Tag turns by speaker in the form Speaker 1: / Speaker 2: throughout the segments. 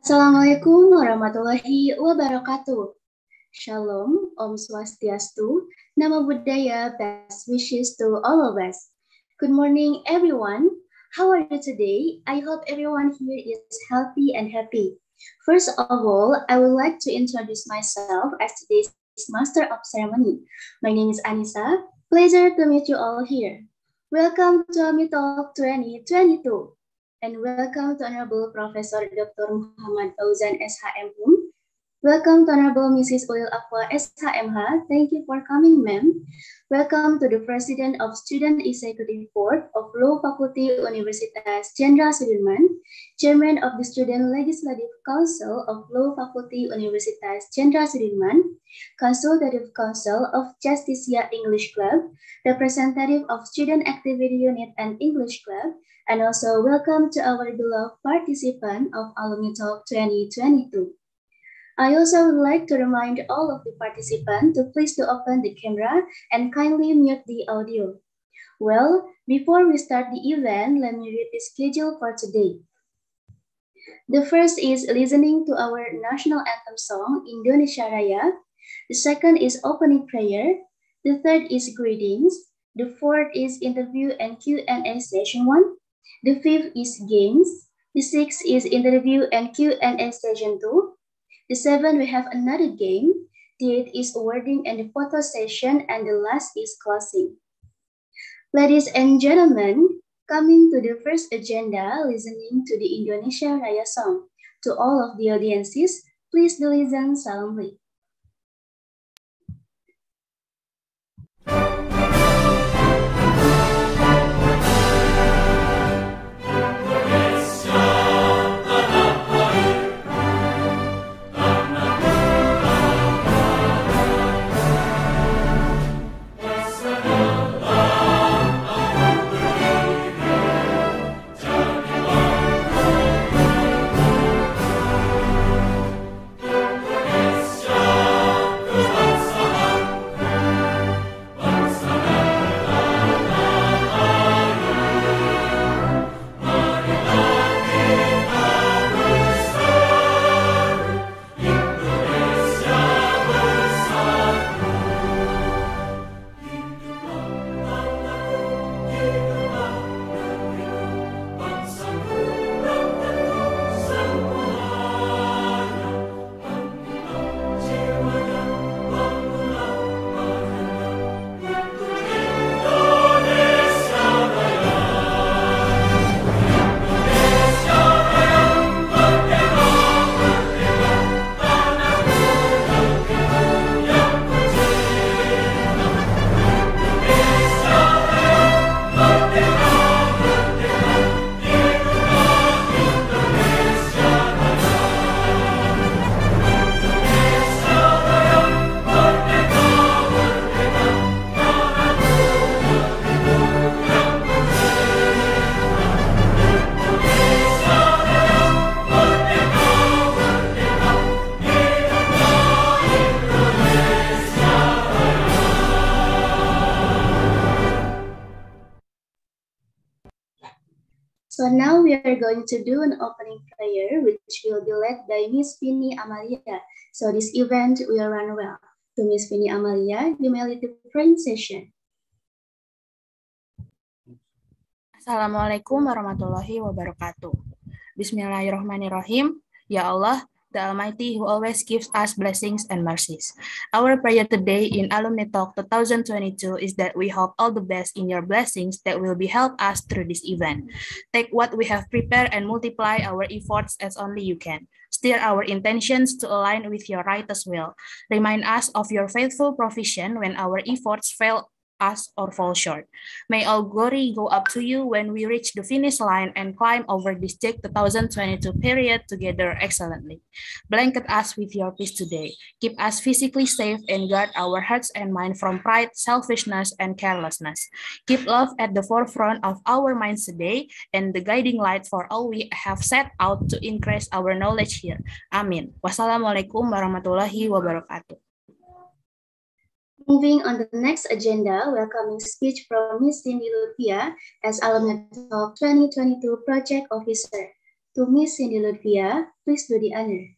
Speaker 1: Assalamualaikum warahmatullahi wabarakatuh. Shalom, Om Swastiastu, Namo Buddhaya, best wishes to all of us. Good morning, everyone. How are you today? I hope everyone here is healthy and happy. First of all, I would like to introduce myself as today's Master of Ceremony. My name is Anissa. Pleasure to meet you all here. Welcome to AMI Talk 2022. And welcome to Honorable Professor Dr. Muhammad Fauzan SHM. Welcome to Honorable Mrs. Ulil Afwa SHMH. Thank you for coming, ma'am. Welcome to the President of Student Executive Board of Law Faculty Universitas Jenderal Sudirman, Chairman of the Student Legislative Council of Law Faculty Universitas Jenderal Sudirman, Consultative Council of Justicia English Club, representative of Student Activity Unit and English Club, and also welcome to our beloved participant of Alumni Talk 2022. I also would like to remind all of the participants to please to open the camera and kindly mute the audio. Well, before we start the event, let me read the schedule for today. The first is listening to our national anthem song, Indonesia Raya. The second is opening prayer. The third is greetings. The fourth is interview and Q&A session 1. The fifth is games. The sixth is interview and Q&A session 2. The seventh, we have another game. The eighth is awarding and the photo session, and the last is closing. Ladies and gentlemen, coming to the first agenda, listening to the Indonesia Raya song. To all of the audiences, please do listen solemnly. So now we are going to do an opening prayer, which will be led by Miss Vini Amalia. So this event will run well. To Miss Vini Amalia, you may lead the praying session.
Speaker 2: Assalamualaikum warahmatullahi wabarakatuh. Bismillahirrahmanirrahim. Ya Allah, the Almighty who always gives us blessings and mercies. Our prayer today in Alumni Talk 2022 is that we hope all the best in your blessings that will be help us through this event. Take what we have prepared and multiply our efforts as only you can. Steer our intentions to align with your righteous will. Remind us of your faithful provision when our efforts fail us or fall short. May all glory go up to you when we reach the finish line and climb over this JEC 2022 period together excellently. Blanket us with your peace today. Keep us physically safe and guard our hearts and mind from pride, selfishness, and carelessness. Keep love at the forefront of our minds today and the guiding light for all we have set out to increase our knowledge here. Amin. Wassalamualaikum warahmatullahi wabarakatuh.
Speaker 1: Moving on to the next agenda, welcoming speech from Ms. Cindy Lupia as Alumni Talk 2022 Project Officer. To Miss Cindy Lutfia, please do the honor.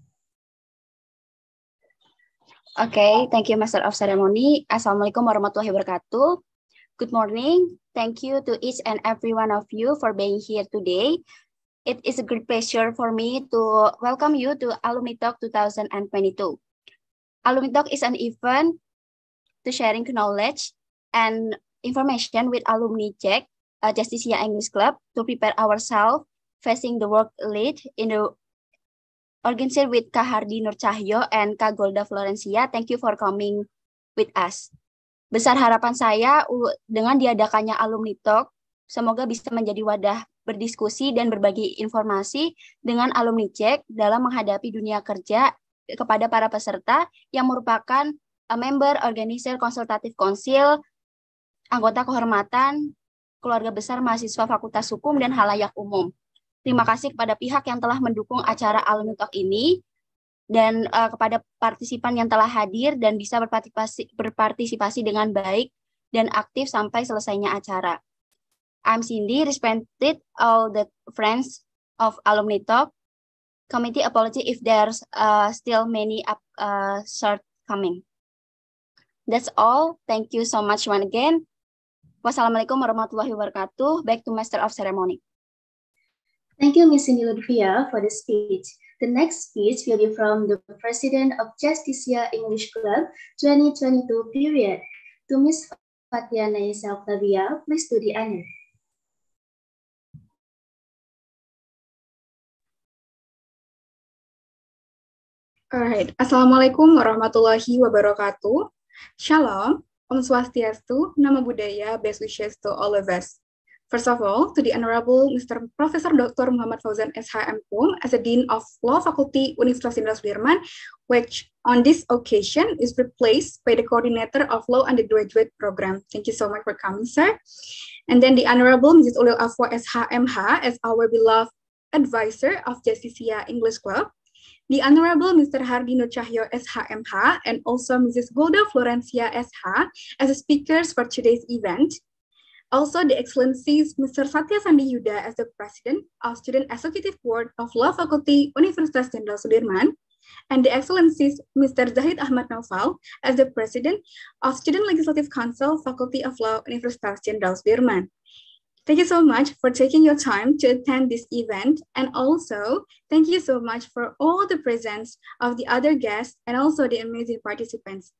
Speaker 3: Okay, thank you, Master of Ceremony. Assalamualaikum warahmatullahi wabarakatuh. Good morning. Thank you to each and every one of you for being here today. It is a great pleasure for me to welcome you to Alumni Talk 2022. Alumni Talk is an event to sharing knowledge and information with alumni JEC, Justicia English Club, to prepare ourselves facing the work lead in the organized with Kak Hardi Nur Cahyo and Kak Golda Florencia. Thank you for coming with us. Besar harapan saya dengan diadakannya Alumni Talk, semoga bisa menjadi wadah berdiskusi dan berbagi informasi dengan alumni JEC dalam menghadapi dunia kerja kepada para peserta yang merupakan member Organizer Consultative Council, anggota kehormatan, keluarga besar mahasiswa Fakultas Hukum dan halayak umum. Terima kasih kepada pihak yang telah mendukung acara Alumni Talk ini dan kepada partisipan yang telah hadir dan bisa berpartisipasi dengan baik dan aktif sampai selesainya acara. I'm Cindy, respected all the friends of Alumni Talk. Committee apology if there's still many shortcoming. That's all. Thank you so much once again. Wassalamualaikum warahmatullahi wabarakatuh. Back to Master of Ceremony.
Speaker 1: Thank you, Ms. Cindy Lutfia, for the speech. The next speech will be from the President of Justicia English Club 2022 period. To Ms. Fatia Naisa Octavia, please do the honor.
Speaker 4: Alright, Assalamualaikum warahmatullahi wabarakatuh. Shalom, Om Swastiastu, Nama Budaya, best wishes to all of us. First of all, to the Honorable Mr. Professor Dr. Muhammad Fauzan SHM PUM as a Dean of Law Faculty Universitas Jenderal Sudirman, which on this occasion is replaced by the Coordinator of Law Undergraduate Program. Thank you so much for coming, sir. And then the Honorable Mrs. Ulil Afwa SHMH as our beloved advisor of Justicia English Club. The Honorable Mr. Hardi Nur Cahyo SHMH and also Mrs. Golda Florencia SH as the speakers for today's event. Also, the Excellencies Mr. Satya Sandi Yuda as the President of Student Executive Board of Law Faculty Universitas Jenderal Sudirman, and the Excellencies Mr. Zahid Ahmad Naufal as the President of Student Legislative Council Faculty of Law Universitas Jenderal Sudirman. Thank you so much for taking your time to attend this event, and also thank you so much for all the presence of the other guests and also the amazing participants.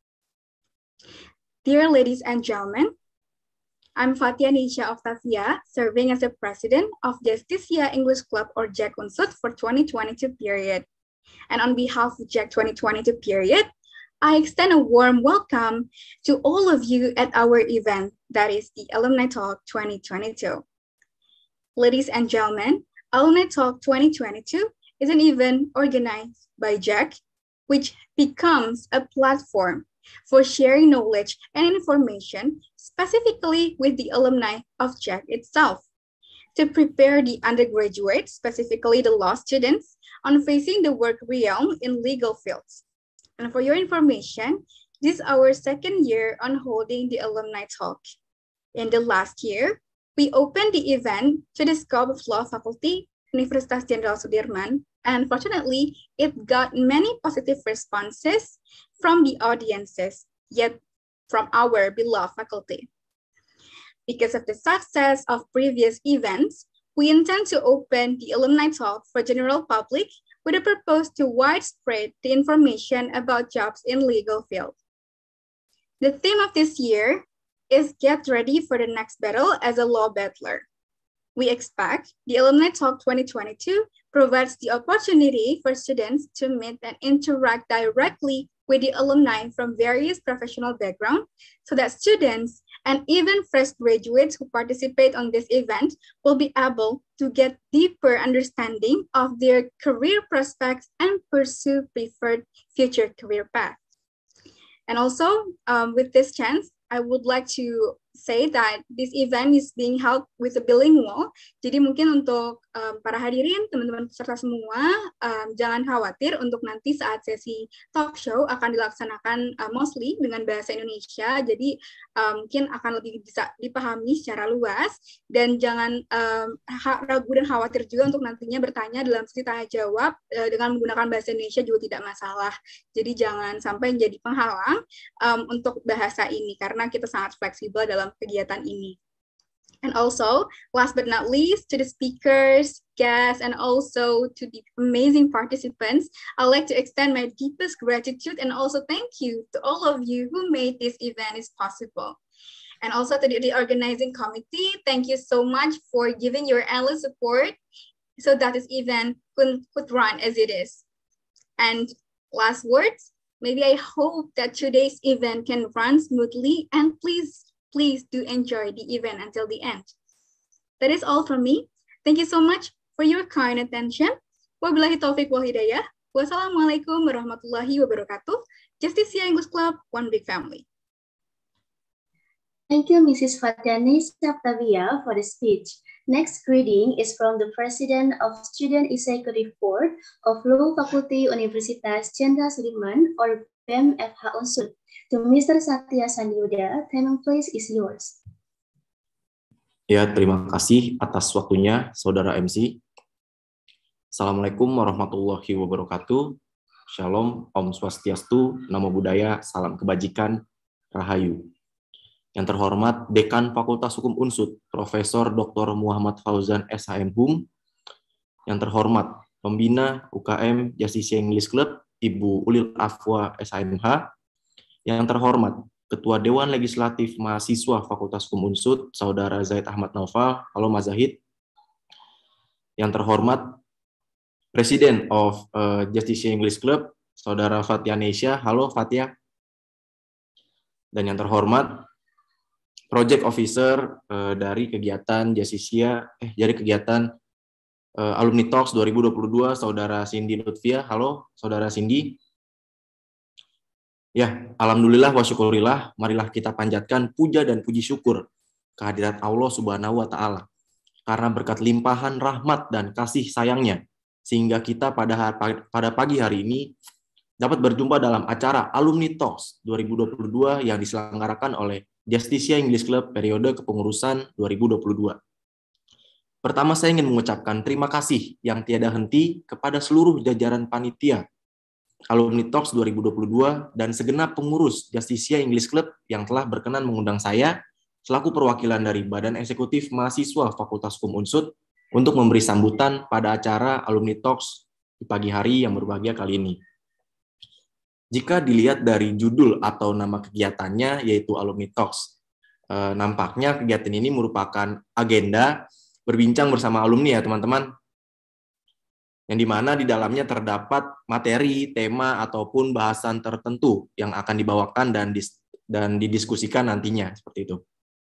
Speaker 4: Dear ladies and gentlemen, I'm Fatia Nisha Octavia, serving as the President of Justicia English Club or JEC Unsud for 2022 period. And on behalf of JEC 2022 period, I extend a warm welcome to all of you at our event, that is the Alumni Talk 2022. Ladies and gentlemen, Alumni Talk 2022 is an event organized by JEC, which becomes a platform for sharing knowledge and information specifically with the alumni of JEC itself, to prepare the undergraduates, specifically the law students, on facing the work realm in legal fields. And for your information, this is our second year on holding the Alumni Talk. In the last year, we opened the event to the scope of Law Faculty, Universitas Jenderal Sudirman, and fortunately, it got many positive responses from the audiences, yet from our beloved faculty. Because of the success of previous events, we intend to open the Alumni Talk for general public with a purpose to widespread the information about jobs in legal field. The theme of this year is Get Ready for the Next Battle as a Law Battler. We expect the Alumni Talk 2022 provides the opportunity for students to meet and interact directly with the alumni from various professional backgrounds so that students and even fresh graduates who participate on this event will be able to get deeper understanding of their career prospects and pursue preferred future career paths. And also, with this chance, I would like to say that this event is being held with a bilingual. Jadi mungkin untuk para hadirin, teman-teman peserta semua, jangan khawatir untuk nanti saat sesi talk show akan dilaksanakan mostly dengan bahasa Indonesia. Jadi mungkin akan lebih bisa dipahami secara luas, dan jangan ragu dan khawatir juga untuk nantinya bertanya dalam sesi tanya jawab dengan menggunakan bahasa Indonesia juga tidak masalah. Jadi jangan sampai menjadi penghalang untuk bahasa ini, karena kita sangat fleksibel dalam kegiatan ini. And also, last but not least, to the speakers, guests, and also to the amazing participants, I'd like to extend my deepest gratitude and also thank you to all of you who made this event is possible. And also to the organizing committee, thank you so much for giving your endless support so that this event could run as it is. And last words, maybe I hope that today's event can run smoothly, and please do enjoy the event until the end. That is all from me. Thank you so much for your kind attention. Wabillahi taufiq wal hidayah. Wassalamualaikum warahmatullahi wabarakatuh. Justicia English Club, one big family.
Speaker 1: Thank you, Mrs. Fatiani Saptavia, for the speech. Next greeting is from the President of Student Executive Board of Law Faculty Universitas Jenderal Sudirman, or BEM FH Unsud. To Mr. Satya Sandiuda, time and place is yours.
Speaker 5: Ya, terima kasih atas waktunya, Saudara MC. Assalamualaikum warahmatullahi wabarakatuh. Shalom, Om Swastiastu, Namo Buddhaya, Salam Kebajikan, Rahayu. Yang terhormat Dekan Fakultas Hukum Unsud, Profesor Dr. Muhammad Fauzan SHM Hum. Yang terhormat Pembina UKM Justicia English Club, Ibu Ulil Afwa SHMH. Yang terhormat Ketua Dewan Legislatif Mahasiswa Fakultas Hukum Unsud, Saudara Zaid Ahmad Naufal. Halo Mas Zahid. Yang terhormat Presiden of Justicia English Club, Saudara Fatia Nesya. Halo Fatia. Dan yang terhormat Project Officer dari kegiatan Justicia, dari kegiatan Alumni Talks 2022, Saudara Cindy Lutfia. Halo Saudara Cindy. Ya, alhamdulillah wa syukurillah, marilah kita panjatkan puja dan puji syukur kehadirat Allah Subhanahu wa Ta'ala. Karena berkat limpahan rahmat dan kasih sayangnya, sehingga kita pada pagi hari ini dapat berjumpa dalam acara Alumni Talks 2022 yang diselenggarakan oleh Justicia English Club periode kepengurusan 2022. Pertama, saya ingin mengucapkan terima kasih yang tiada henti kepada seluruh jajaran panitia Alumni Talks 2022 dan segenap pengurus Justicia English Club yang telah berkenan mengundang saya selaku perwakilan dari Badan Eksekutif Mahasiswa Fakultas Hukum Unsud untuk memberi sambutan pada acara Alumni Talks di pagi hari yang berbahagia kali ini. Jika dilihat dari judul atau nama kegiatannya, yaitu Alumni Talks, nampaknya kegiatan ini merupakan agenda berbincang bersama alumni ya teman-teman, yang dimana di dalamnya terdapat materi, tema, ataupun bahasan tertentu yang akan dibawakan dan didiskusikan nantinya, seperti itu.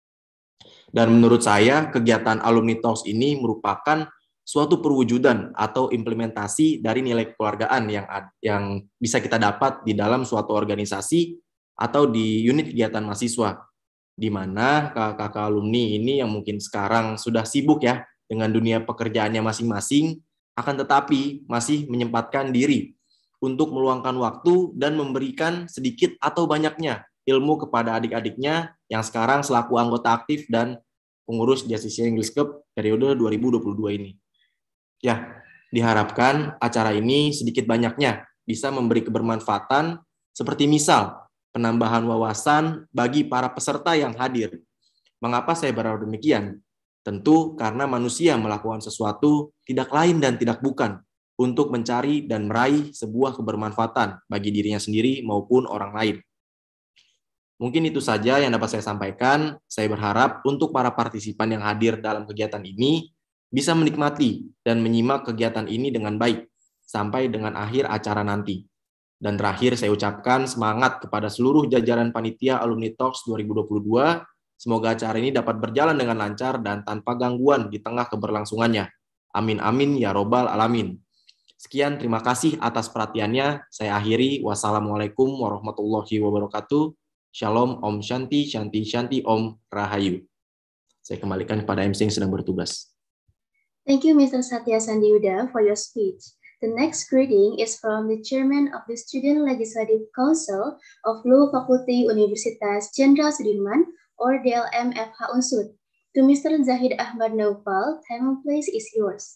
Speaker 5: Dan menurut saya, kegiatan Alumni Talks ini merupakan suatu perwujudan atau implementasi dari nilai kekeluargaan yang bisa kita dapat di dalam suatu organisasi atau di unit kegiatan mahasiswa, di mana kakak-kakak alumni ini yang mungkin sekarang sudah sibuk ya dengan dunia pekerjaannya masing-masing, akan tetapi masih menyempatkan diri untuk meluangkan waktu dan memberikan sedikit atau banyaknya ilmu kepada adik-adiknya yang sekarang selaku anggota aktif dan pengurus Justicia English Club periode 2022 ini. Ya, diharapkan acara ini sedikit banyaknya bisa memberi kebermanfaatan seperti misal penambahan wawasan bagi para peserta yang hadir. Mengapa saya berharap demikian? Tentu karena manusia melakukan sesuatu tidak lain dan tidak bukan untuk mencari dan meraih sebuah kebermanfaatan bagi dirinya sendiri maupun orang lain. Mungkin itu saja yang dapat saya sampaikan. Saya berharap untuk para partisipan yang hadir dalam kegiatan ini bisa menikmati dan menyimak kegiatan ini dengan baik sampai dengan akhir acara nanti. Dan terakhir saya ucapkan semangat kepada seluruh jajaran panitia Alumni Talks 2022. Semoga acara ini dapat berjalan dengan lancar dan tanpa gangguan di tengah keberlangsungannya. Amin amin ya robbal alamin. Sekian, terima kasih atas perhatiannya. Saya akhiri. Wassalamualaikum warahmatullahi wabarakatuh. Shalom, Om Shanti, Shanti, Shanti, Om Rahayu. Saya kembalikan kepada MC yang sedang bertugas.
Speaker 1: Thank you, Mr. Satya Sandiuda, for your speech. The next greeting is from the Chairman of the Student Legislative Council of Law Faculty Universitas Jenderal Sudirman, or DLM FH Unsud. To Mr. Zahid Ahmad Naufal, time and place is yours.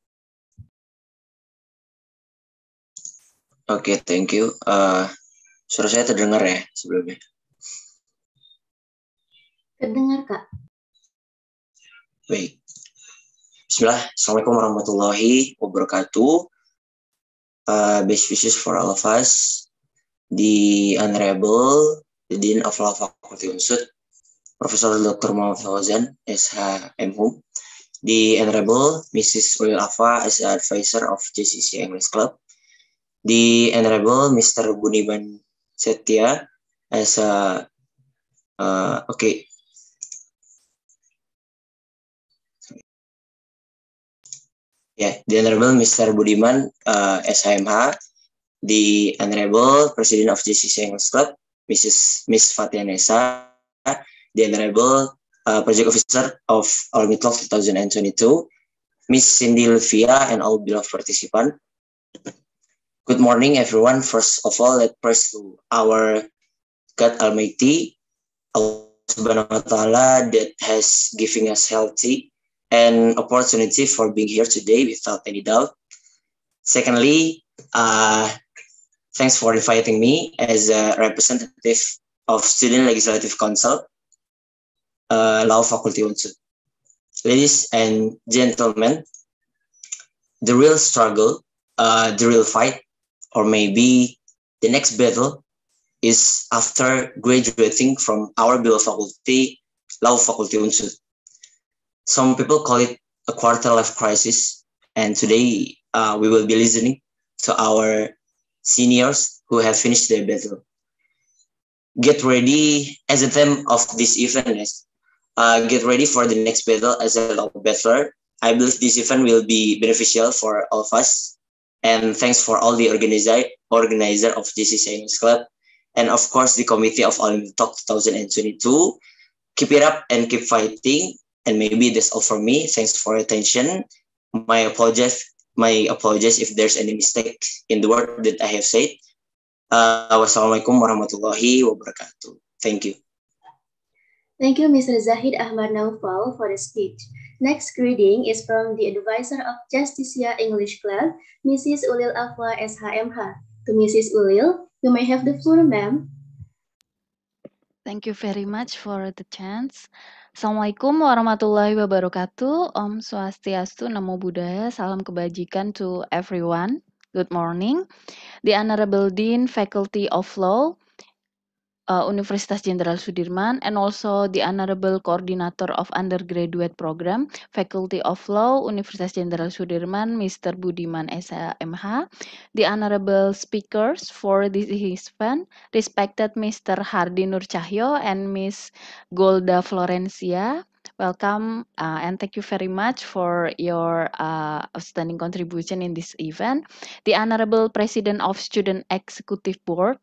Speaker 6: Oke, thank you. Suara saya terdengar ya sebelumnya?
Speaker 1: Terdengar, Kak.
Speaker 6: Baik. Bismillah. Assalamualaikum warahmatullahi wabarakatuh. Best wishes for all of us. The Honorable, the Dean of Law Faculty Unsud, Profesor Dr. Muhammad Fauzan, SH MHum. The Honorable Mrs. Ulil Afa as an advisor of JCC English Club. The Honorable Mr. Buniman Setia as a the Honorable Mr. Budiman SHMH, the Honorable President of JCC English Club, Miss Fatia Nesa, the Honorable Project Officer of Alumni Talk 2022, Miss Cindy Lufia, and all beloved participants. Good morning, everyone. First of all, let's praise to our God Almighty, Allah Subhanahu wa Ta'ala, that has given us healthy and opportunity for being here today without any doubt. Secondly, thanks for inviting me as a representative of Student Legislative Council, Law Faculty Unsud. Ladies and gentlemen, the real struggle, the real fight, or maybe the next battle is after graduating from our beloved faculty, Law Faculty Unsud. Some people call it a quarter-life crisis, and today we will be listening to our seniors who have finished their battle. Get ready, as the theme of this event is, get ready for the next battle as a law battler. I believe this event will be beneficial for all of us, and thanks for all the organizer of JCC English Club, and of course the committee of Alumni Talk 2022. Keep it up and keep fighting. And maybe that's all for me. Thanks for your attention. My apologies if there's any mistake in the word that I have said. Wassalamualaikum warahmatullahi wabarakatuh. Thank you.
Speaker 1: Thank you, Mr. Zahid Ahmad Naufal, for the speech. Next greeting is from the advisor of Justicia English Club, Mrs. Ulil Afwa SHMH. To Mrs. Ulil, you may have the floor, ma'am.
Speaker 7: Thank you very much for the chance. Assalamualaikum warahmatullahi wabarakatuh. Om Swastiastu, Namo Buddhaya, salam kebajikan to everyone. Good morning. The Honorable Dean, Faculty of Law, Universitas Jenderal Sudirman, and also the Honorable Coordinator of Undergraduate Program, Faculty of Law, Universitas Jenderal Sudirman, Mr. Budiman SHMH, the Honorable Speakers for this event, respected Mr. Hardi Nur Cahyo and Miss Golda Florencia. Welcome and thank you very much for your outstanding contribution in this event. The Honorable President of Student Executive Board,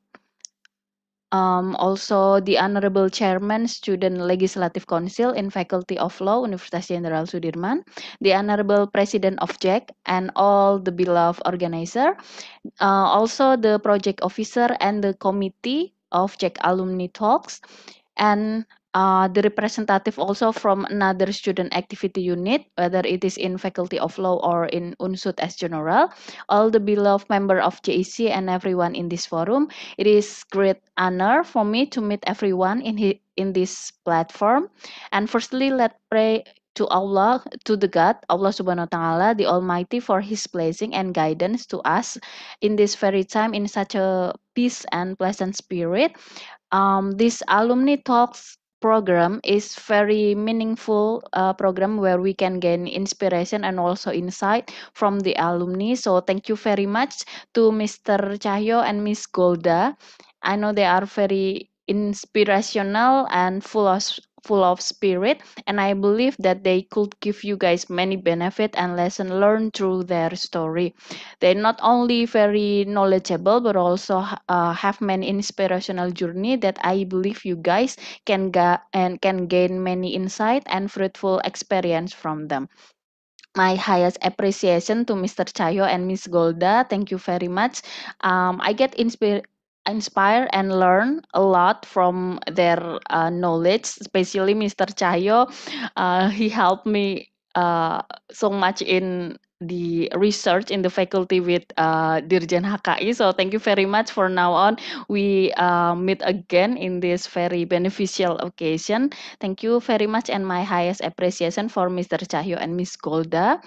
Speaker 7: also the Honorable Chairman, Student Legislative Council in Faculty of Law, Universitas Jenderal Sudirman, the Honorable President of JEC, and all the beloved organizer, also the project officer and the committee of JEC Alumni Talks, and the representative also from another student activity unit, whether it is in Faculty of Law or in Unsud as general, all the beloved member of JEC and everyone in this forum. It is great honor for me to meet everyone in this platform. And firstly, let's pray to Allah, to the God, Allah Subhanahu wa Ta'ala, the Almighty, for His blessing and guidance to us in this very time in such a peace and pleasant spirit. This Alumni Talks program is very meaningful program where we can gain inspiration and also insight from the alumni. So thank you very much to Mr. Cahyo and Miss Golda. I know they are very inspirational and full full of spirit, and I believe that they could give you guys many benefit and lesson learned through their story. They're not only very knowledgeable, but also have many inspirational journey that I believe you guys can can gain many insight and fruitful experience from them. My highest appreciation to Mr. Cahyo and Miss Golda. Thank you very much. I get inspired and learn a lot from their knowledge, especially Mr. Cahyo. He helped me so much in the research in the faculty with Dirjen HKI. So thank you very much. For now on, we meet again in this very beneficial occasion. Thank you very much, and my highest appreciation for Mr. Cahyo and Miss Golda.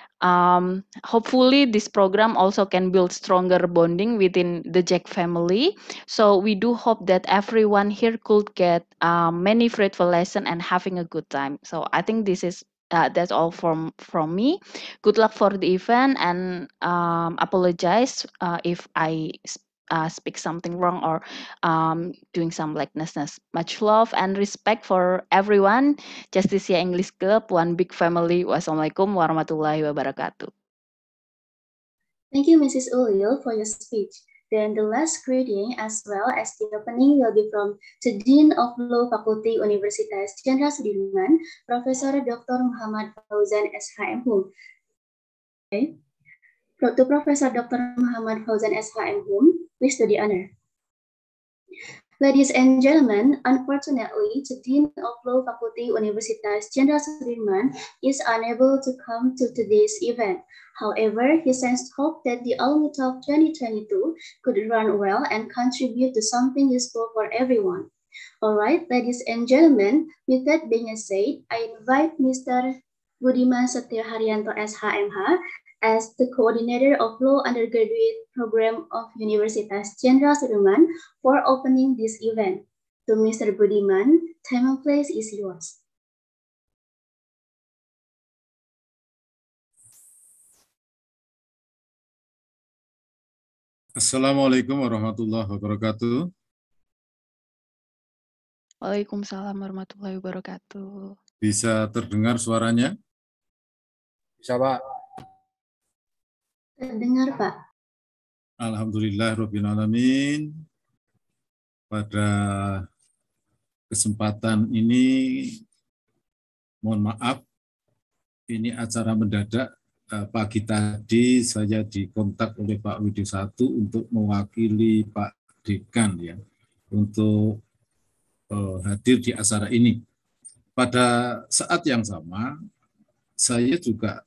Speaker 7: Hopefully this program also can build stronger bonding within the Jack family. So we do hope that everyone here could get many fruitful lessons and having a good time. So I think this is that's all from me. Good luck for the event, and apologize if I speak something wrong or doing some likenessness. Much love and respect for everyone. Justicia English Club, one big family. Wassalamualaikum warahmatullahi wabarakatuh.
Speaker 1: Thank you, Mrs. Ulil, for your speech. Then the last greeting as well as the opening will be from the Dean of Law Faculty Universitas Jenderal Sudirman, Professor Dr. Muhammad Fauzan SHM. Okay. To Professor Dr. Muhammad Fauzan SHM, please do the honor. Ladies and gentlemen, unfortunately, the Dean of Law Faculty Universitas Jenderal Sudirman is unable to come to today's event. However, he sends hope that the Alumni Talk 2022 could run well and contribute to something useful for everyone. All right, ladies and gentlemen, with that being said, I invite Mr. Budiman Setia Haryanto SHMH as the coordinator of Law Undergraduate Program of Universitas Jenderal Sudirman for opening this event. To Mr. Budiman, time and place is yours.
Speaker 8: Assalamualaikum warahmatullahi wabarakatuh.
Speaker 7: Waalaikumsalam warahmatullahi wabarakatuh.
Speaker 8: Bisa terdengar suaranya?
Speaker 9: Bisa, Pak.
Speaker 1: Terdengar, Pak.
Speaker 8: Alhamdulillah Rabbil Alamin. Pada kesempatan ini, mohon maaf, ini acara mendadak. Pagi tadi saya dikontak oleh Pak Widi 1 untuk mewakili Pak Dekan ya, untuk hadir di acara ini. Pada saat yang sama, saya juga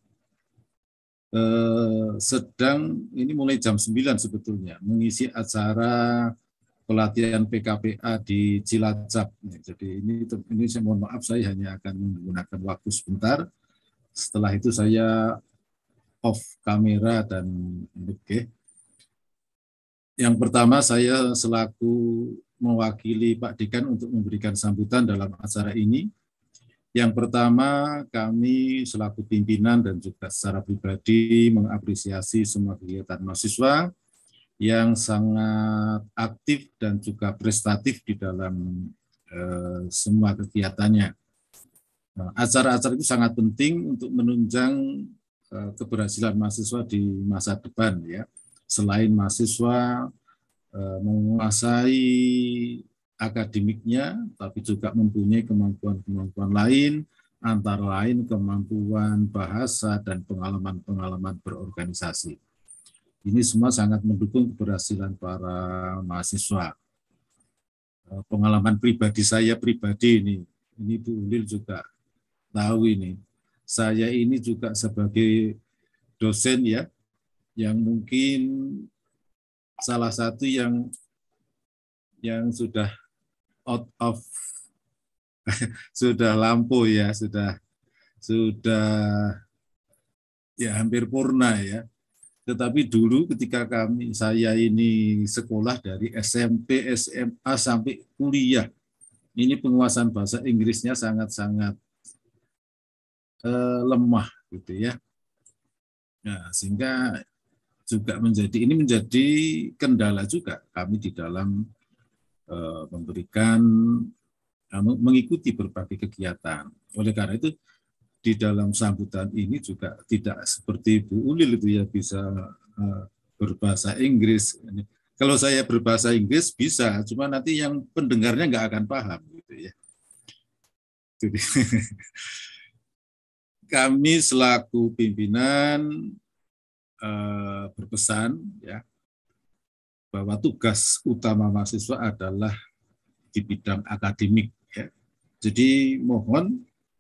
Speaker 8: sedang, ini mulai jam 9 sebetulnya, mengisi acara pelatihan PKPA di Cilacap. Jadi ini saya mohon maaf, saya hanya akan menggunakan waktu sebentar. Setelah itu saya off kamera dan oke. Yang pertama, saya selaku mewakili Pak Dekan untuk memberikan sambutan dalam acara ini. Yang pertama, kami selaku pimpinan dan juga secara pribadi mengapresiasi semua kegiatan mahasiswa yang sangat aktif dan juga prestatif di dalam semua kegiatannya. Nah, acara-acara itu sangat penting untuk menunjang keberhasilan mahasiswa di masa depan ya. Selain mahasiswa menguasai akademiknya, tapi juga mempunyai kemampuan-kemampuan lain, antara lain kemampuan bahasa dan pengalaman-pengalaman berorganisasi. Ini semua sangat mendukung keberhasilan para mahasiswa. Pengalaman pribadi saya ini Bu Ulil juga tahu ini. Saya ini juga sebagai dosen ya, yang mungkin salah satu yang sudah out of sudah lampu ya, sudah ya hampir purna ya. Tetapi dulu ketika saya ini sekolah dari SMP, SMA sampai kuliah, ini penguasaan bahasa Inggrisnya sangat-sangat lemah gitu ya. Nah, sehingga juga menjadi kendala juga kami di dalam memberikan mengikuti berbagai kegiatan. Oleh karena itu, di dalam sambutan ini juga tidak seperti Bu Ulil itu ya bisa berbahasa Inggris. Kalau saya berbahasa Inggris bisa, cuma nanti yang pendengarnya nggak akan paham gitu ya. Jadi, kami selaku pimpinan berpesan ya bahwa tugas utama mahasiswa adalah di bidang akademik. Ya. Jadi mohon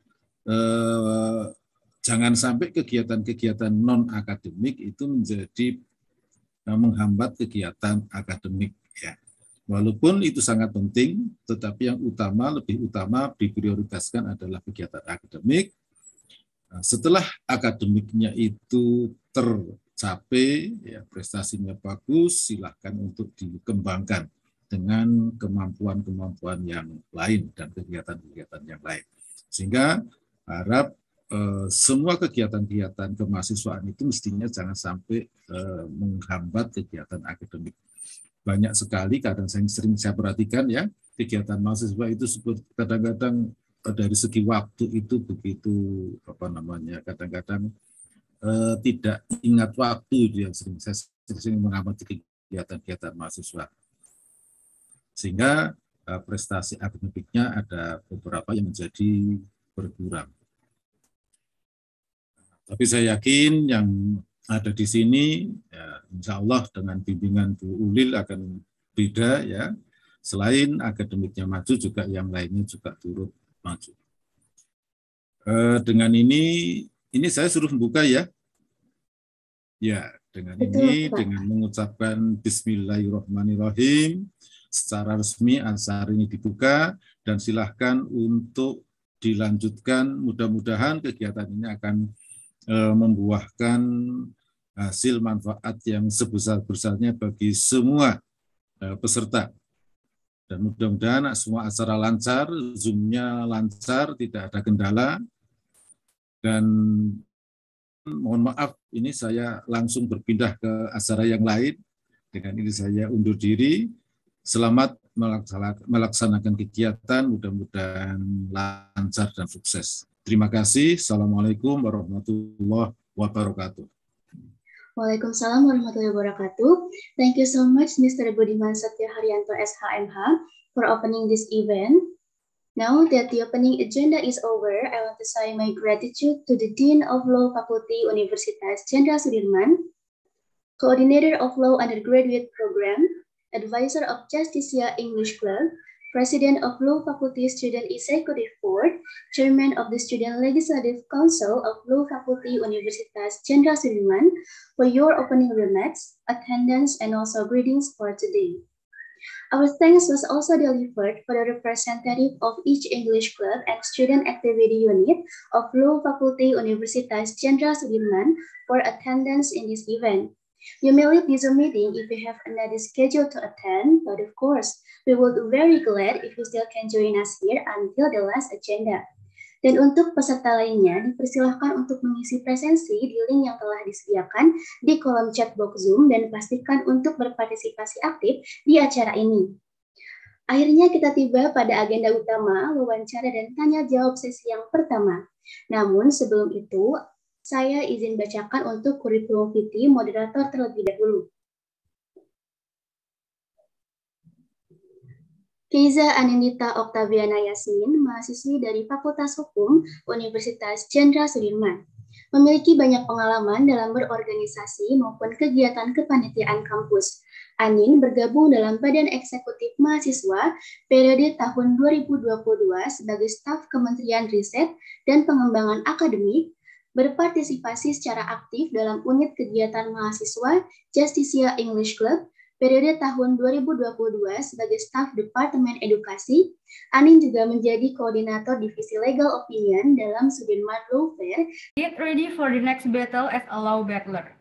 Speaker 8: jangan sampai kegiatan-kegiatan non akademik itu menjadi menghambat kegiatan akademik. Ya. Walaupun itu sangat penting, tetapi yang utama, lebih utama diprioritaskan adalah kegiatan akademik. Setelah akademiknya itu tercapai, ya, prestasinya bagus, silakan untuk dikembangkan dengan kemampuan-kemampuan yang lain dan kegiatan-kegiatan yang lain. Sehingga harap semua kegiatan-kegiatan kemahasiswaan itu mestinya jangan sampai menghambat kegiatan akademik. Banyak sekali, kadang sering saya perhatikan ya, kegiatan mahasiswa itu seperti kadang-kadang dari segi waktu itu begitu kadang-kadang tidak ingat waktu yang saya sering mengamati kegiatan-kegiatan mahasiswa, sehingga prestasi akademiknya ada beberapa yang menjadi berkurang. Tapi saya yakin yang ada di sini, ya, insya Allah dengan bimbingan Bu Ulil akan beda ya. Selain akademiknya maju, juga yang lainnya juga turut maju. Dengan ini saya suruh membuka ya. Ya, dengan ini, dengan mengucapkan Bismillahirrahmanirrahim, secara resmi acara ini dibuka, dan silahkan untuk dilanjutkan. Mudah-mudahan kegiatan ini akan membuahkan hasil manfaat yang sebesar-besarnya bagi semua peserta. Dan mudah-mudahan semua acara lancar, Zoom-nya lancar, tidak ada kendala. Dan mohon maaf, ini saya langsung berpindah ke acara yang lain. Dengan ini saya undur diri. Selamat melaksanakan kegiatan, mudah-mudahan lancar dan sukses. Terima kasih. Assalamualaikum warahmatullahi wabarakatuh.
Speaker 1: Waalaikumsalam warahmatullahi wabarakatuh. Thank you so much, Mr. Budiman Satya Haryanto, SHMH, for opening this event. Now that the opening agenda is over, I want to say my gratitude to the Dean of Law Faculty Universitas Jenderal Sudirman, Coordinator of Law Undergraduate Program, Advisor of Justicia English Club, President of Law Faculty Student Executive Board, Chairman of the Student Legislative Council of Law Faculty Universitas Jenderal Sudirman, for your opening remarks, attendance, and also greetings for today. Our thanks was also delivered for the representative of each English club and student activity unit of Law Faculty Universitas Jenderal Sudirman for attendance in this event. You may leave this meeting if you have another schedule to attend, but of course, we will be very glad if you still can join us here until the last agenda. Dan untuk peserta lainnya, dipersilahkan untuk mengisi presensi di link yang telah disediakan di kolom chat box Zoom dan pastikan untuk berpartisipasi aktif di acara ini. Akhirnya kita tiba pada agenda utama, wawancara dan tanya jawab sesi yang pertama. Namun sebelum itu, saya izin bacakan untuk kurikulum vitae moderator terlebih dahulu. Keiza Anindita Oktaviana Yasmin, mahasiswi dari Fakultas Hukum Universitas Jenderal Sudirman. Memiliki banyak pengalaman dalam berorganisasi maupun kegiatan kepanitiaan kampus. Anin bergabung dalam Badan Eksekutif Mahasiswa periode tahun 2022 sebagai staf Kementerian Riset dan Pengembangan Akademik, berpartisipasi secara aktif dalam unit kegiatan mahasiswa Justicia English Club periode tahun 2022 sebagai staf Departemen Edukasi. Anin juga menjadi koordinator divisi Legal Opinion dalam Sudirman Law Fair.
Speaker 10: Get ready for the next battle as a law battler.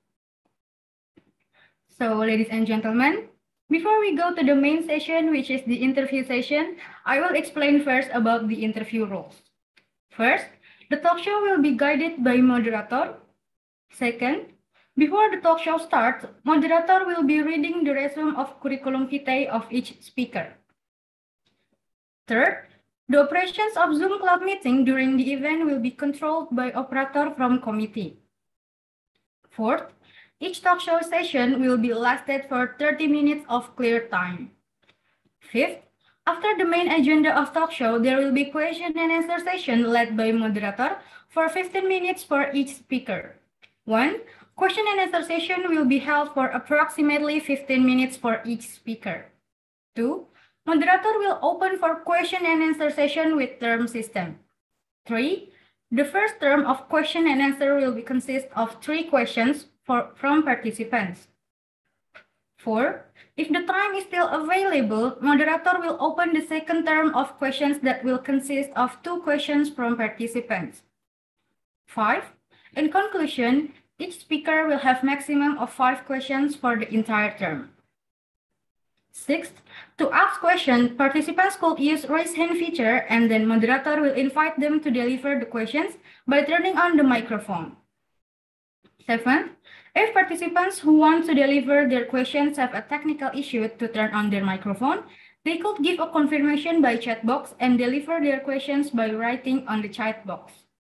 Speaker 10: So, ladies and gentlemen, before we go to the main session, which is the interview session, I will explain first about the interview rules. First, the talk show will be guided by moderator. Second, before the talk show starts, moderator will be reading the resume of curriculum vitae of each speaker. Third, The operations of Zoom Cloud Meeting during the event will be controlled by operator from committee. Fourth, each talk show session will be lasted for 30 minutes of clear time. Fifth, after the main agenda of talk show, there will be question and answer session led by moderator for 15 minutes for each speaker. 1. Question and answer session will be held for approximately 15 minutes for each speaker. 2. Moderator will open for question and answer session with term system. 3. The first term of question and answer will consist of 3 questions from participants. 4. If the time is still available, moderator will open the second term of questions that will consist of 2 questions from participants. 5. In conclusion, each speaker will have maximum of 5 questions for the entire term. 6th, to ask questions, participants could use raise hand feature and then moderator will invite them to deliver the questions by turning on the microphone. 7th, if participants who want to deliver their questions have a technical issue to turn on their microphone, they could give a confirmation by chat box and deliver their questions by writing on the chat box.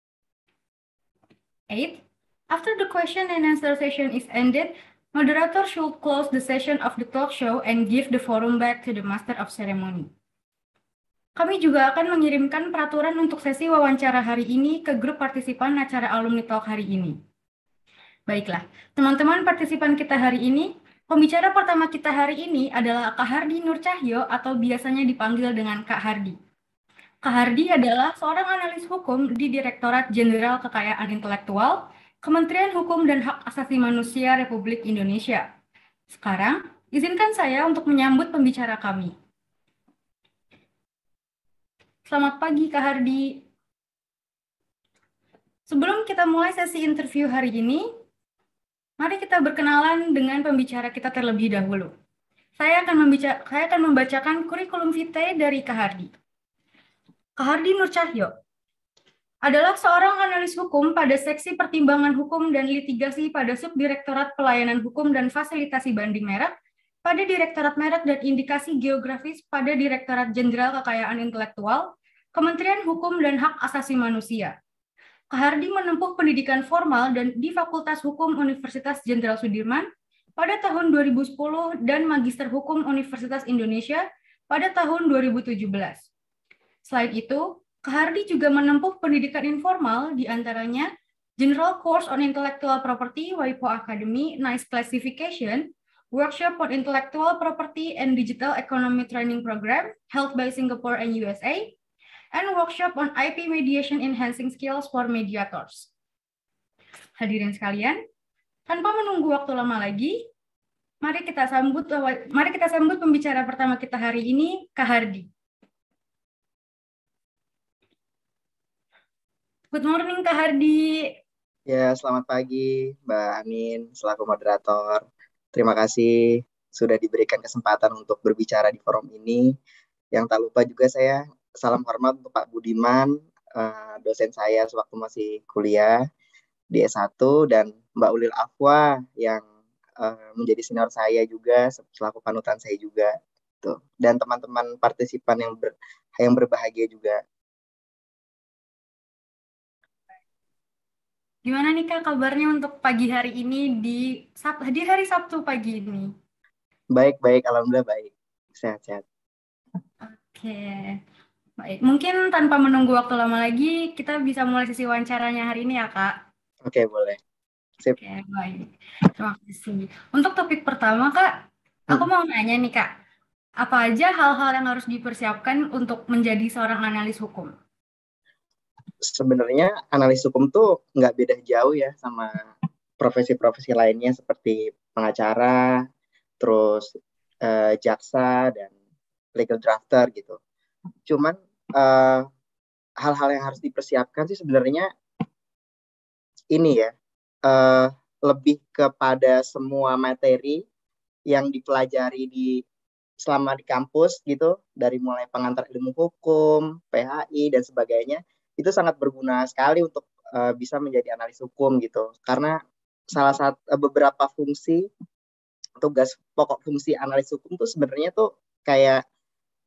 Speaker 10: 8th, after the question and answer session is ended, moderator should close the session of the talk show and give the forum back to the master of ceremony. Kami juga akan mengirimkan peraturan untuk sesi wawancara hari ini ke grup partisipan acara Alumni Talk hari ini. Baiklah, teman-teman partisipan kita hari ini, pembicara pertama kita hari ini adalah Kak Hardi Nur Cahyo atau biasanya dipanggil dengan Kak Hardi. Kak Hardi adalah seorang analis hukum di Direktorat Jenderal Kekayaan Intelektual, Kementerian Hukum dan Hak Asasi Manusia Republik Indonesia. Sekarang, izinkan saya untuk menyambut pembicara kami. Selamat pagi, Kak Hardi. Sebelum kita mulai sesi interview hari ini, mari kita berkenalan dengan pembicara kita terlebih dahulu. Saya akan membacakan kurikulum vitae dari Kak Hardi. Kak Hardi Nur Cahyo adalah seorang analis hukum pada Seksi Pertimbangan Hukum dan Litigasi pada Subdirektorat Pelayanan Hukum dan Fasilitasi Banding Merek, pada Direktorat Merek dan Indikasi Geografis pada Direktorat Jenderal Kekayaan Intelektual, Kementerian Hukum dan Hak Asasi Manusia. Kak Hardi menempuh pendidikan formal dan di Fakultas Hukum Universitas Jenderal Sudirman pada tahun 2010 dan Magister Hukum Universitas Indonesia pada tahun 2017. Selain itu, Kak Hardi juga menempuh pendidikan informal di antaranya General Course on Intellectual Property WIPO Academy NICE Classification, Workshop on Intellectual Property and Digital Economy Training Program held by Singapore and USA, and workshop on IP Mediation Enhancing Skills for Mediators. Hadirin sekalian, tanpa menunggu waktu lama lagi, mari kita sambut pembicara pertama kita hari ini, Kak Hardi. Good morning, Kak Hardi.
Speaker 11: Ya, selamat pagi, Mbak Amin, selaku moderator. Terima kasih sudah diberikan kesempatan untuk berbicara di forum ini. Yang tak lupa juga saya salam hormat untuk Pak Budiman, dosen saya sewaktu masih kuliah di S1, dan Mbak Ulil Afwa yang menjadi senior saya juga, selaku panutan saya juga. Tuh. Dan teman-teman partisipan yang berbahagia juga.
Speaker 10: Gimana nih Kak kabarnya untuk pagi hari ini di hari Sabtu pagi ini?
Speaker 11: Baik, alhamdulillah baik. Sehat-sehat.
Speaker 10: Oke. Baik, mungkin tanpa menunggu waktu lama lagi, kita bisa mulai sesi wawancaranya hari ini ya, Kak?
Speaker 11: Oke, boleh. Sip.
Speaker 10: Oke, baik. Terima kasih. Untuk topik pertama, Kak, aku mau nanya nih, Kak. Apa aja hal-hal yang harus dipersiapkan untuk menjadi seorang analis hukum?
Speaker 11: Sebenarnya analis hukum tuh nggak beda jauh ya sama profesi-profesi lainnya seperti pengacara, terus jaksa, dan legal drafter gitu. Cuman hal-hal yang harus dipersiapkan sih sebenarnya ini ya, lebih kepada semua materi yang dipelajari selama di kampus gitu, dari mulai pengantar ilmu hukum, PHI, dan sebagainya, itu sangat berguna sekali untuk bisa menjadi analis hukum gitu. Karena salah satu beberapa tugas pokok fungsi analis hukum tuh sebenarnya tuh kayak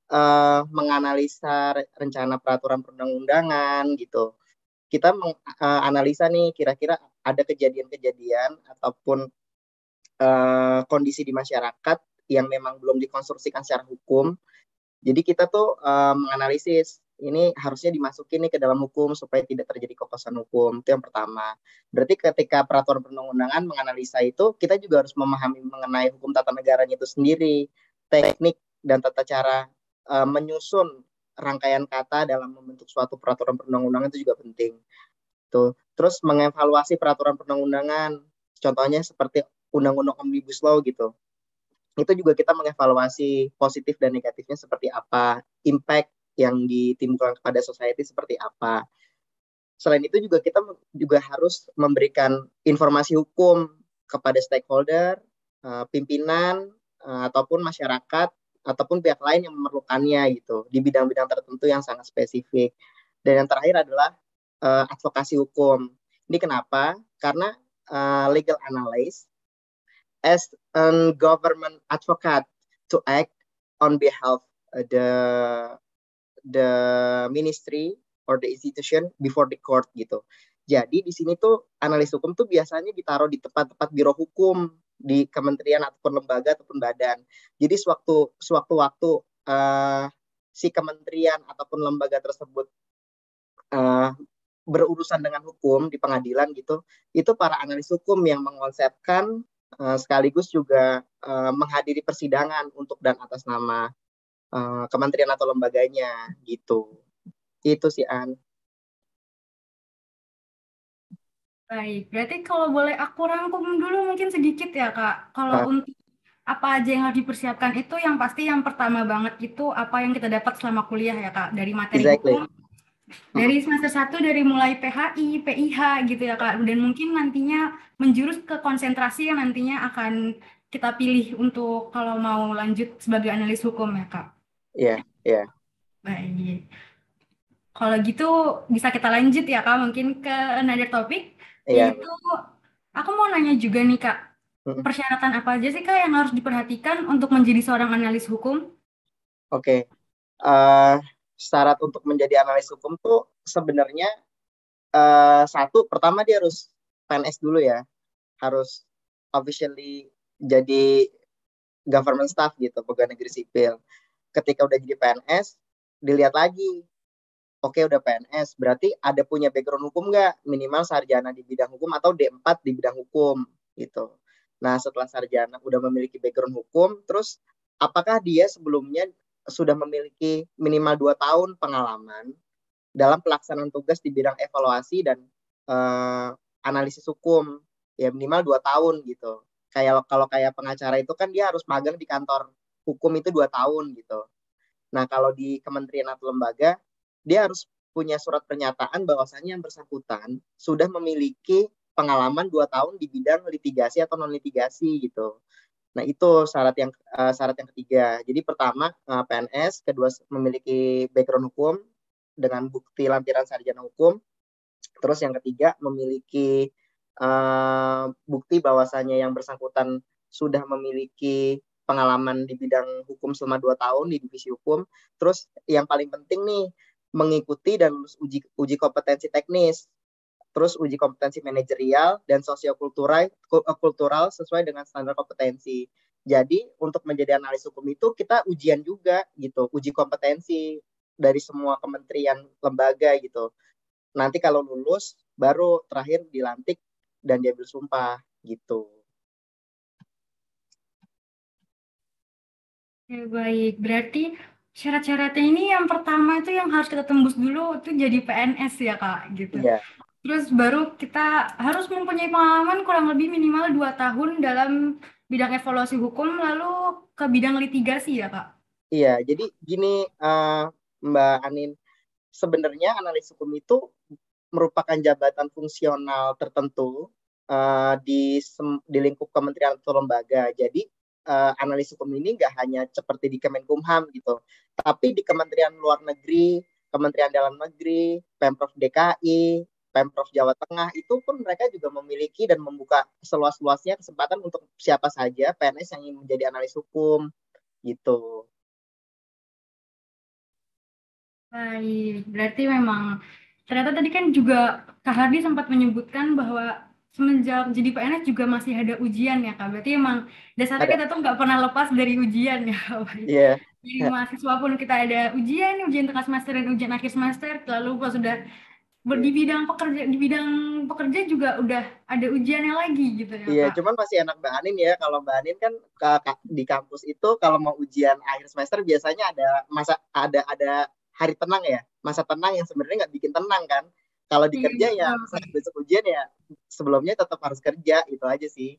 Speaker 11: menganalisa rencana peraturan perundang-undangan gitu. Kita menganalisa nih kira-kira ada kejadian-kejadian ataupun kondisi di masyarakat yang memang belum dikonstruksikan secara hukum. Jadi kita tuh menganalisis ini harusnya dimasukin nih ke dalam hukum supaya tidak terjadi kekosongan hukum. Itu yang pertama. Berarti ketika peraturan perundang-undangan menganalisa itu, kita juga harus memahami mengenai hukum tata negaranya itu sendiri, teknik dan tata cara menyusun rangkaian kata dalam membentuk suatu peraturan perundang-undangan itu juga penting. Tuh. Terus mengevaluasi peraturan perundang-undangan, contohnya seperti undang-undang Omnibus Law gitu. Itu juga kita mengevaluasi positif dan negatifnya seperti apa, impact yang ditimbulkan kepada society seperti apa. Selain itu juga kita juga harus memberikan informasi hukum kepada stakeholder, pimpinan, ataupun masyarakat, ataupun pihak lain yang memerlukannya gitu, di bidang-bidang tertentu yang sangat spesifik. Dan yang terakhir adalah advokasi hukum. Ini kenapa? Karena legal analyst as a government advocate to act on behalf the ministry or the institution before the court gitu. Jadi di sini tuh analis hukum tuh biasanya ditaruh di tempat-tempat biro hukum di kementerian ataupun lembaga ataupun badan. Jadi sewaktu-waktu si kementerian ataupun lembaga tersebut berurusan dengan hukum di pengadilan gitu, itu para analis hukum yang mengonsepkan sekaligus juga menghadiri persidangan untuk dan atas nama kementerian atau lembaganya gitu. Itu sih An.
Speaker 10: Baik, berarti kalau boleh aku rangkum dulu mungkin sedikit ya Kak. Kalau untuk apa aja yang harus dipersiapkan itu yang pasti yang pertama banget itu apa yang kita dapat selama kuliah ya Kak. Dari materi hukum, dari semester 1 dari mulai PHI, PIH gitu ya Kak. Dan mungkin nantinya menjurus ke konsentrasi yang nantinya akan kita pilih untuk kalau mau lanjut sebagai analis hukum ya Kak.
Speaker 11: Iya.
Speaker 10: Baik. Kalau gitu bisa kita lanjut ya Kak, mungkin ke another topic. Yaitu aku mau nanya juga nih Kak, persyaratan apa aja sih Kak yang harus diperhatikan untuk menjadi seorang analis hukum?
Speaker 11: Oke. Syarat untuk menjadi analis hukum tuh sebenarnya satu, pertama dia harus PNS dulu ya. Harus officially jadi government staff gitu, pegawai negeri sipil. Ketika udah jadi PNS, dilihat lagi. Oke, udah PNS, berarti ada punya background hukum nggak? Minimal sarjana di bidang hukum atau D4 di bidang hukum gitu. Nah, setelah sarjana udah memiliki background hukum, terus apakah dia sebelumnya sudah memiliki minimal 2 tahun pengalaman dalam pelaksanaan tugas di bidang evaluasi dan analisis hukum? Ya minimal 2 tahun gitu. Kalau kayak pengacara itu kan dia harus magang di kantor hukum itu 2 tahun gitu. Nah, kalau di kementerian atau lembaga, dia harus punya surat pernyataan bahwasanya yang bersangkutan sudah memiliki pengalaman 2 tahun di bidang litigasi atau non-litigasi gitu. Nah, itu syarat yang ketiga. Jadi pertama PNS, kedua memiliki background hukum dengan bukti lampiran sarjana hukum. Terus yang ketiga memiliki bukti bahwasanya yang bersangkutan sudah memiliki pengalaman di bidang hukum selama 2 tahun di divisi hukum. Terus yang paling penting nih, mengikuti dan lulus uji kompetensi teknis, terus uji kompetensi manajerial dan sosiokultural sesuai dengan standar kompetensi. Jadi untuk menjadi analis hukum itu kita ujian juga gitu, uji kompetensi dari semua kementerian lembaga gitu. Nanti kalau lulus baru terakhir dilantik dan diambil sumpah gitu.
Speaker 10: Ya, baik, berarti syarat-syaratnya ini yang pertama itu yang harus kita tembus dulu itu jadi PNS ya Kak gitu.
Speaker 11: Iya.
Speaker 10: Terus baru kita harus mempunyai pengalaman kurang lebih minimal 2 tahun dalam bidang evaluasi hukum lalu ke bidang litigasi ya Kak.
Speaker 11: Iya, jadi gini Mbak Anin, sebenarnya analis hukum itu merupakan jabatan fungsional tertentu di lingkup kementerian atau lembaga. Jadi analis hukum ini nggak hanya seperti di Kemenkumham gitu, tapi di Kementerian Luar Negeri, Kementerian Dalam Negeri, Pemprov DKI, Pemprov Jawa Tengah, itu pun mereka juga memiliki dan membuka seluas-luasnya kesempatan untuk siapa saja PNS yang ingin menjadi analis hukum gitu.
Speaker 10: Baik, berarti memang ternyata tadi kan juga Kak Hardi sempat menyebutkan bahwa semenjak jadi PNS juga masih ada ujian ya Kak. Berarti emang dasarnya
Speaker 11: Ada.
Speaker 10: kita tuh nggak pernah lepas dari ujian ya Kak. Baik.
Speaker 11: Iya.
Speaker 10: Jadi mahasiswa pun kita ada ujian tengah semester dan ujian akhir semester. Lalu kalau sudah di bidang pekerja juga udah ada ujiannya lagi gitu ya
Speaker 11: Iya,
Speaker 10: Kak.
Speaker 11: cuman masih enak Mbak Anin ya. Kalau Mbak Anin kan di kampus itu kalau mau ujian akhir semester biasanya ada hari tenang ya, masa tenang yang sebenarnya nggak bikin tenang kan. Kalau di kerja ya saat besok ujian ya sebelumnya tetap harus kerja, itu aja sih.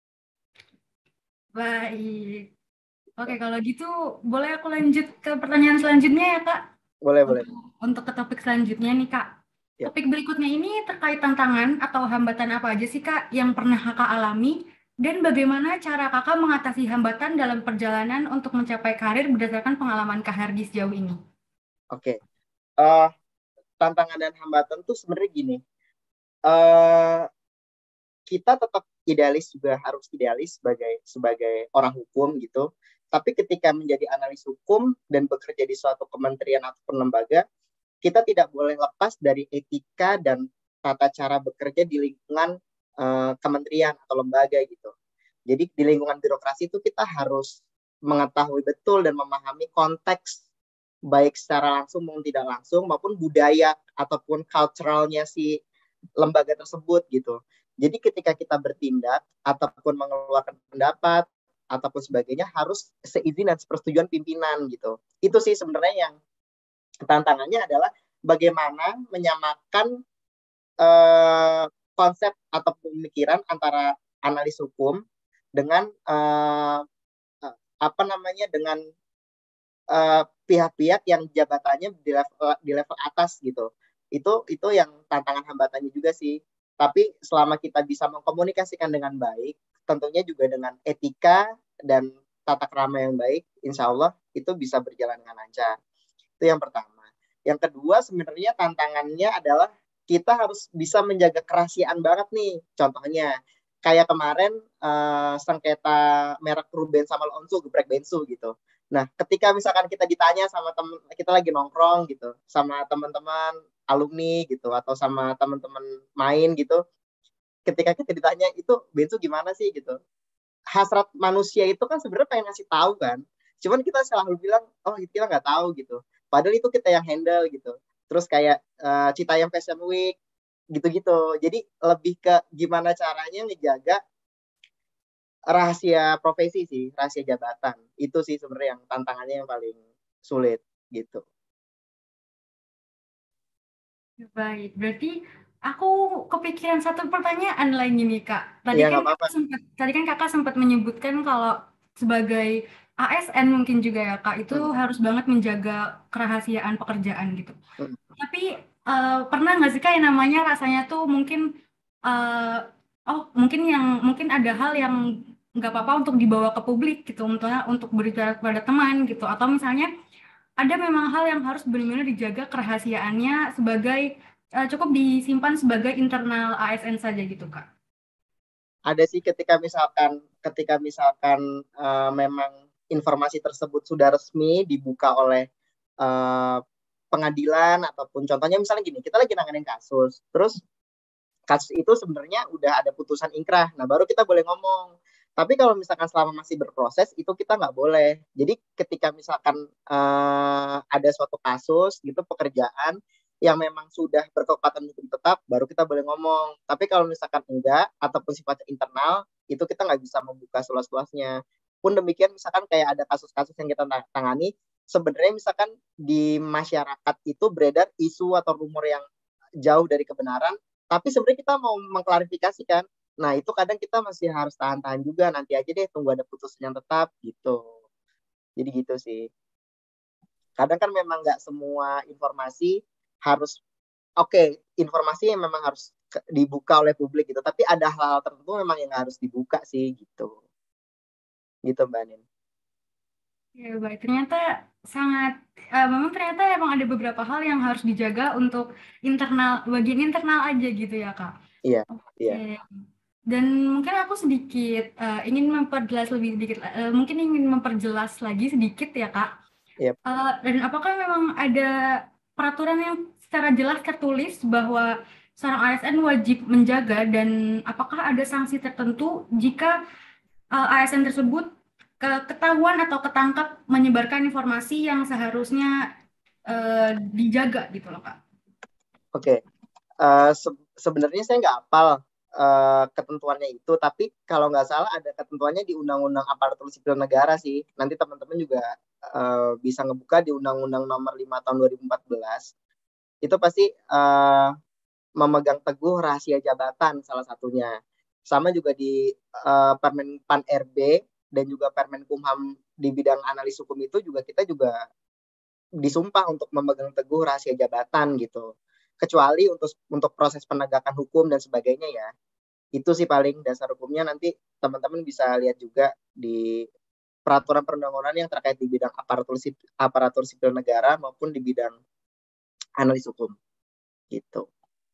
Speaker 10: Baik. Oke, kalau gitu boleh aku lanjut ke pertanyaan selanjutnya ya Kak?
Speaker 11: Boleh, boleh.
Speaker 10: Untuk ke topik selanjutnya nih Kak.
Speaker 11: Ya.
Speaker 10: Topik berikutnya ini terkait tantangan atau hambatan apa aja sih Kak yang pernah Kakak alami dan bagaimana cara Kakak mengatasi hambatan dalam perjalanan untuk mencapai karir berdasarkan pengalaman Kak Hardi sejauh ini?
Speaker 11: Oke. Tantangan dan hambatan tuh sebenarnya gini. Kita tetap idealis, juga harus idealis sebagai orang hukum gitu. Tapi ketika menjadi analis hukum dan bekerja di suatu kementerian ataupun lembaga, kita tidak boleh lepas dari etika dan tata cara bekerja di lingkungan kementerian atau lembaga gitu. Jadi di lingkungan birokrasi itu kita harus mengetahui betul dan memahami konteks baik secara langsung maupun tidak langsung, maupun budaya ataupun culturalnya si lembaga tersebut gitu. Jadi ketika kita bertindak ataupun mengeluarkan pendapat ataupun sebagainya harus seizin dan sepersetujuan pimpinan gitu. Itu sih sebenarnya yang tantangannya adalah bagaimana menyamakan konsep atau pemikiran antara analis hukum dengan dengan pihak-pihak yang jabatannya di level atas gitu. Itu yang tantangan hambatannya juga sih. Tapi selama kita bisa mengkomunikasikan dengan baik, tentunya juga dengan etika dan tata krama yang baik, insya Allah itu bisa berjalan dengan lancar. Itu yang pertama. Yang kedua sebenarnya tantangannya adalah kita harus bisa menjaga kerahasiaan banget nih. Contohnya kayak kemarin sengketa merek Ruben sama Onsu geprek bensu gitu. Nah, ketika misalkan kita ditanya sama teman, kita lagi nongkrong gitu sama teman-teman alumni gitu atau sama teman-teman main gitu, ketika kita ditanya itu bensu gimana sih gitu, hasrat manusia itu kan sebenarnya pengen ngasih tahu kan, cuman kita selalu bilang oh kita nggak tahu gitu, padahal itu kita yang handle gitu. Terus kayak Citayam Fashion Week gitu-gitu, jadi lebih ke gimana caranya ngejaga rahasia profesi sih, rahasia jabatan. Itu sih sebenarnya yang tantangannya yang paling sulit gitu.
Speaker 10: Baik, berarti aku kepikiran satu pertanyaan lagi nih Kak. Tadi
Speaker 11: Ya,
Speaker 10: kan Kakak sempat menyebutkan kalau sebagai ASN mungkin juga ya Kak, itu harus banget menjaga kerahasiaan pekerjaan gitu. Tapi pernah nggak sih Kak yang namanya rasanya tuh mungkin mungkin ada hal yang nggak apa-apa untuk dibawa ke publik gitu, untuk berbicara kepada teman gitu, atau misalnya ada memang hal yang harus benar-benar dijaga kerahasiaannya sebagai cukup disimpan sebagai internal ASN saja gitu Kak.
Speaker 11: Ada sih ketika misalkan memang informasi tersebut sudah resmi dibuka oleh pengadilan ataupun contohnya misalnya gini, kita lagi nanganin kasus, terus kasus itu sebenarnya udah ada putusan ingkrah, nah baru kita boleh ngomong. Tapi kalau misalkan selama masih berproses, itu kita nggak boleh. Jadi ketika misalkan ada suatu kasus gitu pekerjaan yang memang sudah berkekuatan hukum tetap, baru kita boleh ngomong. Tapi kalau misalkan enggak, ataupun sifatnya internal, itu kita nggak bisa membuka seluas-luasnya. Pun demikian misalkan kayak ada kasus-kasus yang kita tangani, sebenarnya misalkan di masyarakat itu beredar isu atau rumor yang jauh dari kebenaran, tapi sebenarnya kita mau mengklarifikasikan. Nah, itu kadang kita masih harus tahan-tahan juga. Nanti aja deh, tunggu ada putusan yang tetap, gitu. Jadi gitu sih. Kadang kan memang nggak semua informasi harus, informasi yang memang harus dibuka oleh publik gitu. Tapi ada hal-hal tertentu memang yang harus dibuka sih, gitu. Gitu, Mbak Nin.
Speaker 10: Ya, baik. Ternyata memang ternyata emang ada beberapa hal yang harus dijaga untuk bagian internal aja gitu ya, Kak.
Speaker 11: Iya,
Speaker 10: iya. Dan mungkin aku sedikit ingin memperjelas lagi sedikit ya Kak.
Speaker 11: Yep.
Speaker 10: Dan apakah memang ada peraturan yang secara jelas tertulis bahwa seorang ASN wajib menjaga, dan apakah ada sanksi tertentu jika ASN tersebut ketahuan atau ketangkap menyebarkan informasi yang seharusnya dijaga gitu loh, Kak?
Speaker 11: Oke. Sebenarnya saya nggak hafal ketentuannya itu, tapi kalau nggak salah ada ketentuannya di Undang-Undang Aparatur Sipil Negara sih. Nanti teman-teman juga bisa ngebuka di Undang-Undang Nomor 5 Tahun 2014. Itu pasti memegang teguh rahasia jabatan salah satunya. Sama juga di Permen Pan RB dan juga Permen Kumham di bidang analis hukum itu juga kita juga disumpah untuk memegang teguh rahasia jabatan gitu. Kecuali untuk proses penegakan hukum dan sebagainya ya. Itu sih paling dasar hukumnya, nanti teman-teman bisa lihat juga di peraturan perundang-undangan yang terkait di bidang aparatur sipil negara maupun di bidang analis hukum gitu.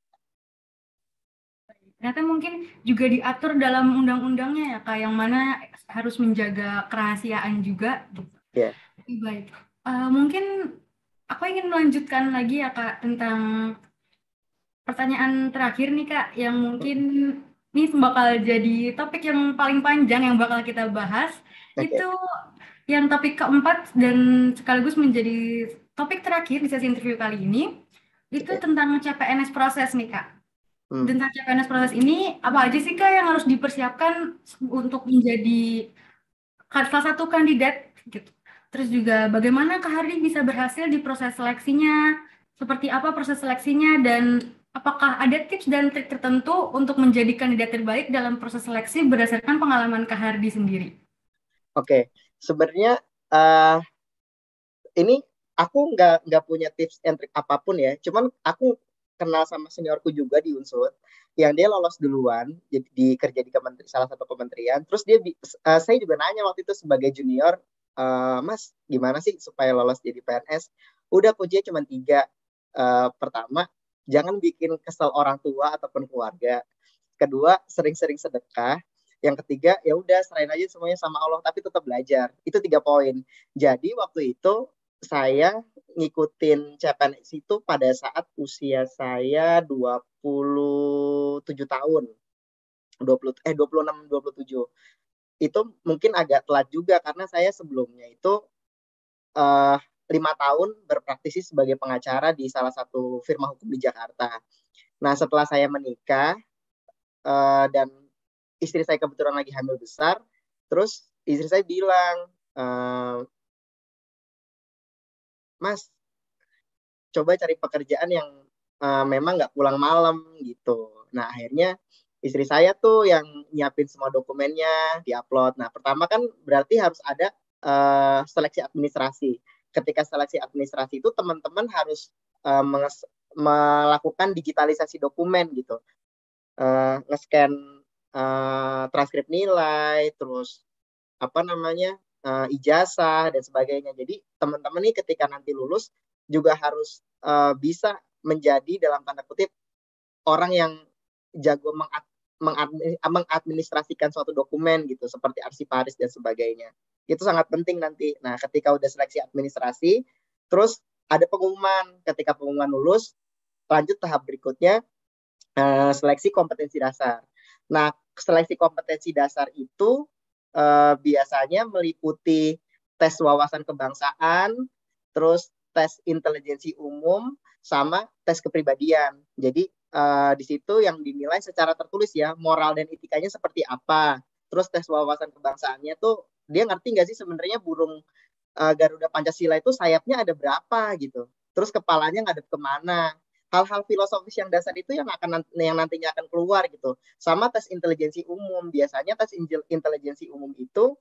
Speaker 10: Ternyata mungkin juga diatur dalam undang-undangnya ya, Kak, yang mana harus menjaga kerahasiaan juga gitu.
Speaker 11: Yeah.
Speaker 10: Baik. Mungkin aku ingin melanjutkan lagi ya, Kak, tentang pertanyaan terakhir nih, Kak, yang mungkin ini bakal jadi topik yang paling panjang yang bakal kita bahas. Itu yang topik keempat dan sekaligus menjadi topik terakhir di sesi interview kali ini, itu tentang CPNS proses nih, Kak. Tentang CPNS proses ini, apa aja sih, Kak, yang harus dipersiapkan untuk menjadi salah satu kandidat gitu. Terus juga bagaimana Kak Hardy bisa berhasil di proses seleksinya, seperti apa proses seleksinya, dan apakah ada tips dan trik tertentu untuk menjadi kandidat terbaik dalam proses seleksi berdasarkan pengalaman Kak Hardy sendiri?
Speaker 11: Oke, sebenarnya ini aku nggak punya tips and trik apapun ya, cuman aku kenal sama seniorku juga di Unsur yang dia lolos duluan, jadi kerja di salah satu kementerian. Terus dia saya juga nanya waktu itu sebagai junior, Mas gimana sih supaya lolos jadi PNS? Udah, kuncinya cuma 3. Pertama, jangan bikin kesel orang tua ataupun keluarga. Kedua, sering-sering sedekah. Yang ketiga, ya udah serahin aja semuanya sama Allah, tapi tetap belajar. Itu 3 poin. Jadi waktu itu saya ngikutin CPNS itu pada saat usia saya 27 tahun. 26-27. Itu mungkin agak telat juga karena saya sebelumnya itu 5 tahun berpraktisi sebagai pengacara di salah satu firma hukum di Jakarta. Nah, setelah saya menikah dan istri saya kebetulan lagi hamil besar, terus istri saya bilang, Mas, coba cari pekerjaan yang memang nggak pulang malam gitu. Nah, akhirnya istri saya tuh yang nyiapin semua dokumennya, diupload. Nah, pertama kan berarti harus ada seleksi administrasi. Ketika seleksi administrasi itu teman-teman harus melakukan digitalisasi dokumen gitu. Nge-scan transkrip nilai, terus ijazah dan sebagainya. Jadi teman-teman nih ketika nanti lulus juga harus bisa menjadi dalam tanda kutip orang yang jago mengadministrasikan suatu dokumen gitu, seperti arsiparis dan sebagainya. Itu sangat penting nanti. Nah, ketika udah seleksi administrasi, terus ada pengumuman. Ketika pengumuman lulus, lanjut tahap berikutnya seleksi kompetensi dasar. Nah, seleksi kompetensi dasar itu biasanya meliputi tes wawasan kebangsaan, terus tes intelijensi umum, sama tes kepribadian. Jadi di situ yang dinilai secara tertulis ya, moral dan etikanya seperti apa. Terus tes wawasan kebangsaannya tuh dia ngerti nggak sih sebenarnya burung Garuda Pancasila itu sayapnya ada berapa gitu. Terus kepalanya ngadep kemana. Hal-hal filosofis yang dasar itu yang nantinya akan keluar gitu. Sama tes intelijensi umum. Biasanya tes intelijensi umum itu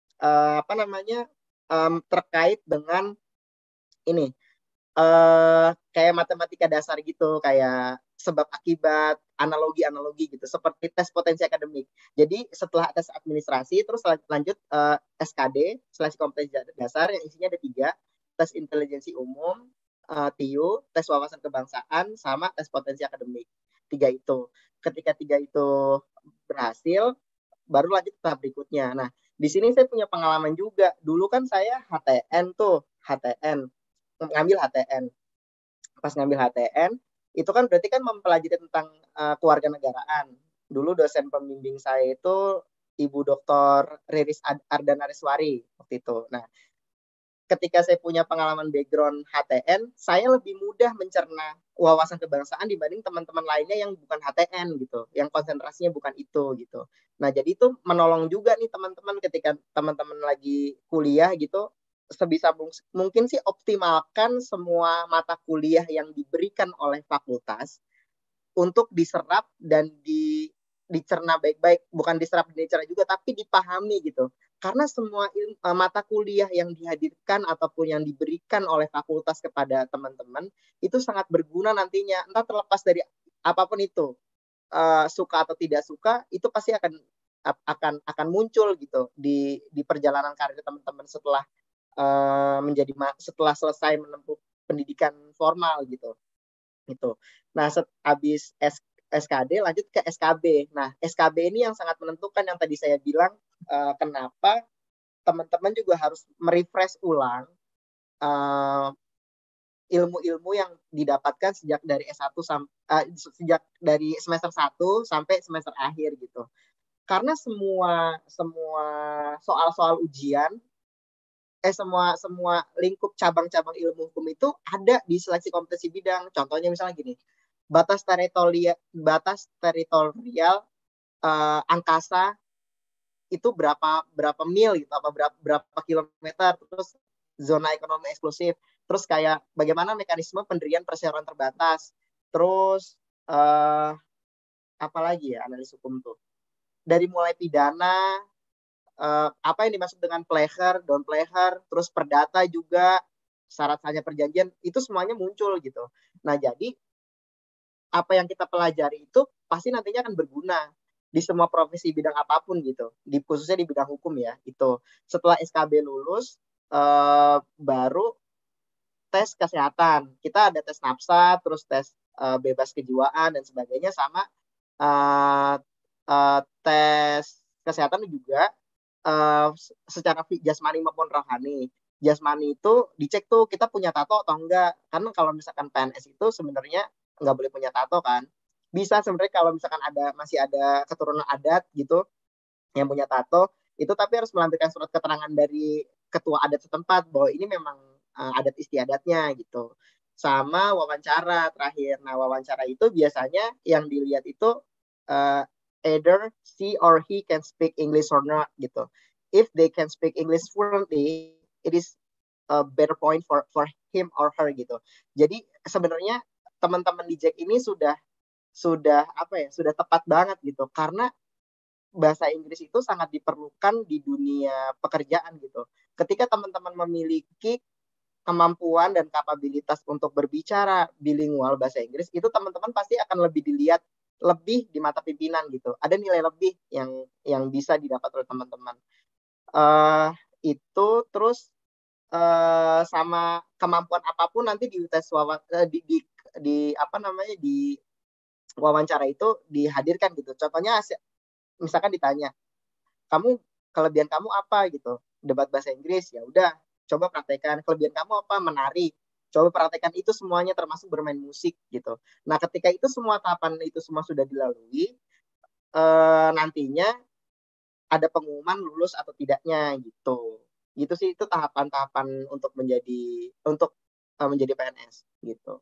Speaker 11: terkait dengan ini kayak matematika dasar gitu, kayak sebab akibat, analogi gitu, seperti tes potensi akademik. Jadi setelah tes administrasi terus lanjut SKD, seleksi kompetensi dasar, yang isinya ada 3, tes intelijensi umum, TIU, tes wawasan kebangsaan, sama tes potensi akademik. 3 itu. Ketika 3 itu berhasil, baru lanjut tahap berikutnya. Nah, di sini saya punya pengalaman juga. Dulu kan saya HTN, ngambil HTN. pas ngambil HTN itu kan berarti kan mempelajari tentang kewarganegaraan. Dulu dosen pembimbing saya itu Ibu Dr. Riris Ardanariswari waktu itu. Nah, ketika saya punya pengalaman background HTN, saya lebih mudah mencerna wawasan kebangsaan dibanding teman-teman lainnya yang bukan HTN gitu, yang konsentrasinya bukan itu gitu. Nah, jadi itu menolong juga nih teman-teman ketika teman-teman lagi kuliah gitu, sebisa mungkin sih optimalkan semua mata kuliah yang diberikan oleh fakultas untuk diserap dan dicerna baik-baik, bukan diserap dan dicerna juga, tapi dipahami gitu. Karena semua mata kuliah yang dihadirkan ataupun yang diberikan oleh fakultas kepada teman-teman itu sangat berguna nantinya, entah terlepas dari apapun itu, suka atau tidak suka, itu pasti akan muncul gitu di perjalanan karir teman-teman setelah setelah selesai menempuh pendidikan formal gitu. Nah, habis SKD lanjut ke SKB. Nah, SKB ini yang sangat menentukan yang tadi saya bilang kenapa teman-teman juga harus merefresh ulang ilmu-ilmu yang didapatkan sejak dari S1 sejak dari semester 1 sampai semester akhir gitu. Karena semua soal-soal ujian semua lingkup cabang-cabang ilmu hukum itu ada di seleksi kompetensi bidang. Contohnya misalnya gini, batas teritorial angkasa itu berapa mil gitu, apa berapa kilometer, terus zona ekonomi eksklusif, terus kayak bagaimana mekanisme pendirian perseroan terbatas, terus apa lagi ya analis hukum tuh, dari mulai pidana, apa yang dimaksud dengan pleasure, down pleasure, terus perdata juga, syarat hanya perjanjian, itu semuanya muncul gitu. Nah, jadi apa yang kita pelajari itu pasti nantinya akan berguna di semua profesi bidang apapun gitu, khususnya di bidang hukum ya. Itu setelah SKB lulus, baru tes kesehatan. Kita ada tes NAPSA, terus tes bebas kejiwaan dan sebagainya, sama tes kesehatan juga secara jasmani maupun rohani. Jasmani itu dicek tuh kita punya tato atau enggak. Karena kalau misalkan PNS itu sebenarnya nggak boleh punya tato kan. Bisa sebenarnya kalau misalkan masih ada keturunan adat gitu yang punya tato, itu tapi harus melampirkan surat keterangan dari ketua adat setempat bahwa ini memang adat istiadatnya gitu. Sama wawancara terakhir. Nah, wawancara itu biasanya yang dilihat itu either she or he can speak English or not gitu. If they can speak English fluently, it is a better point for him or her gitu. Jadi sebenarnya teman-teman di Jack ini sudah tepat banget gitu, karena bahasa Inggris itu sangat diperlukan di dunia pekerjaan gitu. Ketika teman-teman memiliki kemampuan dan kapabilitas untuk berbicara bilingual bahasa Inggris, itu teman-teman pasti akan lebih dilihat lebih di mata pimpinan gitu. Ada nilai lebih yang bisa didapat oleh teman-teman. Itu terus sama kemampuan apapun nanti di tes di wawancara itu dihadirkan gitu. Contohnya misalkan ditanya, kelebihan kamu apa gitu? Debat bahasa Inggris, ya udah coba praktekkan. Kelebihan kamu apa? Menari. Coba praktekkan itu semuanya, termasuk bermain musik gitu. Nah, ketika itu semua tahapan itu semua sudah dilalui, nantinya ada pengumuman lulus atau tidaknya gitu. Gitu sih, itu tahapan-tahapan untuk menjadi PNS gitu.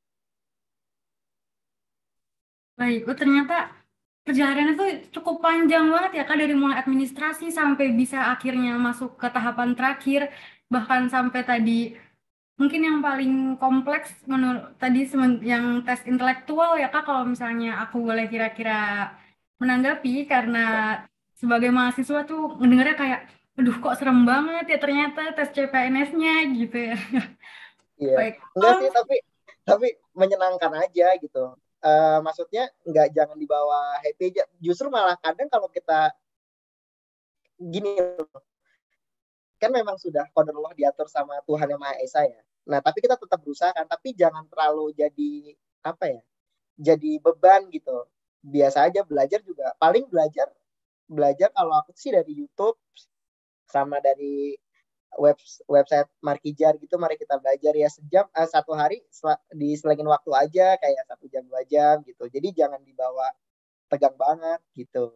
Speaker 10: Baik, ternyata perjalanannya tuh cukup panjang banget ya Kak, dari mulai administrasi sampai bisa akhirnya masuk ke tahapan terakhir, bahkan sampai tadi mungkin yang paling kompleks menurut tadi yang tes intelektual ya Kak, kalau misalnya aku boleh kira-kira menanggapi, karena sebagai mahasiswa tuh mendengarnya kayak, aduh kok serem banget ya ternyata tes CPNS-nya gitu ya.
Speaker 11: Iya,
Speaker 10: Baik.
Speaker 11: enggak sih, tapi menyenangkan aja gitu. Maksudnya jangan dibawa happy aja. Justru malah kadang kalau kita gini, kan memang sudah qadarullah diatur sama Tuhan Yang Maha Esa ya. Nah, tapi kita tetap berusaha kan, tapi jangan terlalu jadi jadi beban gitu. Biasa aja belajar juga. Paling belajar kalau aku sih dari YouTube sama dari website Markijar gitu, mari kita belajar ya sejam, 1 hari diselengin waktu aja kayak 1 jam 2 jam gitu. Jadi jangan dibawa tegang banget gitu.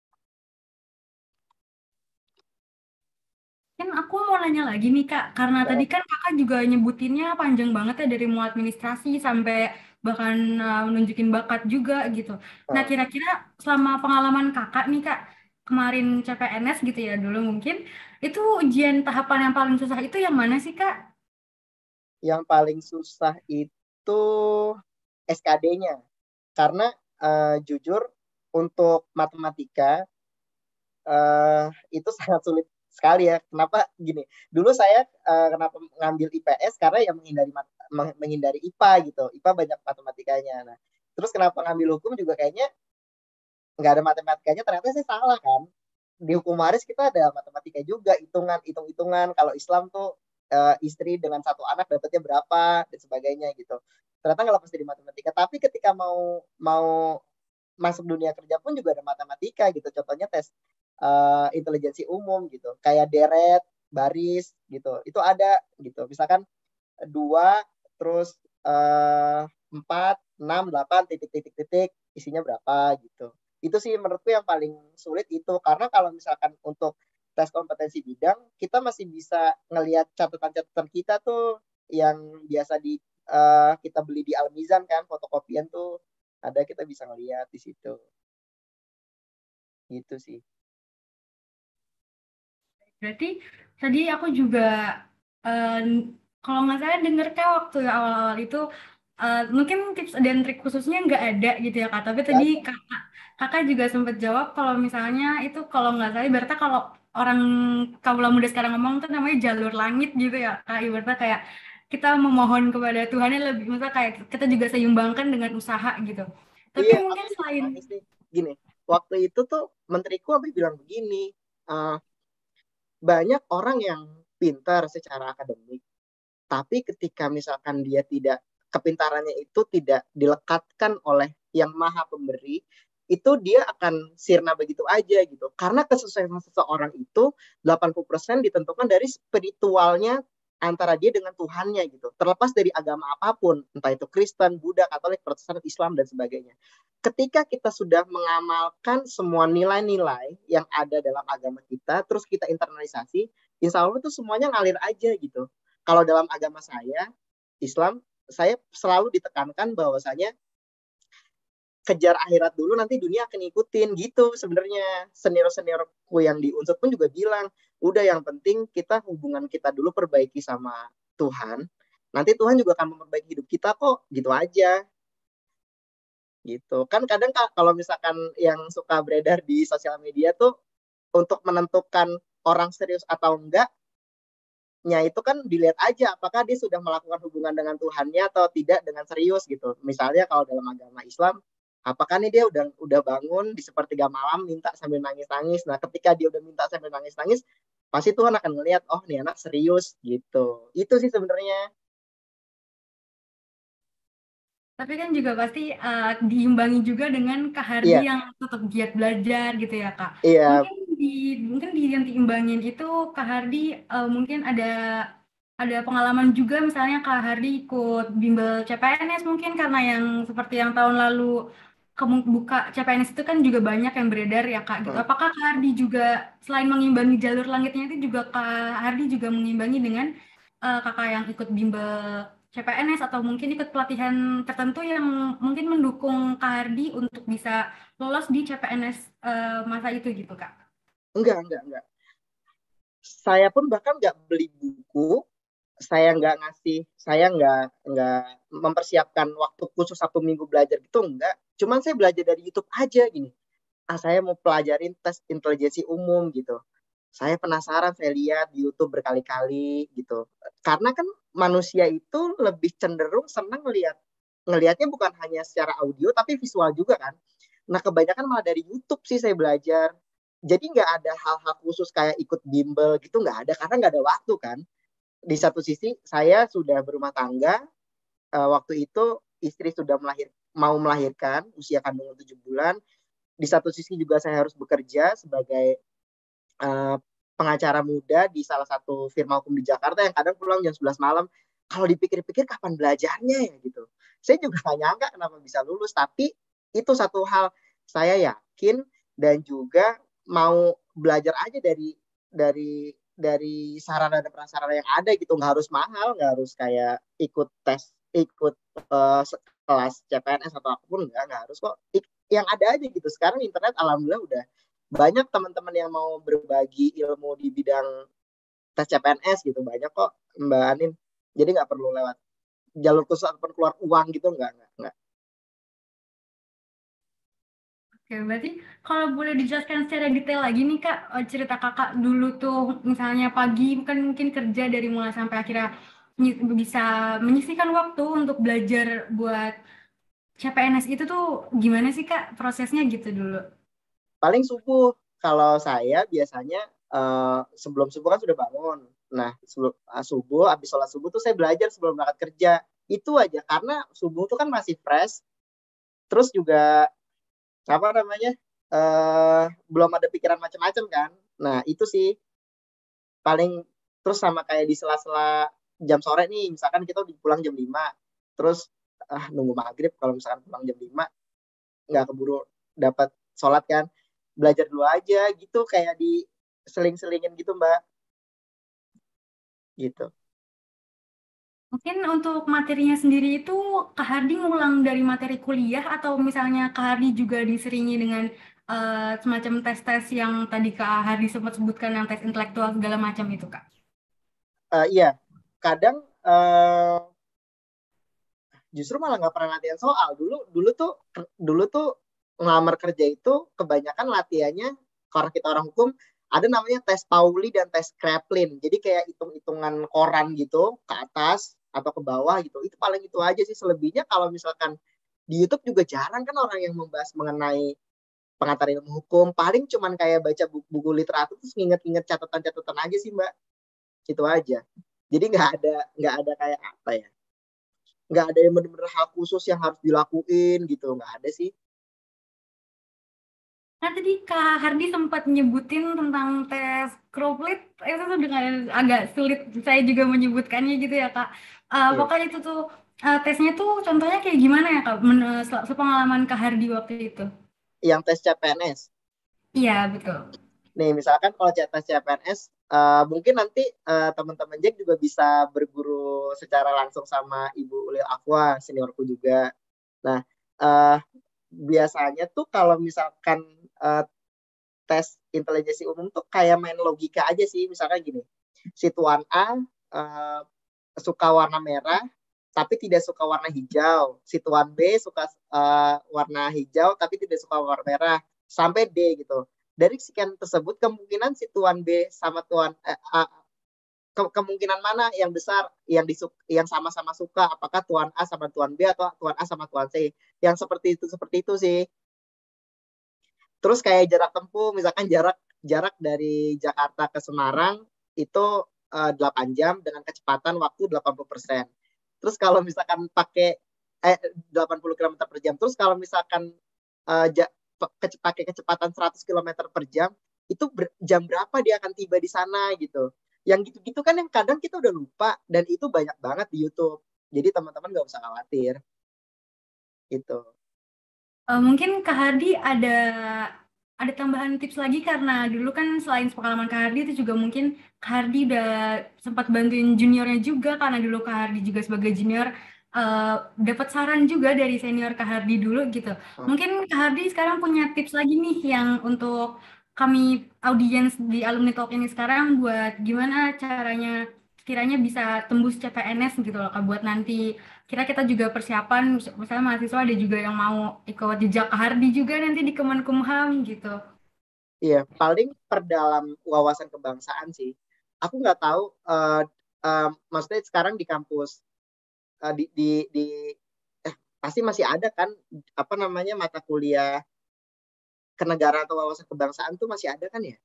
Speaker 10: Kan aku mau nanya lagi nih Kak, karena tadi kan Kakak juga nyebutinnya panjang banget ya dari mulai administrasi sampai bahkan nunjukin bakat juga gitu. Nah kira-kira selama pengalaman Kakak nih Kak, kemarin CPNS gitu ya dulu mungkin, itu ujian tahapan yang paling susah itu yang mana sih Kak?
Speaker 11: Yang paling susah itu SKD-nya. Karena jujur untuk matematika itu sangat sulit sekali ya. Kenapa gini? Dulu saya kenapa ngambil IPS karena ya menghindari IPA gitu. IPA banyak matematikanya. Nah, terus kenapa ngambil hukum juga kayaknya nggak ada matematikanya. Ternyata saya salah kan. Di hukum waris kita ada matematika juga, hitung-hitungan. Kalau Islam tuh istri dengan 1 anak dapatnya berapa dan sebagainya gitu. Ternyata nggak lepas dari matematika. Tapi ketika mau masuk dunia kerja pun juga ada matematika gitu. Contohnya tes intelijensi umum gitu, kayak deret, baris gitu, itu ada gitu. Misalkan 2 terus 4, 6, 8 titik isinya berapa gitu. Itu sih menurutku yang paling sulit itu, karena kalau misalkan untuk tes kompetensi bidang kita masih bisa ngelihat catatan-catatan kita tuh yang biasa kita beli di Al-Mizan kan, fotokopian tuh ada, kita bisa ngelihat di situ. Gitu sih.
Speaker 10: Berarti tadi aku juga kalau nggak salah denger Kak waktu awal-awal itu mungkin tips dan trik khususnya nggak ada gitu ya Kak. Tapi tadi kakak juga sempat jawab kalau misalnya itu kalau nggak salah ibaratnya kalau orang kaula muda sekarang ngomong tuh namanya jalur langit gitu ya Kak. Ibaratnya kayak kita memohon kepada Tuhan yang lebih, misalnya kayak kita juga seimbangkan dengan usaha gitu. Tapi
Speaker 11: Iya,
Speaker 10: mungkin selain
Speaker 11: gini, waktu itu tuh menteriku sampai bilang begini, banyak orang yang pintar secara akademik, tapi ketika misalkan dia kepintarannya itu tidak dilekatkan oleh yang maha pemberi, itu dia akan sirna begitu aja gitu. Karena kesuksesan seseorang itu 80% ditentukan dari spiritualnya antara dia dengan Tuhannya gitu. Terlepas dari agama apapun, entah itu Kristen, Buddha, Katolik, Protestan, Islam, dan sebagainya. Ketika kita sudah mengamalkan semua nilai-nilai yang ada dalam agama kita, terus kita internalisasi, insya Allah itu semuanya ngalir aja gitu. Kalau dalam agama saya, Islam, saya selalu ditekankan bahwasanya kejar akhirat dulu, nanti dunia akan ngikutin gitu. Sebenarnya senior-seniorku yang di Unsur pun juga bilang, udah yang penting kita hubungan kita dulu perbaiki sama Tuhan, nanti Tuhan juga akan memperbaiki hidup kita kok, gitu aja. Gitu kan. Kadang kalau misalkan yang suka beredar di sosial media tuh untuk menentukan orang serius atau enggak, itu kan dilihat aja apakah dia sudah melakukan hubungan dengan Tuhannya atau tidak dengan serius gitu. Misalnya kalau dalam agama Islam, apakah nih dia udah bangun di sepertiga malam minta sambil nangis-nangis. Nah, ketika dia udah minta sambil nangis-nangis, pasti Tuhan akan ngelihat, oh nih anak serius gitu. Itu sih sebenarnya.
Speaker 10: Tapi kan juga pasti diimbangi juga dengan Kak Hardi yang tetap giat belajar gitu ya Kak.
Speaker 11: Iya.
Speaker 10: Mungkin yang diimbangin itu Kak Hardi mungkin ada pengalaman juga, misalnya Kak Hardi ikut bimbel CPNS mungkin karena yang seperti yang tahun lalu buka CPNS itu kan juga banyak yang beredar ya Kak gitu. Apakah Kak Hardi juga selain mengimbangi jalur langitnya itu juga Kak Hardi juga mengimbangi dengan kakak yang ikut bimbel CPNS atau mungkin ikut pelatihan tertentu yang mungkin mendukung Kak Hardi untuk bisa lolos di CPNS masa itu gitu Kak?
Speaker 11: Enggak. Saya pun bahkan nggak beli buku, saya nggak mempersiapkan waktu khusus 1 minggu belajar gitu, enggak. Cuman saya belajar dari YouTube aja gini. Saya mau pelajarin tes intelijensi umum gitu. Saya penasaran, saya lihat di YouTube berkali-kali gitu. Karena kan manusia itu lebih cenderung senang ngelihatnya bukan hanya secara audio tapi visual juga kan. Nah, kebanyakan malah dari YouTube sih saya belajar. Jadi nggak ada hal-hal khusus kayak ikut bimbel gitu, nggak ada, karena nggak ada waktu kan. Di satu sisi saya sudah berumah tangga, waktu itu istri sudah mau melahirkan, usia kandungan 7 bulan. Di satu sisi juga saya harus bekerja sebagai pengacara muda di salah satu firma hukum di Jakarta yang kadang pulang jam 11 malam. Kalau dipikir-pikir kapan belajarnya ya gitu. Saya juga nggak nyangka kenapa bisa lulus, tapi itu satu hal saya yakin dan juga mau belajar aja dari sarana dan prasarana yang ada gitu, nggak harus mahal, nggak harus kayak ikut tes, ikut kelas CPNS atau apapun, nggak harus kok. Yang ada aja gitu. Sekarang internet alhamdulillah udah banyak teman-teman yang mau berbagi ilmu di bidang tes CPNS gitu, banyak kok Mbak Anin. Jadi nggak perlu lewat jalur khusus ataupun keluar uang gitu, nggak.
Speaker 10: Oke, berarti kalau boleh dijelaskan secara detail lagi nih Kak, cerita Kakak dulu tuh misalnya pagi kan mungkin kerja dari mulai sampai akhirnya bisa menyisihkan waktu untuk belajar buat CPNS itu tuh gimana sih Kak prosesnya gitu dulu?
Speaker 11: Paling subuh. Kalau saya biasanya sebelum subuh kan sudah bangun. Nah, sebelum subuh, habis sholat subuh tuh saya belajar sebelum berangkat kerja. Itu aja, karena subuh tuh kan masih fresh. Terus juga apa namanya, belum ada pikiran macam-macam kan. Nah, itu sih paling. Terus sama kayak di sela-sela jam sore nih, misalkan kita udah pulang jam 5, terus nunggu maghrib. Kalau misalkan pulang jam 5 nggak keburu dapat sholat kan, belajar dulu aja gitu, kayak di seling-selingin gitu Mbak, gitu.
Speaker 10: Mungkin untuk materinya sendiri itu Kak Hardi ngulang dari materi kuliah atau misalnya Kak Hardi juga diseringi dengan semacam tes-tes yang tadi Kak Hardi sempat sebutkan, yang tes intelektual segala macam itu Kak?
Speaker 11: Iya, kadang justru malah nggak pernah latihan soal. Dulu tuh ngelamar kerja itu kebanyakan latihannya, karena kita orang hukum, ada namanya tes Pauli dan tes Kraepelin. Jadi kayak hitung-hitungan koran gitu ke atas atau ke bawah gitu. Itu paling itu aja sih. Selebihnya kalau misalkan di YouTube juga jarang kan orang yang membahas mengenai pengantar ilmu hukum. Paling cuman kayak baca buku literatur terus nginget-nginget catatan-catatan aja sih Mbak. Itu aja. Jadi nggak ada kayak apa ya, nggak ada yang benar-benar hal khusus yang harus dilakuin gitu, nggak ada sih.
Speaker 10: Nah tadi Kak Hardi sempat nyebutin tentang tes Croplit, itu tuh dengan agak sulit saya juga menyebutkannya gitu ya Kak. Pokoknya itu tuh tesnya tuh contohnya kayak gimana ya Kak, sepengalaman Kak Hardi waktu itu?
Speaker 11: Yang tes CPNS.
Speaker 10: Iya betul.
Speaker 11: Nih misalkan kalau tes CPNS, mungkin nanti teman-teman Jack juga bisa berguru secara langsung sama Ibu Ulil Afwa, seniorku juga. Nah, biasanya tuh kalau misalkan tes intelijensi umum tuh kayak main logika aja sih. Misalkan gini, si Tuan A suka warna merah tapi tidak suka warna hijau. Si Tuan B suka warna hijau tapi tidak suka warna merah, sampai D gitu. Dari sekian tersebut kemungkinan si Tuan B sama Tuan kemungkinan mana yang besar yang sama-sama suka, apakah Tuan A sama Tuan B atau Tuan A sama Tuan C. Yang seperti itu sih. Terus kayak jarak tempuh, misalkan jarak dari Jakarta ke Semarang itu 8 jam dengan kecepatan waktu 80%. Terus kalau misalkan pakai 80 km per jam. Terus kalau misalkan pakai kecepatan 100 km per jam, itu jam berapa dia akan tiba di sana gitu. Yang gitu-gitu kan yang kadang kita udah lupa, dan itu banyak banget di YouTube. Jadi teman-teman nggak usah khawatir. Gitu.
Speaker 10: Mungkin Kak Hardi ada tambahan tips lagi, karena dulu kan selain pengalaman Kak Hardi itu juga mungkin Kak Hardi udah sempat bantuin juniornya juga, karena dulu Kak Hardi juga sebagai junior dapat saran juga dari senior Kak Hardi dulu gitu. Mungkin Kak Hardi sekarang punya tips lagi nih yang untuk kami audiens di Alumni Talk ini sekarang, buat gimana caranya kiranya bisa tembus CPNS gitu loh Kak, buat nanti kita juga persiapan, misalnya mahasiswa ada juga yang mau ikut jejak Kak Hardi juga nanti di Kemenkumham gitu.
Speaker 11: Iya, paling perdalam wawasan kebangsaan sih. Aku nggak tahu, maksudnya sekarang di kampus pasti masih ada kan apa namanya mata kuliah kenegaraan atau wawasan kebangsaan tuh masih ada kan ya?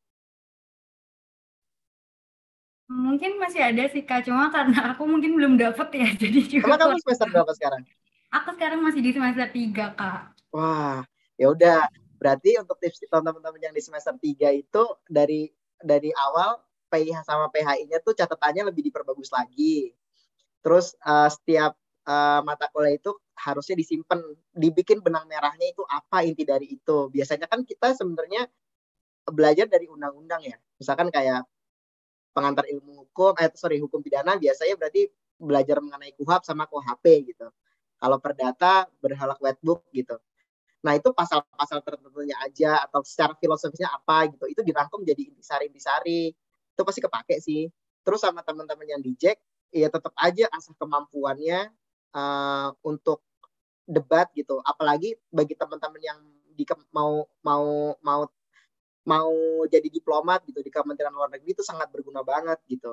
Speaker 10: Mungkin masih ada sih Kak, cuma karena aku mungkin belum dapet ya, jadi juga.
Speaker 11: Emang kamu semester berapa sekarang?
Speaker 10: Aku sekarang masih di semester 3 Kak.
Speaker 11: Wah, ya udah. Berarti untuk tips teman-teman yang di semester 3 itu dari dari awal PIH sama PHI-nya tuh catatannya lebih diperbagus lagi. Terus setiap mata kuliah itu harusnya disimpan, dibikin benang merahnya itu apa inti dari itu. Biasanya kan kita sebenarnya belajar dari undang-undang ya. Misalkan kayak pengantar ilmu hukum, hukum pidana biasanya berarti belajar mengenai KUHP sama KUHP gitu. Kalau perdata berhalak wetbook gitu. Nah itu pasal-pasal tertentunya aja atau secara filosofisnya apa gitu. Itu dirangkum jadi intisari-intisari. Itu pasti kepake sih. Terus sama teman-teman yang di Jack, ya tetap aja asah kemampuannya untuk debat gitu. Apalagi bagi teman-teman yang mau jadi diplomat gitu di Kementerian Luar Negeri itu sangat berguna banget gitu.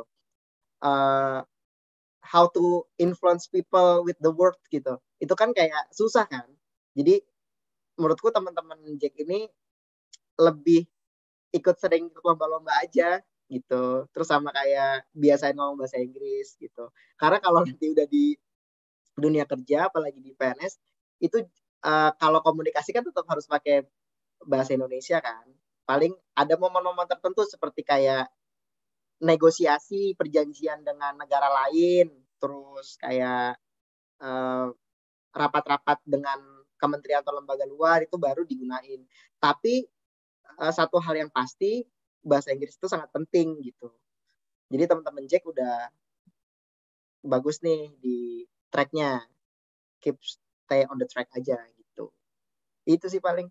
Speaker 11: How to influence people with the word gitu. Itu kan kayak susah kan. Jadi menurutku teman-teman Jack ini lebih ikut sering ikut lomba-lomba aja gitu. Terus sama kayak biasain ngomong bahasa Inggris gitu. Karena kalau nanti udah di dunia kerja, apalagi di PNS, itu kalau komunikasi kan tetap harus pakai bahasa Indonesia kan. Paling ada momen-momen tertentu seperti kayak negosiasi perjanjian dengan negara lain, terus kayak rapat-rapat dengan kementerian atau lembaga luar itu baru digunain. Tapi satu hal yang pasti bahasa Inggris itu sangat penting gitu. Jadi teman-teman Jack udah bagus nih di tracknya, keep stay on the track aja gitu. Itu sih paling.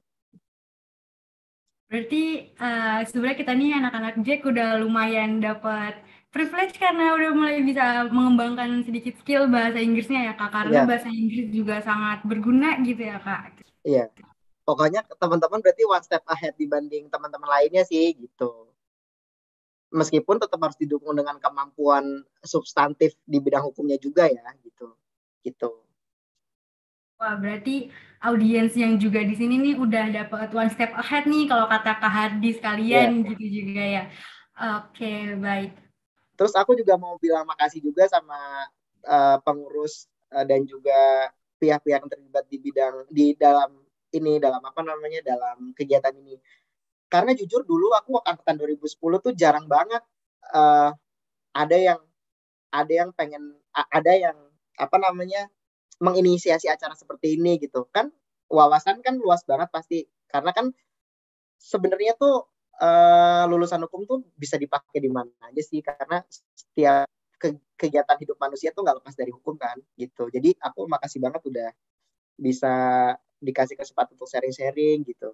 Speaker 10: Berarti sebenarnya kita nih anak-anak Jack udah lumayan dapat privilege karena udah mulai bisa mengembangkan sedikit skill bahasa Inggrisnya ya Kak, karena bahasa Inggris juga sangat berguna gitu ya Kak.
Speaker 11: Iya, pokoknya teman-teman berarti one step ahead dibanding teman-teman lainnya sih gitu. Meskipun tetap harus didukung dengan kemampuan substantif di bidang hukumnya juga ya gitu.
Speaker 10: Wah, berarti audiens yang juga di sini nih udah dapat one step ahead nih kalau kata Kak Hardi sekalian gitu juga ya. Oke, baik.
Speaker 11: Terus aku juga mau bilang makasih juga sama pengurus dan juga pihak-pihak yang terlibat dalam kegiatan ini. Karena jujur dulu aku angkatan 2010 tuh jarang banget ada yang menginisiasi acara seperti ini gitu kan. Wawasan kan luas banget pasti, karena kan sebenarnya tuh lulusan hukum tuh bisa dipakai di mana aja sih, karena setiap kegiatan hidup manusia tuh nggak lepas dari hukum kan gitu. Jadi aku makasih banget udah bisa dikasih kesempatan untuk sharing-sharing gitu.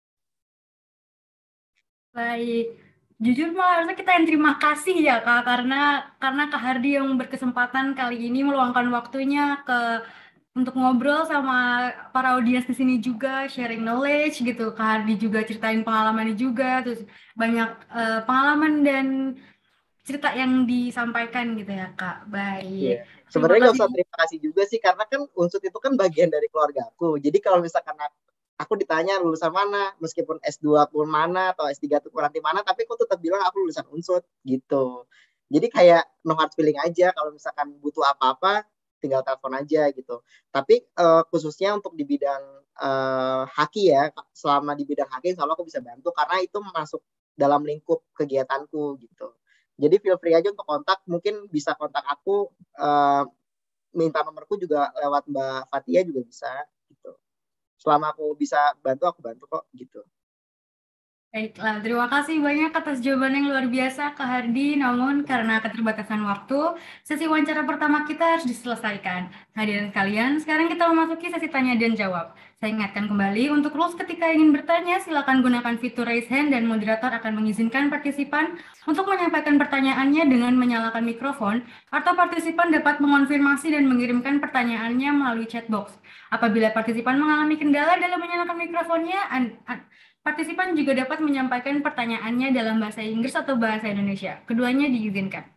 Speaker 10: Baik, jujur malah harusnya kita yang terima kasih ya Kak, karena Kak Hardi yang berkesempatan kali ini meluangkan waktunya untuk ngobrol sama para audiens di sini juga, sharing knowledge gitu. Kak Hardi juga ceritain pengalamannya juga, terus banyak pengalaman dan cerita yang disampaikan gitu ya Kak. Baik.
Speaker 11: Sebenarnya nggak usah terima kasih juga sih, karena kan Unsud itu kan bagian dari keluarga aku. Jadi kalau misalkan aku ditanya lulusan mana, meskipun S2 pun mana atau S3 tuh nanti mana, tapi aku tetap bilang aku lulusan Unsud gitu. Jadi kayak no hard feeling aja, kalau misalkan butuh apa-apa tinggal telepon aja gitu. Tapi khususnya untuk di bidang haki ya, selama di bidang haki insya Allah aku bisa bantu karena itu masuk dalam lingkup kegiatanku gitu. Jadi feel free aja untuk kontak, mungkin bisa kontak aku, minta nomorku juga lewat Mbak Fatia juga bisa gitu. Selama aku bisa bantu, aku bantu kok gitu.
Speaker 10: Baiklah, terima kasih banyak atas jawaban yang luar biasa Kak Hardi. Namun karena keterbatasan waktu, sesi wawancara pertama kita harus diselesaikan. Hadirin sekalian, sekarang kita memasuki sesi tanya dan jawab. Saya ingatkan kembali untuk rules ketika ingin bertanya, silakan gunakan fitur raise hand dan moderator akan mengizinkan partisipan untuk menyampaikan pertanyaannya dengan menyalakan mikrofon, atau partisipan dapat mengonfirmasi dan mengirimkan pertanyaannya melalui chat box. Apabila partisipan mengalami kendala dalam menyalakan mikrofonnya, partisipan juga dapat menyampaikan pertanyaannya dalam bahasa Inggris atau bahasa Indonesia. Keduanya diizinkan.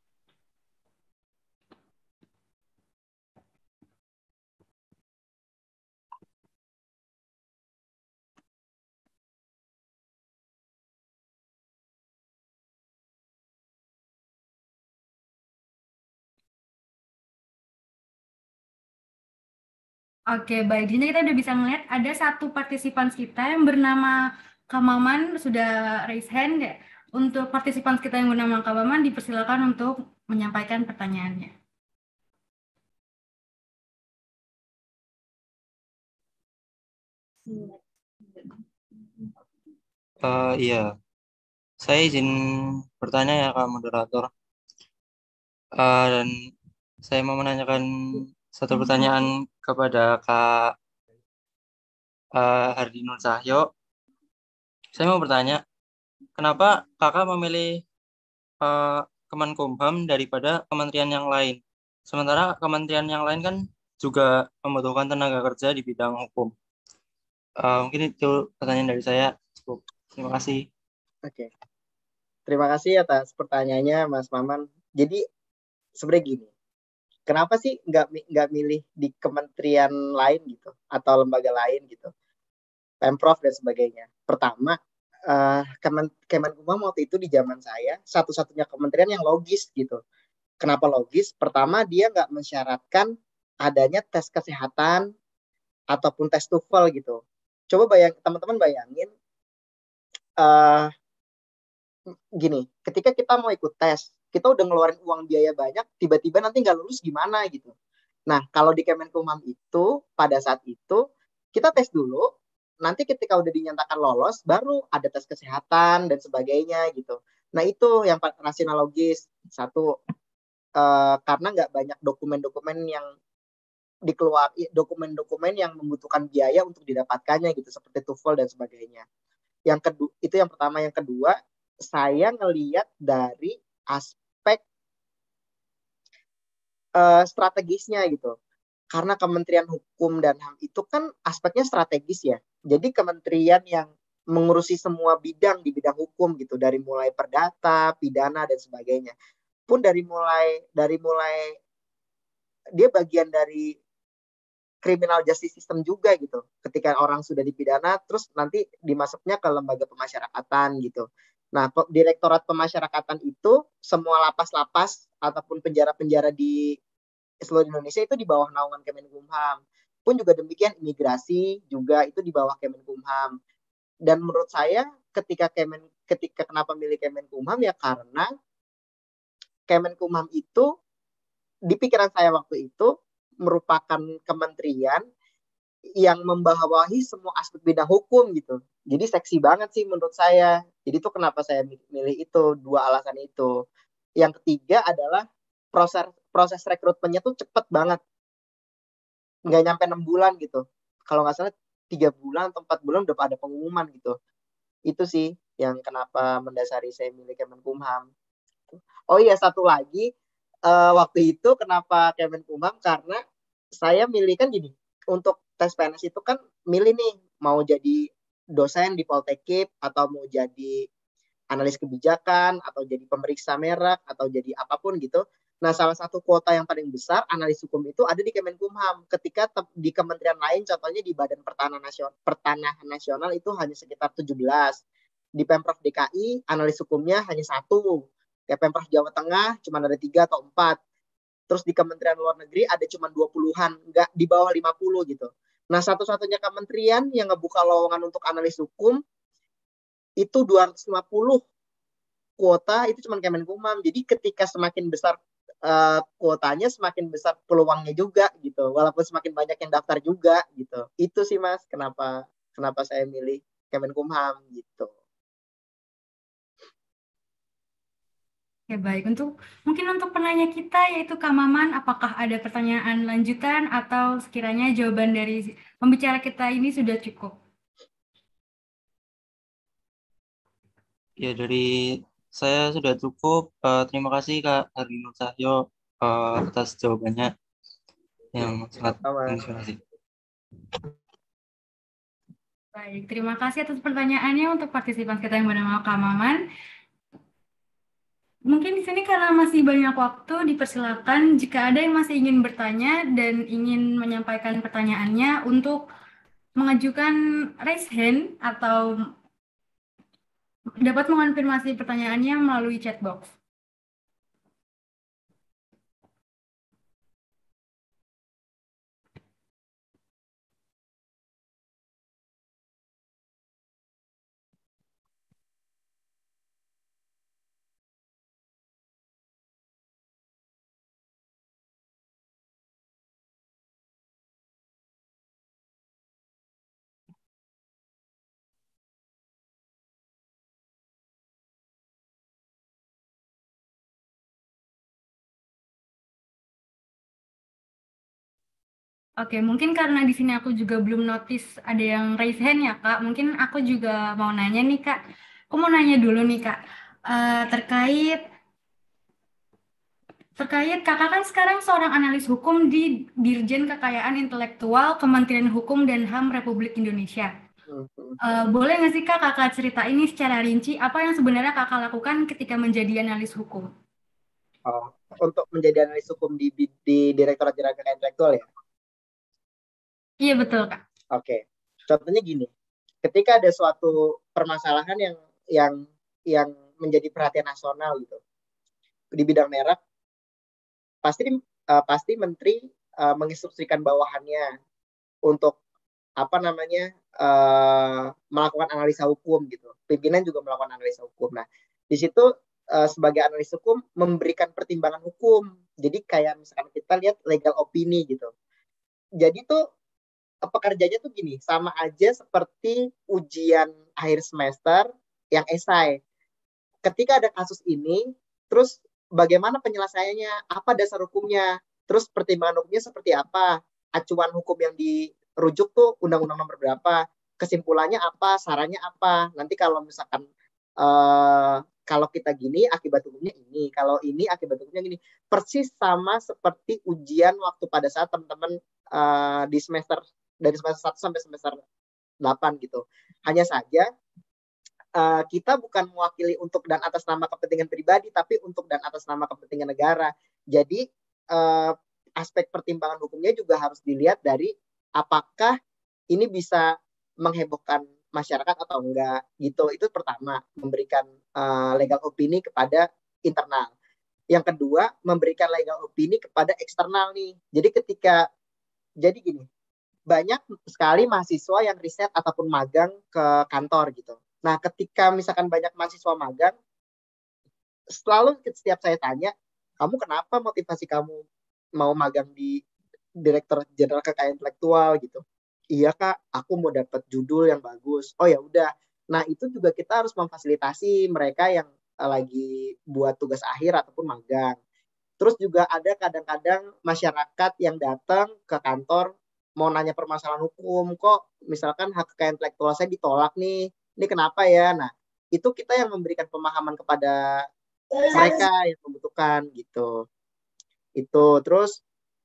Speaker 10: Oke, baik. Di sini kita udah bisa melihat ada satu partisipan kita yang bernama Kamaman sudah raise hand. Untuk partisipan kita yang bernama Kak Maman, dipersilakan untuk menyampaikan pertanyaannya.
Speaker 12: Iya, saya izin bertanya ya Kak Moderator. Dan saya mau menanyakan satu pertanyaan kepada Kak Hardi Nur Cahyo. Saya mau bertanya, kenapa Kakak memilih Kemenkumham daripada kementerian yang lain? Sementara kementerian yang lain kan juga membutuhkan tenaga kerja di bidang hukum. Mungkin itu pertanyaan dari saya. Cukup. Terima kasih.
Speaker 11: Oke. Terima kasih atas pertanyaannya, Mas Maman. Jadi sebenarnya gini, kenapa sih nggak milih di kementerian lain gitu atau lembaga lain gitu, Pemprov dan sebagainya? Pertama, Kemenkumham waktu itu di zaman saya satu-satunya kementerian yang logis gitu. Kenapa logis? Pertama, dia nggak mensyaratkan adanya tes kesehatan ataupun tes TOEFL gitu. Coba teman-teman bayangin, gini, ketika kita mau ikut tes, kita udah ngeluarin uang biaya banyak, tiba-tiba nanti nggak lulus gimana gitu. Nah, kalau di Kemenkumham itu, pada saat itu, kita tes dulu, nanti ketika udah dinyatakan lolos, baru ada tes kesehatan dan sebagainya gitu. Nah, itu yang rasional logis. Satu, karena nggak banyak dokumen-dokumen yang dokumen-dokumen yang membutuhkan biaya untuk didapatkannya gitu, seperti TOEFL dan sebagainya. Yang kedua, itu yang pertama. Yang kedua, saya ngelihat dari aspek strategisnya gitu. Karena Kementerian Hukum dan HAM itu kan aspeknya strategis ya. Jadi kementerian yang mengurusi semua bidang di bidang hukum gitu, dari mulai perdata, pidana dan sebagainya. Pun dari mulai dia bagian dari criminal justice system juga gitu. Ketika orang sudah dipidana, terus nanti dimasuknya ke lembaga pemasyarakatan gitu. Nah, Direktorat Pemasyarakatan itu semua lapas-lapas ataupun penjara-penjara di seluruh Indonesia itu di bawah naungan Kemenkumham. Pun juga demikian imigrasi juga itu di bawah Kemenkumham. Dan menurut saya ketika kenapa milih Kemenkumham ya karena Kemenkumham itu di pikiran saya waktu itu merupakan kementerian yang membawahi semua aspek bidang hukum gitu. Jadi seksi banget sih menurut saya. Jadi itu kenapa saya milih itu, dua alasan itu. Yang ketiga adalah proses rekrutmennya tuh cepet banget. Nggak nyampe 6 bulan gitu. Kalau nggak salah 3 bulan atau 4 bulan udah ada pengumuman gitu. Itu sih yang kenapa mendasari saya milih Kemenkumham. Oh iya, satu lagi, waktu itu kenapa Kemenkumham, karena saya milih kan gini, untuk tes PNS itu kan milih nih, mau jadi dosen di Poltekip, atau mau jadi analis kebijakan, atau jadi pemeriksa merek, atau jadi apapun gitu. Nah, salah satu kuota yang paling besar analis hukum itu ada di Kemenkumham. Ketika di kementerian lain, contohnya di Badan Pertanahan Nasional itu hanya sekitar 17. Di Pemprov DKI, analis hukumnya hanya 1. Kayak Pemprov Jawa Tengah cuma ada 3 atau 4. Terus di Kementerian Luar Negeri ada cuma 20-an, nggak di bawah 50 gitu. Nah, satu-satunya kementerian yang ngebuka lowongan untuk analis hukum itu 250 kuota, itu cuma Kemenkumham. Jadi ketika semakin besar kuotanya, semakin besar peluangnya juga gitu. Walaupun semakin banyak yang daftar juga gitu. Itu sih Mas, kenapa saya milih Kemenkumham gitu.
Speaker 10: Oke, baik. Mungkin untuk penanya kita yaitu Kak Maman, apakah ada pertanyaan lanjutan atau sekiranya jawaban dari pembicara kita ini sudah cukup?
Speaker 12: Ya, dari saya sudah cukup. Terima kasih Kak Hardi Nur Cahyo atas jawabannya yang sangat menginspirasi.
Speaker 10: Baik, terima kasih atas pertanyaannya untuk partisipan kita yang bernama Kak Maman. Mungkin di sini karena masih banyak waktu, dipersilakan jika ada yang masih ingin bertanya dan ingin menyampaikan pertanyaannya untuk mengajukan raise hand atau dapat mengonfirmasi pertanyaannya melalui chat box. Oke, mungkin karena di sini aku juga belum notice ada yang raise hand ya, Kak. Mungkin aku juga mau nanya nih, Kak. Aku mau nanya dulu nih, Kak. Terkait Kakak kan sekarang seorang analis hukum di Dirjen Kekayaan Intelektual Kementerian Hukum dan HAM Republik Indonesia. Boleh nggak sih Kakak cerita ini secara rinci apa yang sebenarnya Kakak lakukan ketika menjadi analis hukum?
Speaker 11: Untuk menjadi analis hukum di Direktorat Jenderal Kekayaan Intelektual ya?
Speaker 10: Iya betul, Kak.
Speaker 11: Oke. Contohnya gini, ketika ada suatu permasalahan yang menjadi perhatian nasional gitu di bidang merek, pasti menteri menginstruksikan bawahannya untuk melakukan analisa hukum gitu. Pimpinan juga melakukan analisa hukum. Nah, di situ sebagai analis hukum memberikan pertimbangan hukum. Jadi kayak misalkan kita lihat legal opini gitu. Jadi tuh pekerjaannya tuh gini, sama aja seperti ujian akhir semester yang esai. Ketika ada kasus ini, terus bagaimana penyelesaiannya, apa dasar hukumnya, terus pertimbangan hukumnya seperti apa, acuan hukum yang dirujuk tuh undang-undang nomor berapa, kesimpulannya apa, sarannya apa. Nanti kalau misalkan kalau kita gini akibat hukumnya ini, kalau ini akibat hukumnya gini. Persis sama seperti ujian waktu pada saat teman-teman di semester dari semester 1 sampai semester 8 gitu. Hanya saja kita bukan mewakili untuk dan atas nama kepentingan pribadi, tapi untuk dan atas nama kepentingan negara. Jadi aspek pertimbangan hukumnya juga harus dilihat dari apakah ini bisa menghebohkan masyarakat atau enggak gitu. Itu pertama, memberikan legal opini kepada internal. Yang kedua, memberikan legal opini kepada eksternal nih. Jadi gini, banyak sekali mahasiswa yang riset ataupun magang ke kantor gitu. Nah, ketika misalkan banyak mahasiswa magang, selalu setiap saya tanya, kamu kenapa motivasi kamu mau magang di Direktur Jenderal Kekayaan Intelektual gitu? Iya Kak, aku mau dapat judul yang bagus. Oh ya udah. Nah, itu juga kita harus memfasilitasi mereka yang lagi buat tugas akhir ataupun magang. Terus juga ada kadang-kadang masyarakat yang datang ke kantor mau nanya permasalahan hukum, kok misalkan hak kekayaan intelektual saya ditolak nih, ini kenapa ya? Nah, itu kita yang memberikan pemahaman kepada mereka yang membutuhkan gitu. Itu terus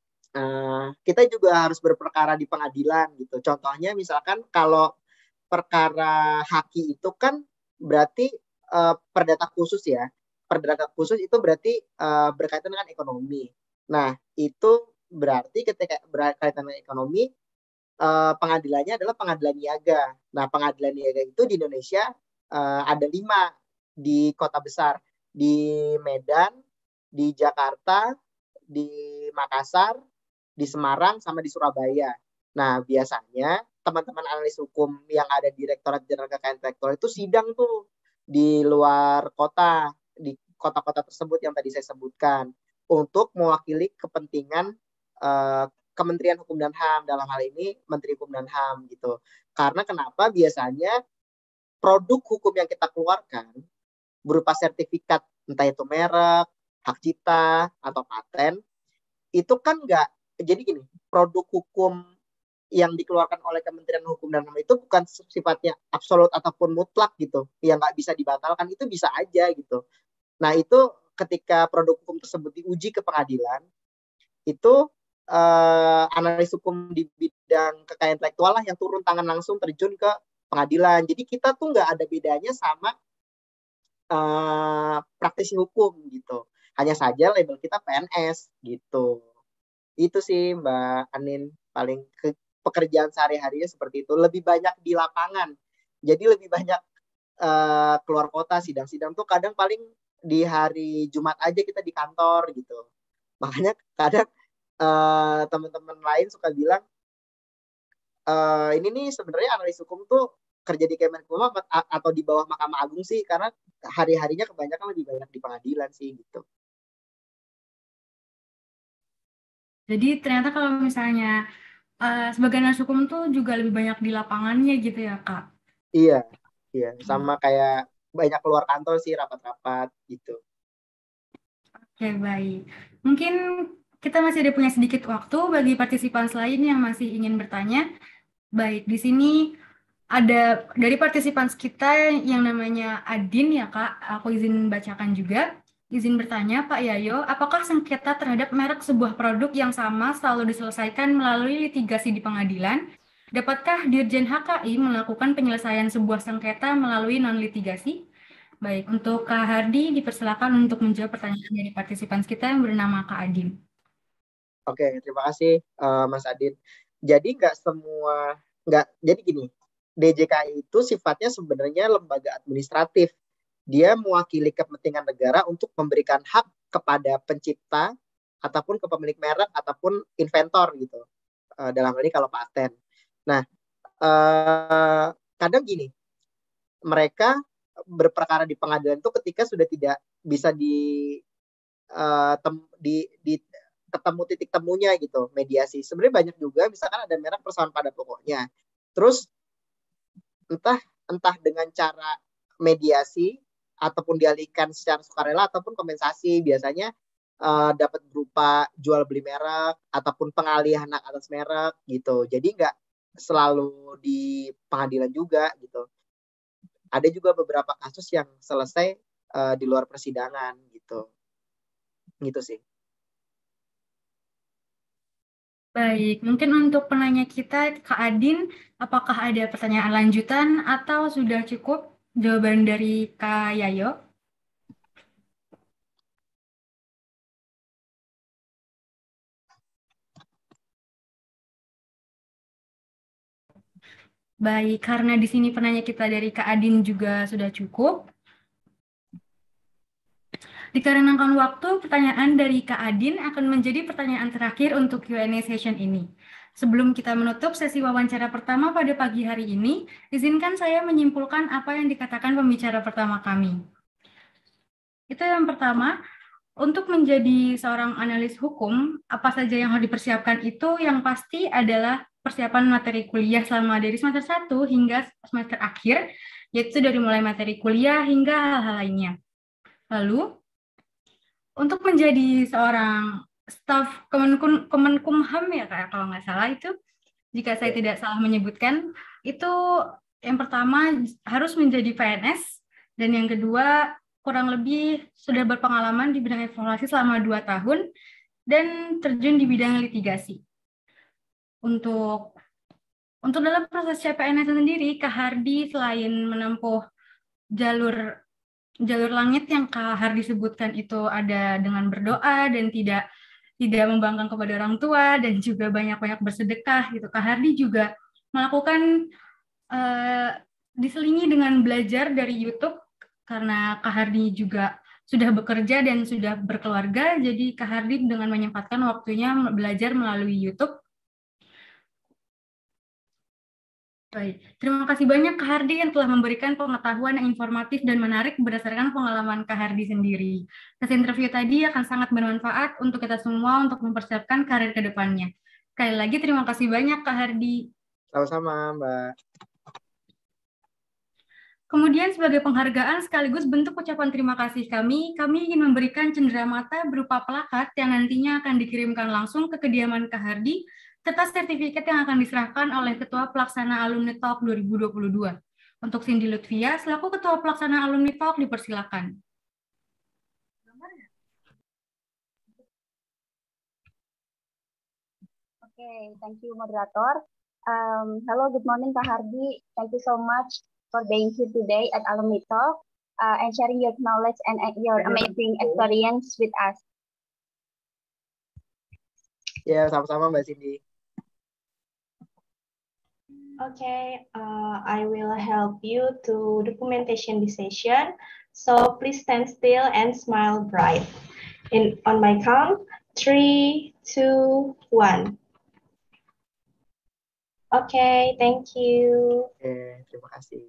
Speaker 11: kita juga harus berperkara di pengadilan gitu. Contohnya misalkan kalau perkara haki itu kan berarti perdata khusus ya. Perdata khusus itu berarti berkaitan dengan ekonomi. Nah, itu berarti ketika berkaitan dengan ekonomi, pengadilannya adalah pengadilan niaga. Nah, pengadilan niaga itu di Indonesia ada 5 di kota besar. Di Medan, di Jakarta, di Makassar, di Semarang, sama di Surabaya. Nah, biasanya teman-teman analis hukum yang ada di Direktorat Jenderal Kekayaan Intelektual itu sidang tuh di luar kota, di kota-kota tersebut yang tadi saya sebutkan, untuk mewakili kepentingan Kementerian Hukum dan HAM, dalam hal ini Menteri Hukum dan HAM gitu. Karena kenapa biasanya produk hukum yang kita keluarkan berupa sertifikat, entah itu merek, hak cipta, atau paten, itu kan enggak, jadi gini, produk hukum yang dikeluarkan oleh Kementerian Hukum dan HAM itu bukan sifatnya absolut ataupun mutlak gitu, yang nggak bisa dibatalkan, itu bisa aja gitu. Nah, itu ketika produk hukum tersebut diuji ke pengadilan, itu analis hukum di bidang kekayaan intelektual lah yang turun tangan langsung terjun ke pengadilan. Jadi kita tuh nggak ada bedanya sama praktisi hukum gitu. Hanya saja label kita PNS gitu. Itu sih Mbak Anin, paling pekerjaan sehari-harinya seperti itu. Lebih banyak di lapangan. Jadi lebih banyak keluar kota, sidang-sidang tuh kadang paling di hari Jumat aja kita di kantor gitu. Makanya kadang teman-teman lain suka bilang ini nih sebenarnya analis hukum tuh kerja di Kemenkumham atau di bawah Mahkamah Agung sih, karena hari-harinya kebanyakan lebih banyak di pengadilan sih gitu.
Speaker 10: Jadi ternyata kalau misalnya sebagai analis hukum tuh juga lebih banyak di lapangannya gitu ya Kak?
Speaker 11: Iya, sama kayak banyak keluar kantor sih, rapat-rapat gitu.
Speaker 10: Oke, baik. Mungkin kita masih ada punya sedikit waktu bagi partisipan lain yang masih ingin bertanya. Baik, di sini ada dari partisipan kita yang namanya Adin ya Kak, aku izin bacakan juga. Izin bertanya Pak Yayo, apakah sengketa terhadap merek sebuah produk yang sama selalu diselesaikan melalui litigasi di pengadilan? Dapatkah Dirjen HKI melakukan penyelesaian sebuah sengketa melalui non-litigasi? Baik, untuk Kak Hardi dipersilakan untuk menjawab pertanyaan dari partisipan kita yang bernama Kak Adin.
Speaker 11: Oke, terima kasih Mas Adin. Jadi jadi gini, DJKI itu sifatnya sebenarnya lembaga administratif. Dia mewakili kepentingan negara untuk memberikan hak kepada pencipta ataupun ke pemilik merek ataupun inventor gitu. Dalam hal ini kalau paten. Nah, kadang gini, mereka berperkara di pengadilan itu ketika sudah tidak bisa ketemu titik temunya gitu, mediasi. Sebenarnya banyak juga, misalkan ada merek persoalan pada pokoknya. Terus entah dengan cara mediasi ataupun dialihkan secara sukarela ataupun kompensasi, biasanya dapat berupa jual beli merek ataupun pengalihan hak atas merek gitu. Jadi nggak selalu di pengadilan juga gitu. Ada juga beberapa kasus yang selesai di luar persidangan gitu. Gitu sih.
Speaker 10: Baik, mungkin untuk penanya kita, Kak Adin, apakah ada pertanyaan lanjutan atau sudah cukup jawaban dari Kak Yayo? Baik, karena di sini penanya kita dari Kak Adin juga sudah cukup. Dikarenakan waktu, pertanyaan dari Kak Adin akan menjadi pertanyaan terakhir untuk Q&A session ini. Sebelum kita menutup sesi wawancara pertama pada pagi hari ini, izinkan saya menyimpulkan apa yang dikatakan pembicara pertama kami. Itu yang pertama, untuk menjadi seorang analis hukum, apa saja yang harus dipersiapkan itu yang pasti adalah persiapan materi kuliah selama dari semester 1 hingga semester akhir, yaitu dari mulai materi kuliah hingga hal-hal lainnya. Lalu, untuk menjadi seorang staf Kemenkumham ya Kak, kalau nggak salah itu, jika saya tidak salah menyebutkan, itu yang pertama harus menjadi PNS, dan yang kedua kurang lebih sudah berpengalaman di bidang evaluasi selama 2 tahun, dan terjun di bidang litigasi. Untuk dalam proses CPNS sendiri, Kak Hardi selain menempuh jalur langit yang Kak Hardi sebutkan itu ada dengan berdoa dan tidak membangkang kepada orang tua dan juga banyak-banyak bersedekah gitu. Kak Hardi juga melakukan diselingi dengan belajar dari YouTube karena Kak Hardi juga sudah bekerja dan sudah berkeluarga, jadi Kak Hardi dengan menyempatkan waktunya belajar melalui YouTube. Baik, terima kasih banyak Kak Hardi yang telah memberikan pengetahuan yang informatif dan menarik berdasarkan pengalaman Kak Hardi sendiri. Sesi interview tadi akan sangat bermanfaat untuk kita semua untuk mempersiapkan karir ke depannya. Sekali lagi terima kasih banyak Kak Hardi.
Speaker 11: Sama-sama Mbak.
Speaker 10: Kemudian sebagai penghargaan sekaligus bentuk ucapan terima kasih kami ingin memberikan cenderamata berupa plakat yang nantinya akan dikirimkan langsung ke kediaman Kak Hardi, serta sertifikat yang akan diserahkan oleh Ketua Pelaksana Alumni Talk 2022. Untuk Cindy Lutfia, selaku Ketua Pelaksana Alumni Talk, dipersilakan.
Speaker 3: Okay, thank you, moderator. Hello, good morning, Kak Hardi. Thank you so much for being here today at Alumni Talk and sharing your knowledge and your amazing experience with us.
Speaker 11: Ya, sama-sama Mbak Cindy.
Speaker 13: Okay, I will help you to documentation this session. So please stand still and smile bright. On my count, 3, 2, 1. Okay, thank you.
Speaker 11: Oke, terima kasih.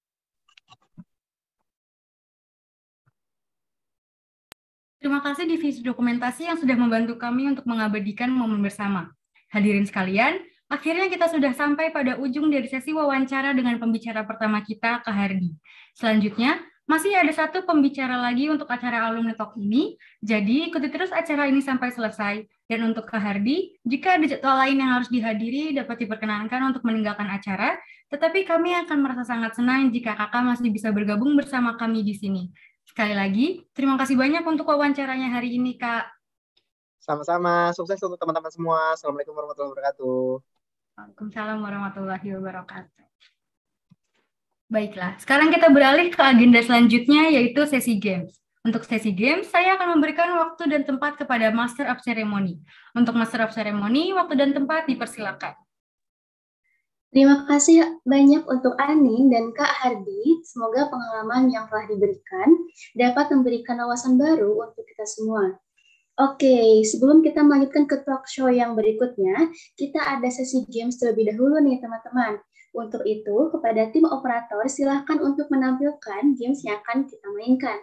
Speaker 10: Terima kasih Divisi Dokumentasi yang sudah membantu kami untuk mengabadikan momen bersama. Hadirin sekalian, akhirnya kita sudah sampai pada ujung dari sesi wawancara dengan pembicara pertama kita, Kak Hardi. Selanjutnya, Masih ada satu pembicara lagi untuk acara Alumni Talk ini, jadi ikuti terus acara ini sampai selesai. Dan untuk Kak Hardi, jika ada jadwal lain yang harus dihadiri, dapat diperkenankan untuk meninggalkan acara, tetapi kami akan merasa sangat senang jika kakak masih bisa bergabung bersama kami di sini. Sekali lagi, terima kasih banyak untuk wawancaranya hari ini, Kak.
Speaker 11: Sama-sama, sukses untuk teman-teman semua. Assalamualaikum warahmatullahi wabarakatuh.
Speaker 10: Waalaikumsalam warahmatullahi wabarakatuh. Baiklah, sekarang kita beralih ke agenda selanjutnya, yaitu sesi games. Untuk sesi games, saya akan memberikan waktu dan tempat kepada Master of Ceremony. Untuk Master of Ceremony, waktu dan tempat dipersilakan.
Speaker 1: Terima kasih banyak untuk Aning dan Kak Hardi. Semoga pengalaman yang telah diberikan dapat memberikan wawasan baru untuk kita semua. Oke, sebelum kita melanjutkan ke talk show yang berikutnya, kita ada sesi games terlebih dahulu nih teman-teman. Untuk itu, kepada tim operator silahkan untuk menampilkan games yang akan kita mainkan.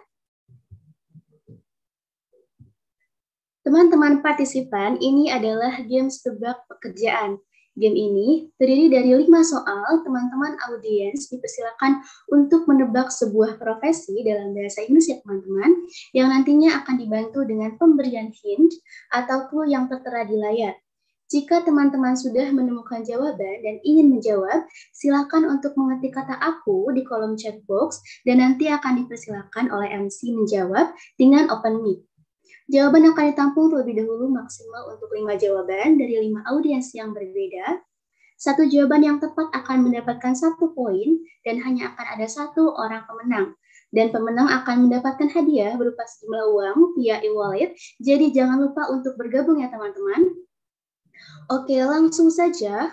Speaker 1: Teman-teman partisipan, ini adalah games tebak pekerjaan. Game ini terdiri dari 5 soal. Teman-teman audiens dipersilakan untuk menebak sebuah profesi dalam bahasa Inggris ya teman-teman, yang nantinya akan dibantu dengan pemberian hint atau clue yang tertera di layar. Jika teman-teman sudah menemukan jawaban dan ingin menjawab, silakan untuk mengetik kata "aku" di kolom chat box dan nanti akan dipersilakan oleh MC menjawab dengan open mic. Jawaban akan ditampung terlebih dahulu maksimal untuk 5 jawaban dari 5 audiens yang berbeda. 1 jawaban yang tepat akan mendapatkan 1 poin dan hanya akan ada 1 orang pemenang. Dan pemenang akan mendapatkan hadiah berupa sejumlah uang via e-wallet. Jadi jangan lupa untuk bergabung ya teman-teman. Oke, langsung saja.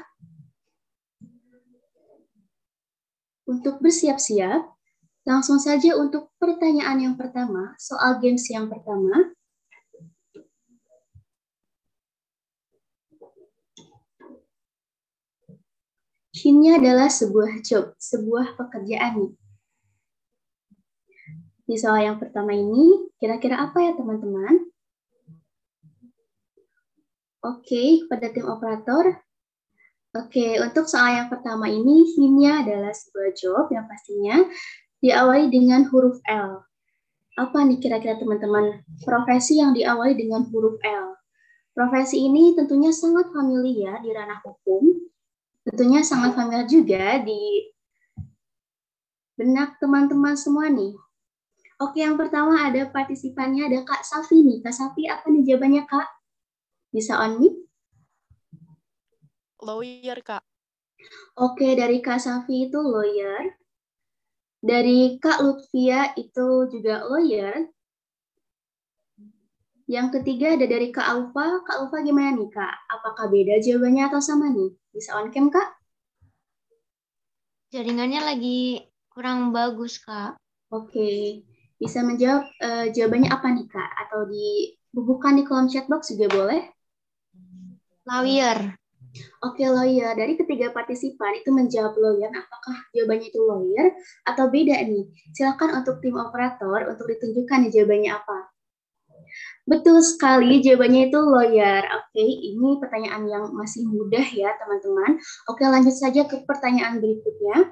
Speaker 1: Untuk bersiap-siap, langsung saja untuk pertanyaan yang pertama, soal games yang pertama. Hint-nya adalah sebuah job, sebuah pekerjaan. Di soal yang pertama ini, kira-kira apa ya teman-teman? Oke, pada tim operator. Oke, untuk soal yang pertama ini, hint-nya adalah sebuah job yang pastinya diawali dengan huruf L. Apa nih kira-kira teman-teman? Profesi yang diawali dengan huruf L. Profesi ini tentunya sangat familiar di ranah hukum. Tentunya sangat familiar juga di benak teman-teman semua nih. Oke, yang pertama ada partisipannya, ada Kak Safi nih. Kak Safi, apa nih jawabannya, Kak? Bisa on mic?
Speaker 14: Lawyer, Kak.
Speaker 1: Oke, dari Kak Safi itu lawyer. Dari Kak Lutfia itu juga lawyer. Yang ketiga ada dari Kak Alfa. Kak Alfa gimana nih, Kak? Apakah beda jawabannya atau sama nih? Bisa on cam, Kak?
Speaker 15: Jaringannya lagi kurang bagus, Kak.
Speaker 1: Oke. Bisa menjawab jawabannya apa nih, Kak? Atau dibubuhkan di kolom chat box juga boleh?
Speaker 15: Lawyer.
Speaker 1: Oke, lawyer. Dari ketiga partisipan itu menjawab lawyer. Apakah jawabannya itu lawyer atau beda nih? Silakan untuk tim operator untuk ditunjukkan nih jawabannya apa. Betul sekali, jawabannya itu lawyer. Oke, ini pertanyaan yang masih mudah ya, teman-teman. Oke, lanjut saja ke pertanyaan berikutnya.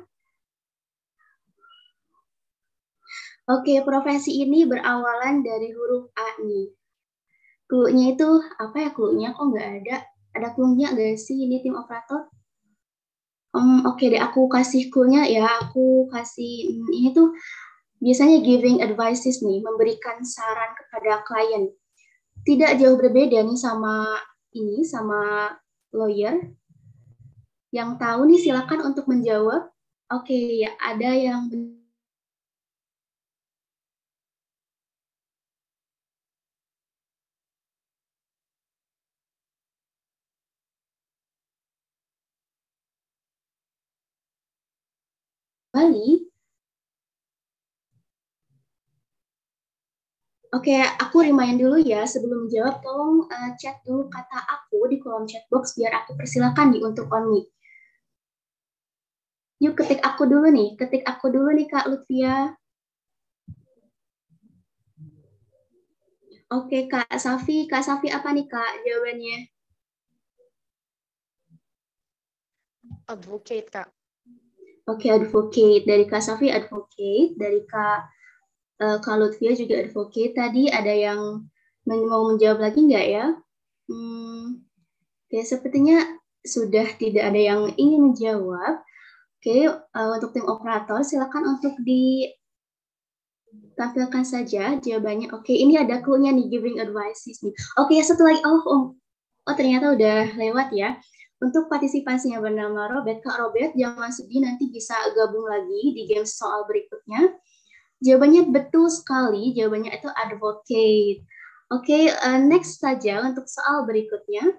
Speaker 1: Oke, profesi ini berawalan dari huruf A nih. Clue-nya itu, apa ya clue-nya? Kok nggak ada? Ada clue-nya nggak sih ini tim operator? Oke deh, aku kasih clue-nya ya. Aku kasih, ini tuh biasanya giving advices nih, memberikan saran kepada klien. Tidak jauh berbeda nih sama ini, sama lawyer. Yang tahu nih silakan untuk menjawab. Oke, ya ada yang Bali. Oke, aku remind dulu ya sebelum menjawab, tolong chat dulu kata "aku" di kolom chat box biar aku persilakan nih untuk on mic. Yuk ketik "aku" dulu nih, Kak Lutfia. Oke, Kak Safi apa nih Kak jawabannya?
Speaker 14: Advocate, Kak.
Speaker 1: Oke, advocate. Dari Kak Safi, advocate. Dari Kak Kak Lutfia juga advocate tadi. Ada yang mau menjawab lagi nggak ya? Oke, sepertinya sudah tidak ada yang ingin menjawab. Oke, untuk tim operator silakan untuk ditampilkan saja jawabannya. Oke, ini ada clue-nya nih, giving advices nih. Oke, satu lagi. Oh, ternyata udah lewat ya. Untuk partisipasinya bernama Robert, Kak Robert, jangan sedih, nanti bisa gabung lagi di game soal berikutnya. Jawabannya betul sekali, jawabannya itu advocate. Oke, next saja untuk soal berikutnya.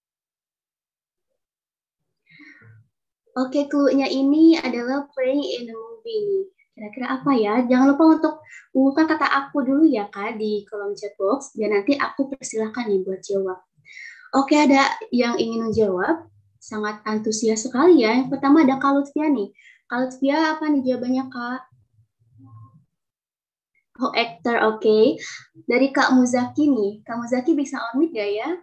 Speaker 1: Oke, clue-nya ini adalah playing in a movie. Kira-kira apa ya? Jangan lupa untuk buka kata aku dulu ya, Kak, di kolom chat box. Dan nanti aku persilahkan nih buat jawab. Oke, ada yang ingin menjawab. Sangat antusias sekali ya. Yang pertama ada Kak Lutfia nih. Kak Lutfia, apa nih jawabannya, Kak? Oh, actor, oke. Dari Kak Muzaki nih. Kak Muzaki bisa on-mic gak ya?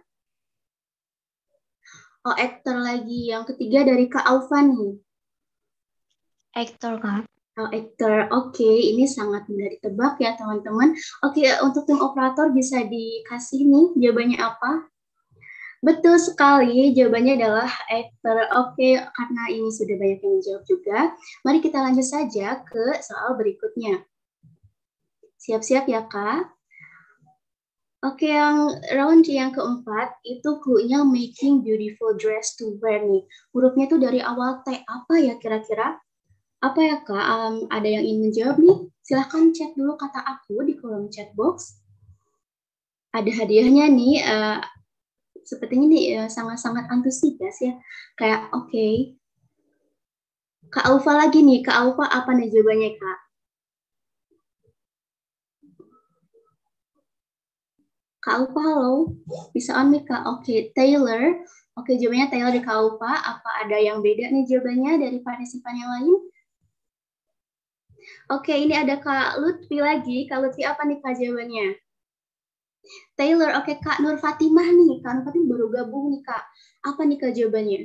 Speaker 1: Oh, actor lagi. Yang ketiga dari Kak Aufa nih.
Speaker 15: Actor, Kak.
Speaker 1: Oh, actor. Oke, ini sangat mudah ditebak ya, teman-teman. Oke, untuk tim operator bisa dikasih nih jawabannya apa? Betul sekali, jawabannya adalah actor. Oke, karena ini sudah banyak yang menjawab juga, mari kita lanjut saja ke soal berikutnya. Siap-siap ya, Kak? Oke, yang round yang keempat itu clue-nya making beautiful dress to wear nih. Hurufnya tuh dari awal T. Apa ya kira-kira? Apa ya, Kak? Ada yang ingin menjawab nih? Silahkan chat dulu kata aku di kolom chat box. Ada hadiahnya nih. Sepertinya nih sangat-sangat antusias ya. Kayak oke. Kak Aufa lagi nih. Kak Aufa apa nih jawabannya, Kak? Kak Aufa, halo. Bisa on mic, Kak? Oke, Taylor. Oke, jawabannya Taylor di Kak Aufa. Apa ada yang beda nih jawabannya dari partisipan yang lain? Oke, ini ada Kak Lutfi lagi. Kak Lutfi apa nih, Kak, jawabannya? Taylor, oke. Kak Nur Fatimah nih. Kak Nur Fatimah baru gabung nih, Kak. Apa nih, Kak, jawabannya?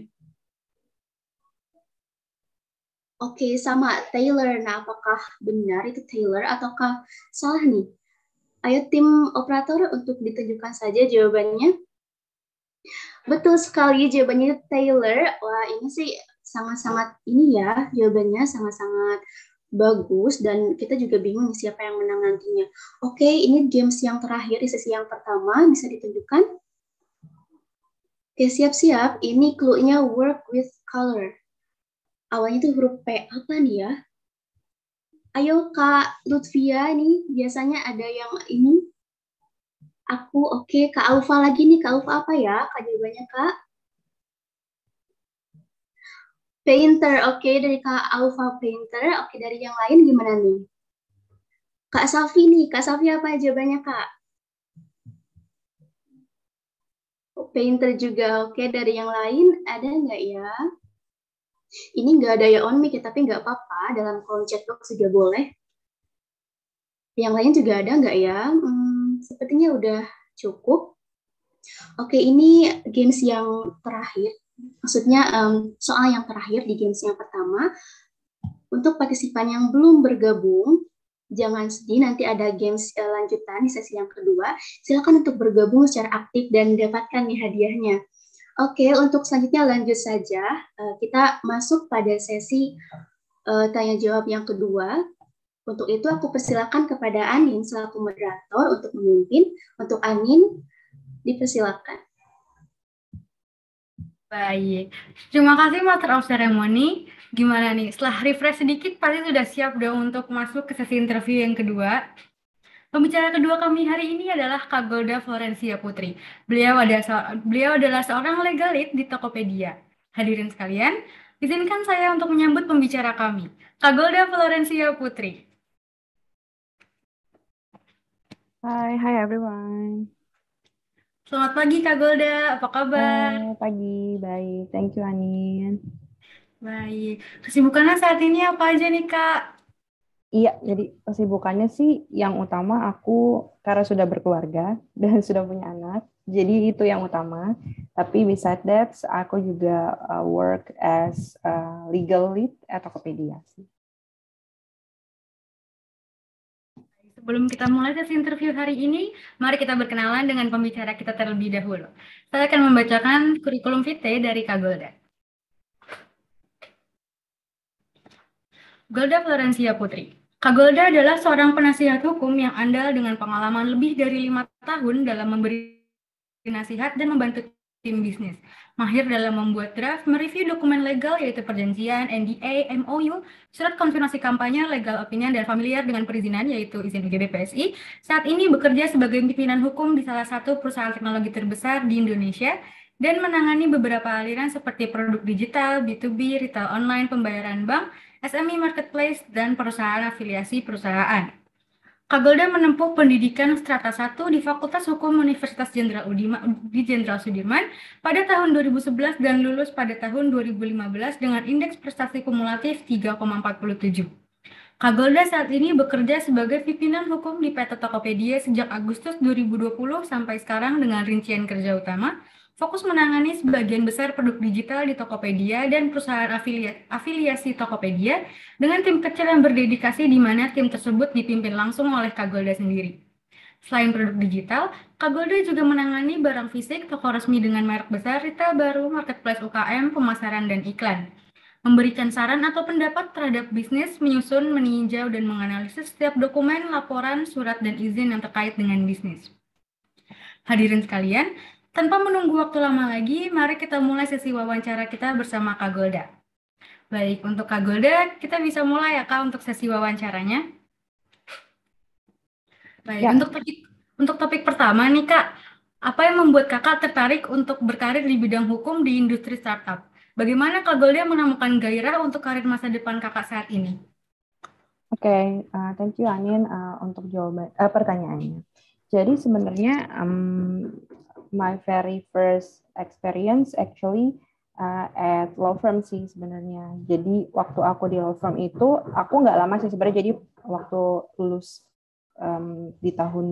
Speaker 1: Oke, sama Taylor. Nah, apakah benar itu Taylor ataukah salah nih? Ayo tim operator untuk ditunjukkan saja jawabannya. Betul sekali, jawabannya Taylor. Wah, ini sih sangat-sangat ini ya, jawabannya sangat-sangat bagus dan kita juga bingung siapa yang menang nantinya. Oke, ini games yang terakhir di sesi yang pertama, bisa ditunjukkan. Oke, siap-siap. Ini clue-nya work with color. Awalnya itu huruf P. Apa nih ya? Ayo Kak Lutfia nih, biasanya ada yang ini. Aku, oke. Kak Aufa lagi nih. Kak Aufa apa ya? Kak jawabannya, Kak? Painter, oke. Dari Kak Aufa painter. Oke, dari yang lain gimana nih? Kak Safi nih. Kak Safi apa jawabannya, Kak? Oh, painter juga, oke. Dari yang lain ada nggak ya? Ini nggak ada ya on mic, tapi nggak apa-apa. Dalam kolom chat box juga boleh. Yang lain juga ada nggak ya? Sepertinya udah cukup. Oke, ini games yang terakhir. Maksudnya soal yang terakhir di games yang pertama. Untuk partisipan yang belum bergabung, jangan sedih, nanti ada games lanjutan di sesi yang kedua. Silakan untuk bergabung secara aktif dan dapatkan nih hadiahnya. Oke, untuk selanjutnya lanjut saja. Kita masuk pada sesi tanya jawab yang kedua. Untuk itu aku persilakan kepada Anin selaku moderator untuk memimpin. Untuk Anin, dipersilakan.
Speaker 10: Baik, terima kasih Master of Ceremony. Gimana nih, setelah refresh sedikit pasti sudah siap dong untuk masuk ke sesi interview yang kedua. Pembicara kedua kami hari ini adalah Kak Golda Florencia Putri. Beliau adalah seorang legal lead di Tokopedia. Hadirin sekalian, izinkan saya untuk menyambut pembicara kami, Kak Golda Florencia Putri.
Speaker 14: Hi everyone.
Speaker 10: Selamat pagi Kak Golda, apa kabar?
Speaker 14: Pagi, baik. Thank you, Anin.
Speaker 10: Baik. Kesibukannya saat ini apa aja nih, Kak?
Speaker 14: Iya, jadi kesibukannya sih yang utama aku karena sudah berkeluarga dan sudah punya anak, jadi itu yang utama. Tapi besides that, aku juga work as legal lead at Tokopedia sih.
Speaker 10: Sebelum kita mulai sesi interview hari ini, mari kita berkenalan dengan pembicara kita terlebih dahulu. Saya akan membacakan kurikulum vitae dari Kak Golda. Golda Florencia Putri. Kak Golda adalah seorang penasihat hukum yang andal dengan pengalaman lebih dari 5 tahun dalam memberi nasihat dan membantu tim bisnis. Mahir dalam membuat draft, mereview dokumen legal yaitu perjanjian, NDA, MOU, surat konfirmasi kampanye, legal opinion, dan familiar dengan perizinan yaitu izin UGB PSI. Saat ini bekerja sebagai pimpinan hukum di salah satu perusahaan teknologi terbesar di Indonesia dan menangani beberapa aliran seperti produk digital, B2B, retail online, pembayaran bank, SME Marketplace, dan perusahaan afiliasi perusahaan. Kak Golda menempuh pendidikan strata 1 di Fakultas Hukum Universitas Jenderal Sudirman pada tahun 2011 dan lulus pada tahun 2015 dengan indeks prestasi kumulatif 3,47. Kak Golda saat ini bekerja sebagai pimpinan hukum di PT Tokopedia sejak Agustus 2020 sampai sekarang dengan rincian kerja utama, fokus menangani sebagian besar produk digital di Tokopedia dan perusahaan afiliasi Tokopedia dengan tim kecil yang berdedikasi di mana tim tersebut dipimpin langsung oleh Kak Golda sendiri. Selain produk digital, Kak Golda juga menangani barang fisik, toko resmi dengan merek besar, retail baru, marketplace UKM, pemasaran, dan iklan. Memberikan saran atau pendapat terhadap bisnis, menyusun, meninjau, dan menganalisis setiap dokumen, laporan, surat, dan izin yang terkait dengan bisnis. Hadirin sekalian, tanpa menunggu waktu lama lagi, mari kita mulai sesi wawancara kita bersama Kak Golda. Baik, untuk Kak Golda, kita bisa mulai ya Kak untuk sesi wawancaranya. Baik, ya. Untuk topik pertama nih Kak, apa yang membuat Kakak tertarik untuk berkarir di bidang hukum di industri startup? Bagaimana Kak Golda menemukan gairah untuk karir masa depan Kakak saat ini?
Speaker 14: Oke, thank you Anin untuk jawaban pertanyaannya. Jadi sebenarnya my very first experience actually at law firm sih sebenarnya. Jadi waktu aku di law firm itu, aku nggak lama sih sebenarnya. Jadi waktu lulus di tahun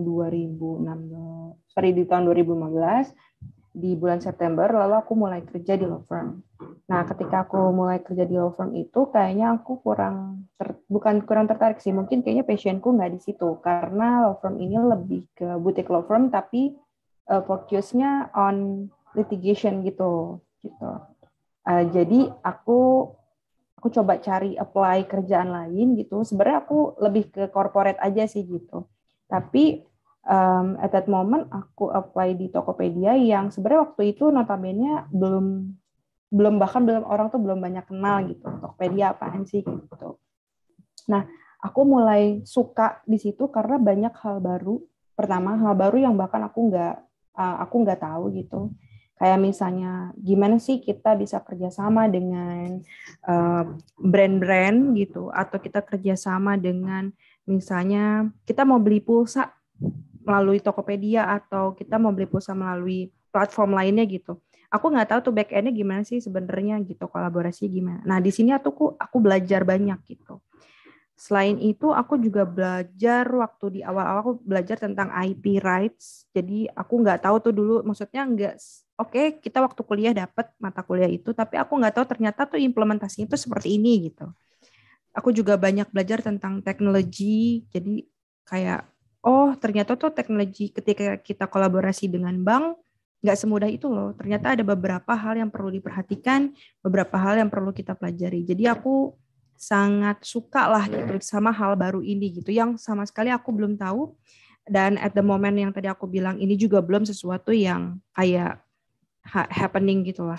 Speaker 14: 2015, di bulan September, lalu aku mulai kerja di law firm. Nah, ketika aku mulai kerja di law firm itu, kayaknya aku bukan kurang tertarik sih, mungkin kayaknya passionku nggak di situ, karena law firm ini lebih ke boutique law firm, tapi fokusnya on litigation gitu. Jadi aku coba cari apply kerjaan lain gitu. Sebenarnya aku lebih ke corporate aja sih gitu. Tapi at that moment aku apply di Tokopedia yang sebenarnya waktu itu notabene belum orang tuh belum banyak kenal gitu. Tokopedia apaan sih gitu. Nah, aku mulai suka di situ karena banyak hal baru. Pertama, hal baru yang bahkan aku nggak tahu gitu. Kayak misalnya gimana sih kita bisa kerjasama dengan brand-brand gitu, atau kita kerjasama dengan misalnya kita mau beli pulsa melalui Tokopedia atau kita mau beli pulsa melalui platform lainnya gitu. Aku nggak tahu tuh back end-nya gimana sih sebenarnya gitu, kolaborasi gimana. Nah di sini aku belajar banyak gitu. Selain itu aku juga belajar waktu di awal-awal aku belajar tentang IP rights. Jadi aku nggak tahu tuh dulu, maksudnya oke, kita waktu kuliah dapat mata kuliah itu, tapi aku nggak tahu ternyata tuh implementasinya itu seperti ini gitu. Aku juga banyak belajar tentang teknologi. Jadi kayak ternyata tuh teknologi ketika kita kolaborasi dengan bank nggak semudah itu loh. Ternyata ada beberapa hal yang perlu diperhatikan, beberapa hal yang perlu kita pelajari. Jadi aku sangat suka lah gitu sama hal baru ini gitu, yang sama sekali aku belum tahu. Dan at the moment yang tadi aku bilang ini juga belum sesuatu yang kayak happening gitulah.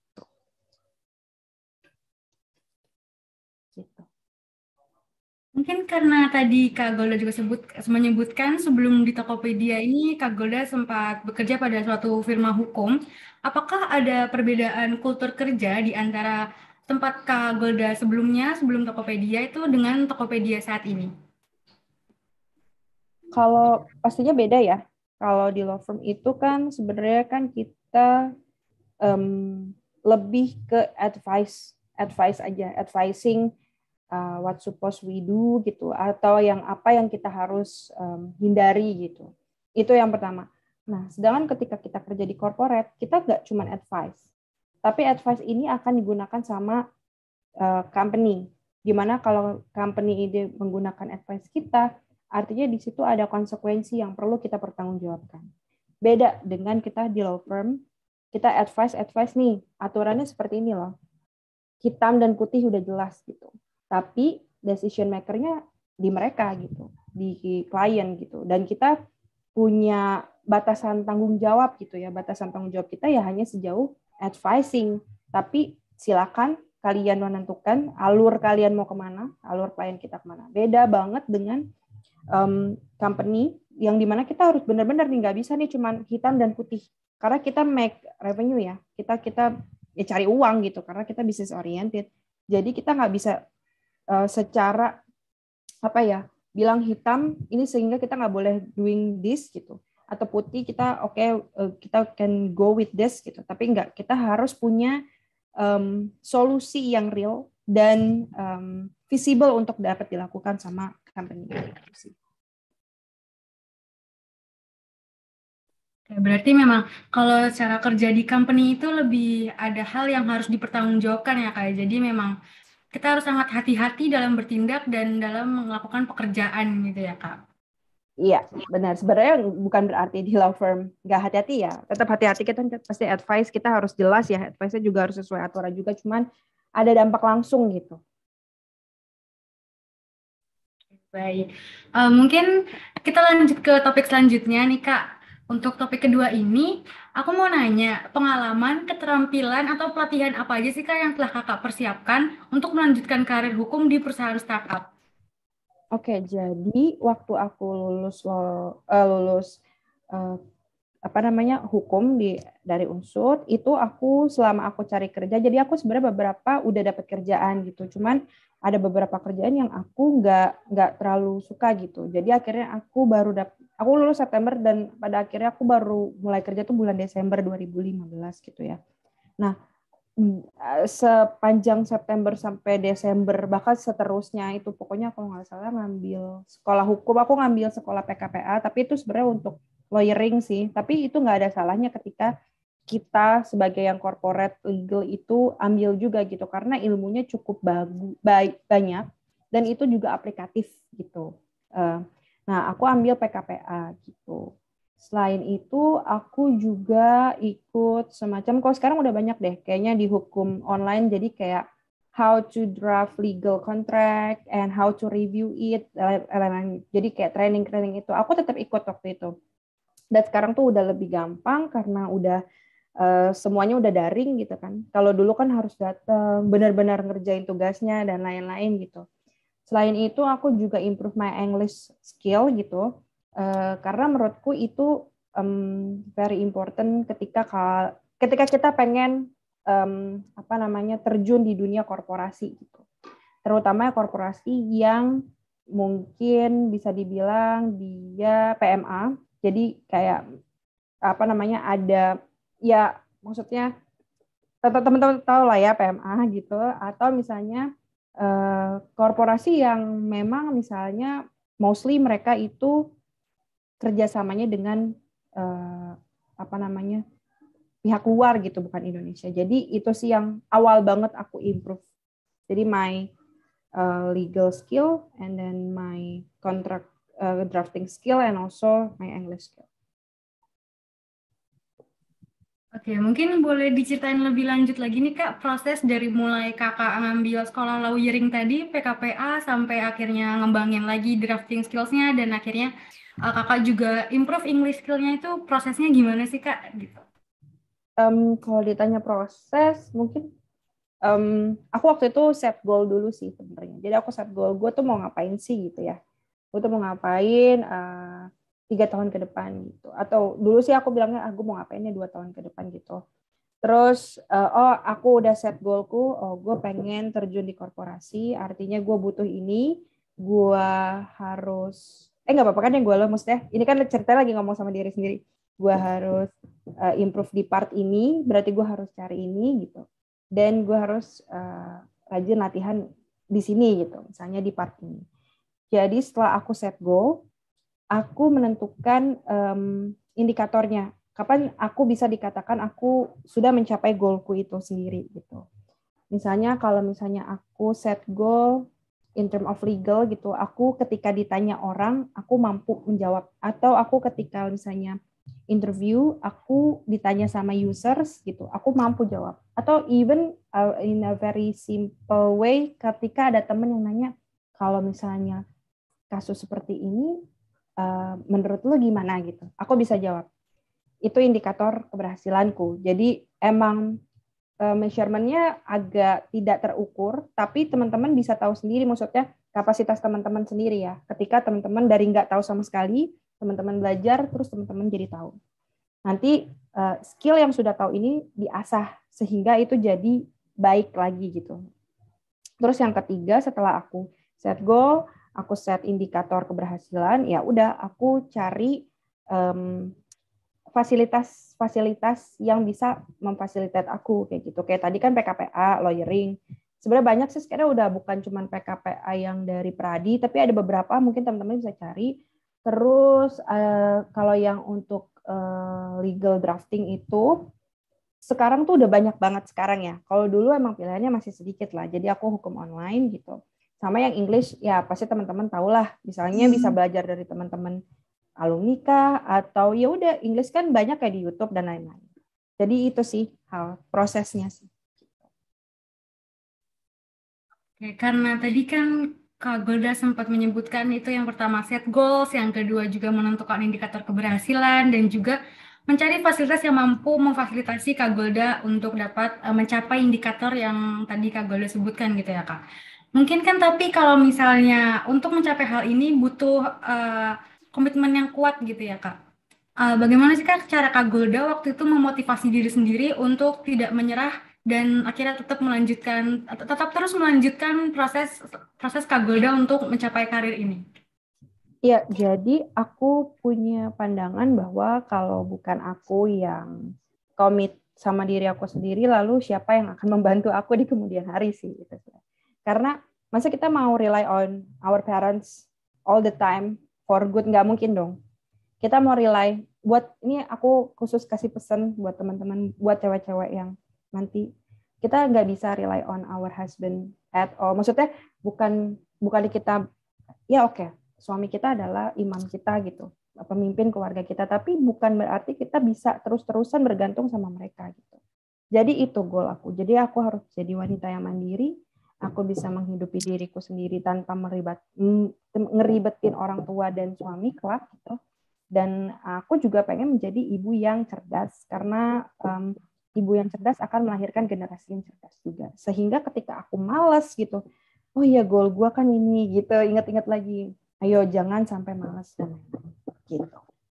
Speaker 10: Mungkin karena tadi Kak Golda juga menyebutkan sebelum di Tokopedia ini Kak Golda sempat bekerja pada suatu firma hukum. Apakah ada perbedaan kultur kerja di antara tempat Kak Golda sebelum Tokopedia itu dengan Tokopedia saat ini?
Speaker 14: Kalau pastinya beda ya. Kalau di law firm itu kan sebenarnya kan kita lebih ke advice aja, advising what supposed we do gitu, atau apa yang kita harus hindari gitu. Itu yang pertama. Nah, sedangkan ketika kita kerja di corporate, kita nggak cuma advice, tapi advice ini akan digunakan sama company. Gimana kalau company ini menggunakan advice kita, artinya di situ ada konsekuensi yang perlu kita pertanggungjawabkan. Beda dengan kita di law firm, kita advice nih, aturannya seperti ini loh. Hitam dan putih udah jelas gitu. Tapi decision maker-nya di mereka gitu, di klien gitu. Dan kita punya batasan tanggung jawab gitu ya. Batasan tanggung jawab kita ya hanya sejauh advising. Tapi silakan kalian menentukan alur kalian mau kemana, alur klien kita kemana. Beda banget dengan company yang dimana kita harus benar-benar nih, nggak bisa nih cuman hitam dan putih. Karena kita make revenue ya, kita ya cari uang gitu, karena kita business oriented. Jadi kita nggak bisa secara apa ya bilang hitam ini sehingga kita nggak boleh doing this gitu, atau putih kita kita can go with this gitu. Tapi nggak, kita harus punya solusi yang real dan visible untuk dapat dilakukan sama company.
Speaker 10: Berarti memang kalau cara kerja di company itu lebih ada hal yang harus dipertanggungjawabkan ya Kak. Jadi memang kita harus sangat hati-hati dalam bertindak dan dalam melakukan pekerjaan gitu ya Kak.
Speaker 14: Iya, benar. Sebenarnya bukan berarti di law firm nggak hati-hati ya. Tetap hati-hati, kita pasti advice, kita harus jelas ya. Advice-nya juga harus sesuai aturan juga, cuman ada dampak langsung gitu.
Speaker 10: Baik, mungkin kita lanjut ke topik selanjutnya nih Kak. Untuk topik kedua ini, aku mau nanya, pengalaman, keterampilan, atau pelatihan apa aja sih Kak yang telah Kakak persiapkan untuk melanjutkan karir hukum di perusahaan startup?
Speaker 14: Oke, jadi waktu aku lulus hukum dari Unsud, itu aku selama aku cari kerja, jadi aku sebenarnya beberapa udah dapat kerjaan gitu, cuman ada beberapa kerjaan yang aku nggak terlalu suka gitu. Jadi akhirnya aku lulus September dan pada akhirnya aku baru mulai kerja tuh bulan Desember 2015 gitu ya. Nah, sepanjang September sampai Desember bahkan seterusnya itu pokoknya kalau nggak salah ngambil sekolah hukum, aku ngambil sekolah PKPA, tapi itu sebenarnya untuk lawyering sih. Tapi itu nggak ada salahnya ketika kita sebagai yang corporate legal itu ambil juga gitu, karena ilmunya cukup banyak dan itu juga aplikatif gitu. Nah, aku ambil PKPA gitu. Selain itu, aku juga ikut semacam, kalau sekarang udah banyak deh, kayaknya di hukum online, jadi kayak how to draft legal contract and how to review it, jadi kayak training itu, aku tetap ikut waktu itu. Dan sekarang tuh udah lebih gampang karena udah semuanya udah daring gitu kan. Kalau dulu kan harus datang, benar-benar ngerjain tugasnya dan lain-lain gitu. Selain itu, aku juga improve my English skill gitu. Karena menurutku itu very important ketika kita pengen terjun di dunia korporasi gitu, terutama korporasi yang mungkin bisa dibilang dia PMA, jadi kayak ada ya, maksudnya teman-teman tahu lah ya PMA gitu, atau misalnya korporasi yang memang misalnya mostly mereka itu kerjasamanya dengan pihak luar gitu, bukan Indonesia. Jadi itu sih yang awal banget aku improve. Jadi my legal skill and then my contract drafting skill and also my English skill.
Speaker 10: Oke, mungkin boleh diceritain lebih lanjut lagi nih Kak, proses dari mulai Kakak ngambil sekolah lawyering tadi, PKPA, sampai akhirnya ngembangin lagi drafting skills-nya, dan akhirnya Kakak juga improve English skill-nya, itu prosesnya gimana sih Kak? Gitu.
Speaker 14: Kalau ditanya proses, mungkin aku waktu itu set goal dulu sih sebenarnya. Jadi aku set goal, gue tuh mau ngapain sih gitu ya. Gue tuh mau ngapain 3 tahun ke depan gitu. Atau dulu sih aku bilangnya, gue mau ngapainnya 2 tahun ke depan gitu. Terus, aku udah set goalku, gue pengen terjun di korporasi, artinya gue butuh ini, gue harus, nggak apa-apa kan yang gue lemes deh. Ini kan cerita lagi ngomong sama diri sendiri. Gue harus improve di part ini, berarti gue harus cari ini gitu. Dan gue harus rajin latihan di sini gitu, misalnya di part ini. Jadi setelah aku set goal, aku menentukan indikatornya. Kapan aku bisa dikatakan aku sudah mencapai goalku itu sendiri gitu. Misalnya kalau misalnya aku set goal in term of legal gitu, aku ketika ditanya orang, aku mampu menjawab. Atau aku ketika misalnya interview, aku ditanya sama users gitu, aku mampu jawab. Atau even in a very simple way, ketika ada teman yang nanya, kalau misalnya kasus seperti ini, menurut lu gimana gitu, aku bisa jawab. Itu indikator keberhasilanku. Jadi emang measurement-nya agak tidak terukur, tapi teman-teman bisa tahu sendiri, maksudnya kapasitas teman-teman sendiri ya. Ketika teman-teman dari nggak tahu sama sekali, teman-teman belajar, terus teman-teman jadi tahu. Nanti skill yang sudah tahu ini diasah, sehingga itu jadi baik lagi gitu. Terus yang ketiga, setelah aku set goal, aku set indikator keberhasilan, ya udah aku cari fasilitas yang bisa memfasilitasi aku kayak gitu. Kayak tadi kan PKPA, lawyering. Sebenarnya banyak sih sekarang udah bukan cuma PKPA yang dari Pradi, tapi ada beberapa mungkin teman-teman bisa cari. Terus kalau yang untuk legal drafting itu sekarang tuh udah banyak banget sekarang ya. Kalau dulu emang pilihannya masih sedikit lah. Jadi aku hukum online gitu. Sama yang English ya pasti teman-teman tahu lah. Misalnya bisa belajar dari teman-teman alumni kah, atau ya udah English kan banyak kayak di YouTube dan lain-lain. Jadi itu sih hal prosesnya sih.
Speaker 10: Oke, karena tadi kan Kak Golda sempat menyebutkan itu yang pertama set goals, yang kedua juga menentukan indikator keberhasilan, dan juga mencari fasilitas yang mampu memfasilitasi Kak Golda untuk dapat mencapai indikator yang tadi Kak Golda sebutkan gitu ya Kak. Mungkin kan tapi kalau misalnya untuk mencapai hal ini butuh komitmen yang kuat gitu ya Kak. Bagaimana sih Kak cara Kak Golda waktu itu memotivasi diri sendiri untuk tidak menyerah dan akhirnya tetap terus melanjutkan proses Kak Golda untuk mencapai karir ini?
Speaker 14: Ya, jadi aku punya pandangan bahwa kalau bukan aku yang komit sama diri aku sendiri, lalu siapa yang akan membantu aku di kemudian hari sih gitu. Karena masa kita mau rely on our parents all the time for good, nggak mungkin dong. Kita mau rely, buat ini aku khusus kasih pesan buat teman-teman, buat cewek-cewek yang nanti, kita nggak bisa rely on our husband at all. Maksudnya bukan kita, ya oke, suami kita adalah imam kita gitu, pemimpin keluarga kita, tapi bukan berarti kita bisa terus-terusan bergantung sama mereka gitu. Jadi itu goal aku. Jadi aku harus jadi wanita yang mandiri, aku bisa menghidupi diriku sendiri tanpa ngeribetin orang tua dan suami kelak gitu. Dan aku juga pengen menjadi ibu yang cerdas, karena ibu yang cerdas akan melahirkan generasi yang cerdas juga. Sehingga ketika aku malas gitu, oh iya goal gue kan ini gitu, ingat-ingat lagi, ayo jangan sampai malas dan gitu.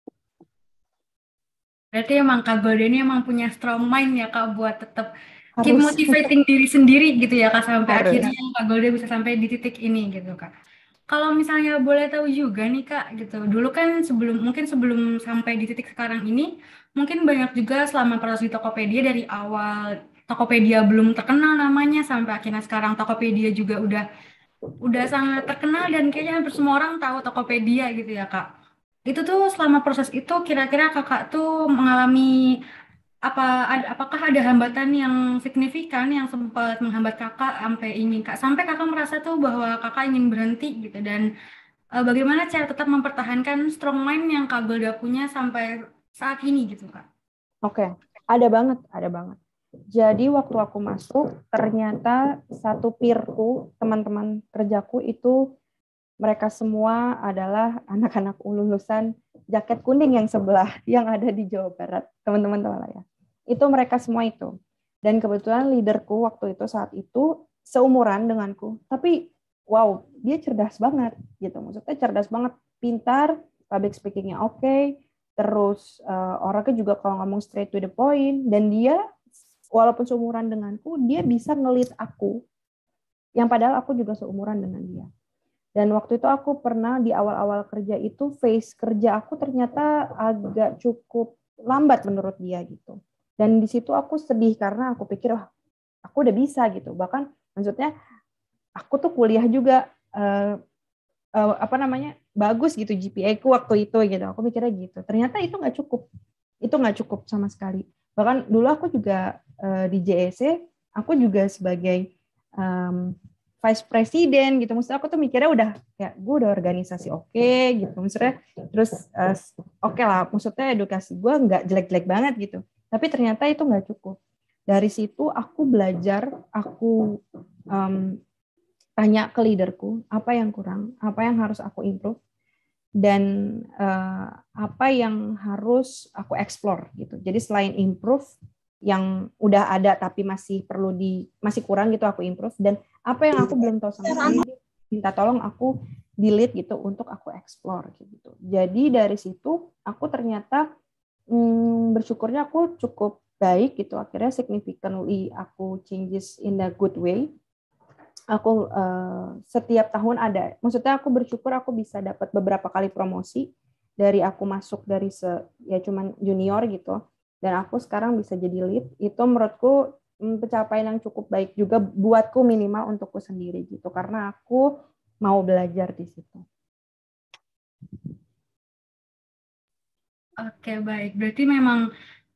Speaker 10: Berarti emang Kak Golda ini emang punya strong mind ya Kak buat tetap keep motivating diri sendiri gitu ya Kak, sampai akhirnya Kak Golda bisa sampai di titik ini gitu Kak. Kalau misalnya boleh tahu juga nih Kak, gitu. Dulu kan sebelum sampai di titik sekarang ini, mungkin banyak juga selama proses di Tokopedia dari awal Tokopedia belum terkenal namanya sampai akhirnya sekarang Tokopedia juga udah sangat terkenal dan kayaknya hampir semua orang tahu Tokopedia gitu ya Kak. Itu tuh selama proses itu kira-kira Kakak tuh mengalami apakah ada hambatan yang signifikan yang sempat menghambat Kakak sampai Kakak merasa tuh bahwa Kakak ingin berhenti gitu, dan bagaimana cara tetap mempertahankan strong mind yang Kak Golda punya sampai saat ini gitu Kak?
Speaker 14: Oke, ada banget. Jadi waktu aku masuk, ternyata satu peerku, teman-teman kerjaku itu mereka semua adalah anak-anak lulusan jaket kuning yang sebelah yang ada di Jawa Barat, teman-teman tahu lah ya. Itu mereka semua itu. Dan kebetulan leaderku waktu itu saat itu seumuran denganku. Tapi wow, dia cerdas banget gitu. Maksudnya cerdas banget, pintar, public speaking-nya oke. Terus orangnya juga kalau ngomong straight to the point, dan dia walaupun seumuran denganku, dia bisa nge-lead aku. Yang padahal aku juga seumuran dengan dia. Dan waktu itu aku pernah di awal-awal kerja itu phase kerja aku ternyata agak cukup lambat menurut dia gitu. Dan di situ aku sedih karena aku pikir wah, aku udah bisa gitu. Bahkan maksudnya aku tuh kuliah juga bagus gitu GPA-ku waktu itu gitu. Aku mikirnya gitu. Ternyata itu nggak cukup. Itu nggak cukup sama sekali. Bahkan dulu aku juga di JEC, aku juga sebagai vice president gitu. Maksudnya aku tuh mikirnya udah ya gue udah organisasi oke gitu. Maksudnya terus oke lah, maksudnya edukasi gue nggak jelek-jelek banget gitu. Tapi ternyata itu nggak cukup. Dari situ aku belajar, aku tanya ke leaderku apa yang kurang, apa yang harus aku improve, dan apa yang harus aku explore gitu. Jadi selain improve yang udah ada tapi masih kurang gitu aku improve, dan apa yang aku belum tahu sama sekali minta tolong aku delete gitu untuk aku explore gitu. Jadi dari situ aku ternyata bersyukurnya aku cukup baik gitu, akhirnya significantly aku changes in a good way. Aku setiap tahun ada, maksudnya aku bersyukur aku bisa dapat beberapa kali promosi dari aku masuk dari ya cuman junior gitu, dan aku sekarang bisa jadi lead. Itu menurutku pencapaian yang cukup baik juga buatku, minimal untukku sendiri gitu, karena aku mau belajar di situ.
Speaker 10: Oke, baik. Berarti memang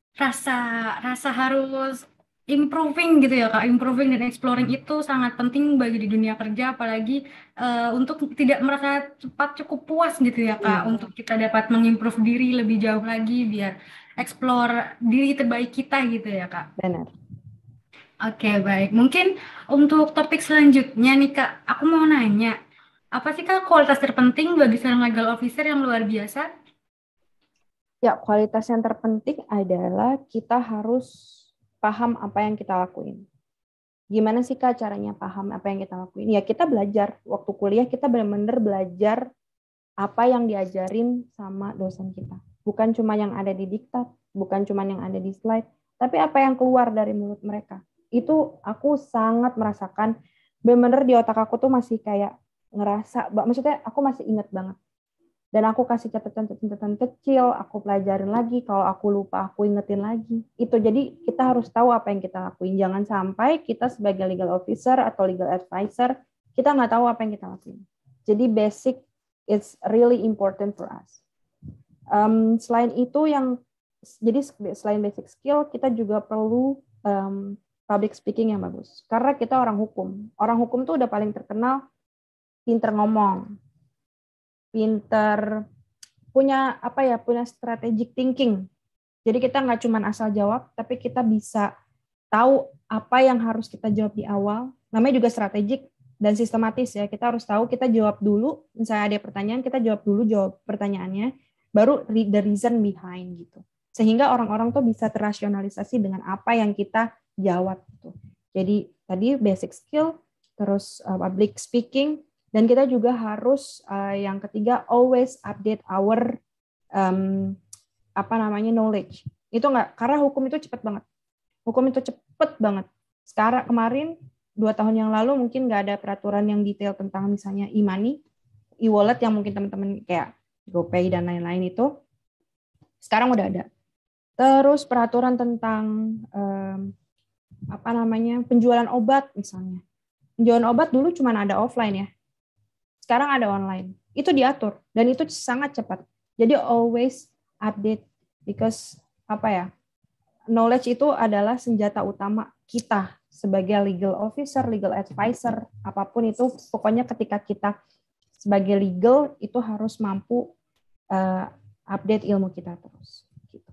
Speaker 10: rasa harus improving gitu ya Kak. Improving dan exploring itu sangat penting bagi di dunia kerja, apalagi untuk tidak merasa cepat cukup puas gitu ya Kak, untuk kita dapat mengimprove diri lebih jauh lagi biar explore diri terbaik kita gitu ya Kak.
Speaker 14: Benar.
Speaker 10: Oke, baik. Mungkin untuk topik selanjutnya nih Kak, aku mau nanya, apa sih Kak kualitas terpenting bagi seorang legal officer yang luar biasa?
Speaker 14: Ya, kualitas yang terpenting adalah kita harus paham apa yang kita lakuin. Gimana sih Kak caranya paham apa yang kita lakuin? Ya kita belajar. Waktu kuliah kita benar-benar belajar apa yang diajarin sama dosen kita. Bukan cuma yang ada di diktat, bukan cuma yang ada di slide, tapi apa yang keluar dari mulut mereka. Itu aku sangat merasakan, benar-benar di otak aku tuh masih kayak ngerasa, maksudnya aku masih ingat banget. Dan aku kasih catatan-catatan kecil, aku pelajarin lagi, kalau aku lupa aku ingetin lagi. Itu jadi kita harus tahu apa yang kita lakuin. Jangan sampai kita sebagai legal officer atau legal advisor, kita nggak tahu apa yang kita lakuin. Jadi basic, it's really important for us. Selain itu jadi selain basic skill, kita juga perlu public speaking yang bagus. Karena kita orang hukum. Orang hukum tuh udah paling terkenal pinter ngomong, pinter punya strategic thinking. Jadi kita nggak cuma asal jawab, tapi kita bisa tahu apa yang harus kita jawab di awal. Namanya juga strategic dan sistematis ya. Kita harus tahu, kita jawab dulu. Misalnya ada pertanyaan, kita jawab pertanyaannya, baru the reason behind gitu. Sehingga orang-orang tuh bisa terasionalisasi dengan apa yang kita jawab gitu. Jadi tadi basic skill, terus public speaking. Dan kita juga harus yang ketiga always update our knowledge. Itu enggak, karena hukum itu cepat banget. Hukum itu cepat banget. Sekarang kemarin 2 tahun yang lalu mungkin nggak ada peraturan yang detail tentang misalnya e-money, e-wallet yang mungkin teman-teman kayak GoPay dan lain-lain itu. Sekarang udah ada. Terus peraturan tentang penjualan obat misalnya. Penjualan obat dulu cuma ada offline ya. Sekarang ada online. Itu diatur dan itu sangat cepat. Jadi always update because knowledge itu adalah senjata utama kita sebagai legal officer, legal advisor, apapun itu. Pokoknya ketika kita sebagai legal itu harus mampu update ilmu kita terus. Gitu.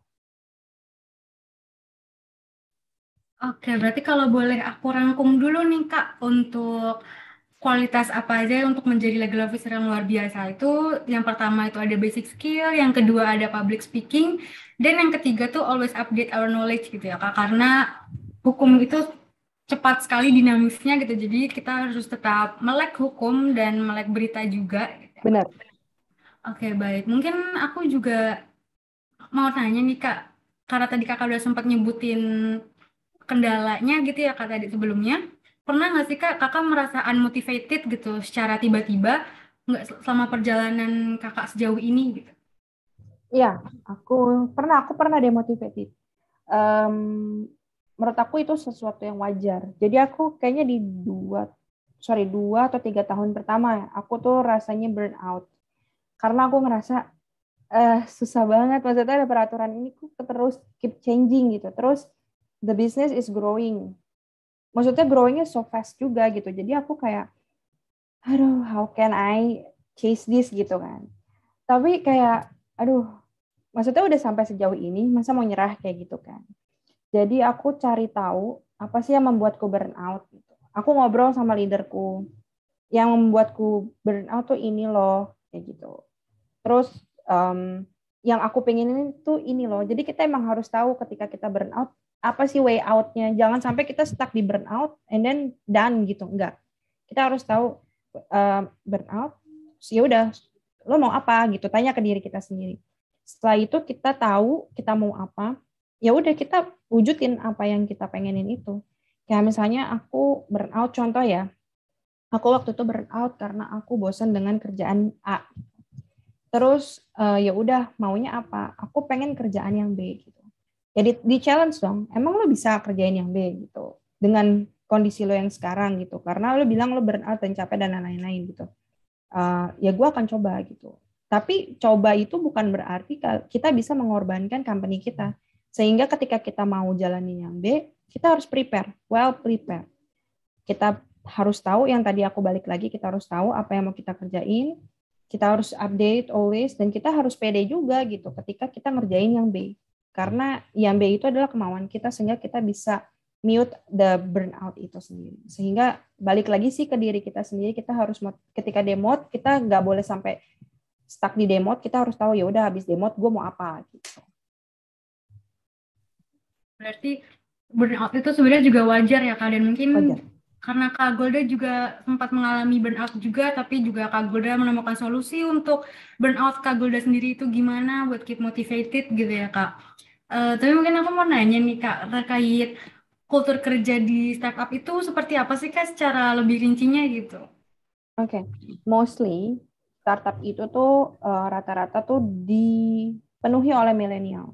Speaker 10: Oke, berarti kalau boleh aku rangkum dulu nih Kak, untuk kualitas apa aja untuk menjadi legal officer yang luar biasa itu, yang pertama itu ada basic skill, yang kedua ada public speaking, dan yang ketiga tuh always update our knowledge gitu ya Kak, karena hukum itu cepat sekali dinamisnya gitu, jadi kita harus tetap melek hukum dan melek berita juga. Gitu.
Speaker 14: Benar.
Speaker 10: Oke, baik. Mungkin aku juga mau tanya nih Kak, karena tadi Kakak udah sempat nyebutin kendalanya gitu ya Kak tadi sebelumnya. Pernah nggak sih Kak, Kakak merasa unmotivated gitu secara tiba-tiba nggak selama perjalanan Kakak sejauh ini gitu?
Speaker 14: Iya, aku pernah demotivated. Menurut aku itu sesuatu yang wajar. Jadi aku kayaknya di 2 atau 3 tahun pertama ya, aku tuh rasanya burn out. Karena aku ngerasa susah banget, maksudnya ada peraturan ini kok terus keep changing gitu. Terus the business is growing. Maksudnya growing-nya so fast juga gitu. Jadi aku kayak aduh, how can I chase this gitu kan. Tapi kayak, aduh, maksudnya udah sampai sejauh ini, masa mau nyerah kayak gitu kan. Jadi aku cari tahu apa sih yang membuatku burn out. Gitu. Aku ngobrol sama leaderku, yang membuatku burn out tuh ini loh, kayak gitu. Terus yang aku pengenin tuh ini loh. Jadi kita emang harus tahu ketika kita burn out, apa sih way out-nya. Jangan sampai kita stuck di burn out and then done gitu. Enggak. Kita harus tahu burn out, ya udah, lo mau apa gitu. Tanya ke diri kita sendiri. Setelah itu kita tahu kita mau apa, ya udah kita wujudin apa yang kita pengenin itu. Kayak misalnya aku burn out, contoh ya. Aku waktu itu burn out karena aku bosan dengan kerjaan A. Terus ya udah maunya apa? Aku pengen kerjaan yang B gitu. Jadi di challenge dong. Emang lo bisa kerjain yang B gitu dengan kondisi lo yang sekarang gitu. Karena lo bilang lo burn out dan capek dan lain-lain gitu. Ya gue akan coba gitu. Tapi coba itu bukan berarti kita bisa mengorbankan company kita. Sehingga ketika kita mau jalanin yang B, kita harus prepare, well prepare. Kita harus tahu yang tadi aku balik lagi, kita harus tahu apa yang mau kita kerjain, kita harus update always, dan kita harus pede juga gitu ketika kita ngerjain yang B. Karena yang B itu adalah kemauan kita sehingga kita bisa mute the burnout itu sendiri. Sehingga balik lagi sih ke diri kita sendiri, kita harus ketika demote, kita nggak boleh sampai stuck di demote, kita harus tahu ya udah habis demote gue mau apa gitu.
Speaker 10: Berarti burnout itu sebenarnya juga wajar ya Kak, dan mungkin
Speaker 14: wajar.
Speaker 10: Karena Kak Golda juga sempat mengalami burnout juga, tapi juga Kak Golda menemukan solusi untuk burnout Kak Golda sendiri itu gimana buat keep motivated gitu ya Kak. Tapi mungkin aku mau nanya nih Kak, terkait kultur kerja di startup itu seperti apa sih Kak secara lebih rincinya gitu?
Speaker 14: Oke, mostly startup itu tuh rata-rata tuh dipenuhi oleh millennials.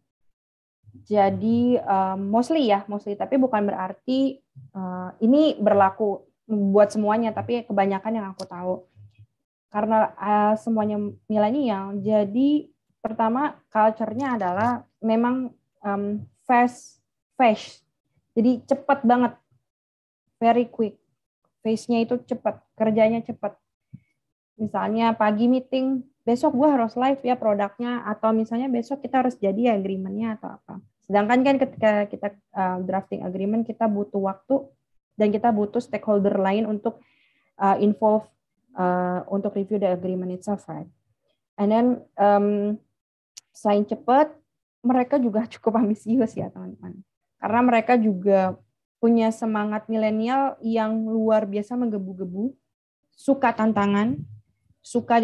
Speaker 14: Jadi mostly, tapi bukan berarti ini berlaku buat semuanya, tapi kebanyakan yang aku tahu. Karena semuanya milenial, jadi pertama culture-nya adalah memang fast. Jadi cepat banget, very quick. Pace-nya itu cepat, kerjanya cepat. Misalnya pagi meeting, besok gue harus live ya produknya, atau misalnya besok kita harus jadi ya agreement-nya atau apa. Sedangkan kan ketika kita drafting agreement, kita butuh waktu dan kita butuh stakeholder lain untuk involve untuk review the agreement itself, right? And then selain cepat, mereka juga cukup ambisius ya teman-teman. Karena mereka juga punya semangat milenial yang luar biasa menggebu-gebu, suka tantangan, suka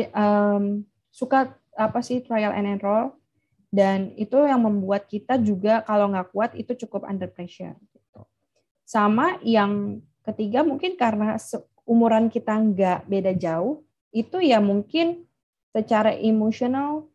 Speaker 14: trial and error, dan itu yang membuat kita juga kalau nggak kuat itu cukup under pressure. Gitu. Sama yang ketiga mungkin karena umuran kita nggak beda jauh, itu ya mungkin secara emosional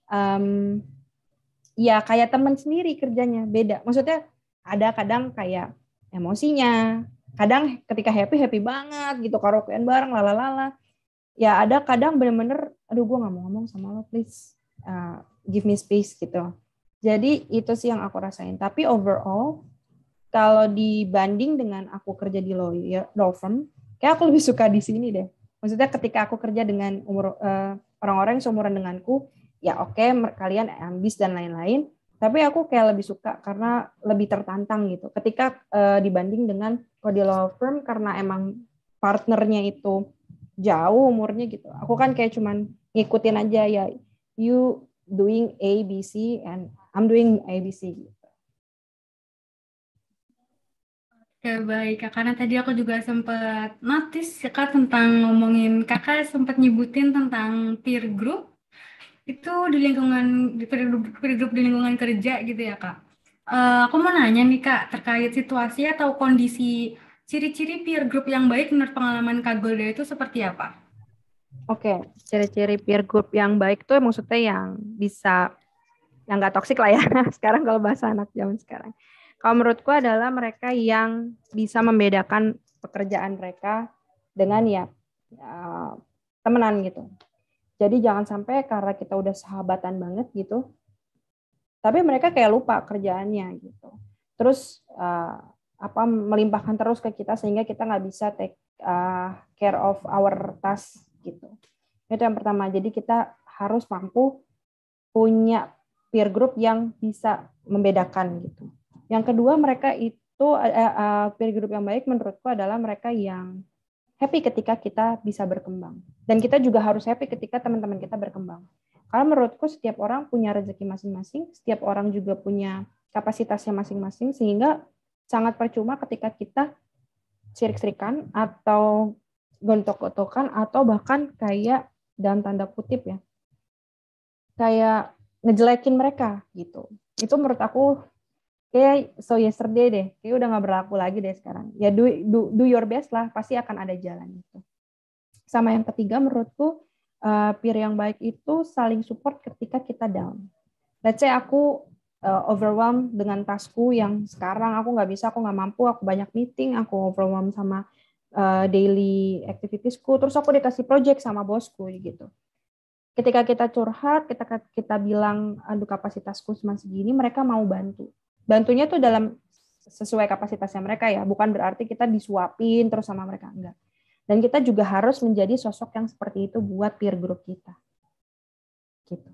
Speaker 14: ya kayak teman sendiri kerjanya beda. Maksudnya ada kadang kayak emosinya, kadang ketika happy banget gitu, karaokean bareng lalalala. Ya ada kadang bener-bener, aduh gue nggak mau ngomong sama lo, please give me space gitu. Jadi itu sih yang aku rasain. Tapi overall, kalau dibanding dengan aku kerja di law firm, kayak aku lebih suka di sini deh. Maksudnya ketika aku kerja dengan orang-orang yang seumuran denganku, ya oke, kalian ambis dan lain-lain. Tapi aku kayak lebih suka karena lebih tertantang gitu. Ketika dibanding dengan kalau di law firm karena emang partnernya itu jauh umurnya gitu. Aku kan kayak cuman ngikutin aja ya, you doing A, B, C, and I'm doing A, B, C gitu.
Speaker 10: Oke, baik Kak. Karena tadi aku juga sempat notice Kak tentang ngomongin, Kakak sempat nyebutin tentang peer group itu di lingkungan peer group di lingkungan kerja gitu ya Kak. Aku mau nanya nih Kak terkait situasi atau kondisi ciri-ciri peer group yang baik menurut pengalaman Kak Golda itu seperti apa?
Speaker 14: Oke, ciri-ciri peer group yang baik tuh maksudnya yang bisa, yang nggak toksik lah ya. Sekarang kalau bahasa anak zaman sekarang. Kalau menurutku adalah mereka yang bisa membedakan pekerjaan mereka dengan ya temenan gitu. Jadi jangan sampai karena kita udah sahabatan banget gitu, tapi mereka kayak lupa kerjaannya gitu. Terus melimpahkan terus ke kita sehingga kita nggak bisa take care of our task gitu. Itu yang pertama. Jadi kita harus mampu punya peer group yang bisa membedakan gitu. Yang kedua, mereka itu peer group yang baik menurutku adalah mereka yang happy ketika kita bisa berkembang. Dan kita juga harus happy ketika teman-teman kita berkembang. Karena menurutku setiap orang punya rezeki masing-masing, setiap orang juga punya kapasitasnya masing-masing, sehingga sangat percuma ketika kita sirik-sirikan atau gontok-gontokan atau bahkan kayak dalam tanda kutip ya, kayak ngejelekin mereka gitu. Itu menurut aku kayak so yesterday deh, kayak udah nggak berlaku lagi deh sekarang. Ya do your best lah, pasti akan ada jalan gitu. Sama yang ketiga menurutku peer yang baik itu saling support ketika kita down. Let's say aku overwhelmed dengan tasku yang sekarang aku nggak bisa, aku nggak mampu, aku banyak meeting, aku overwhelmed sama daily activitiesku, terus aku dikasih project sama bosku gitu. Ketika kita curhat, kita bilang, aduh kapasitasku cuma segini, mereka mau bantu. Bantunya tuh dalam sesuai kapasitasnya mereka ya, bukan berarti kita disuapin terus sama mereka, enggak. Dan kita juga harus menjadi sosok yang seperti itu buat peer group kita. Gitu.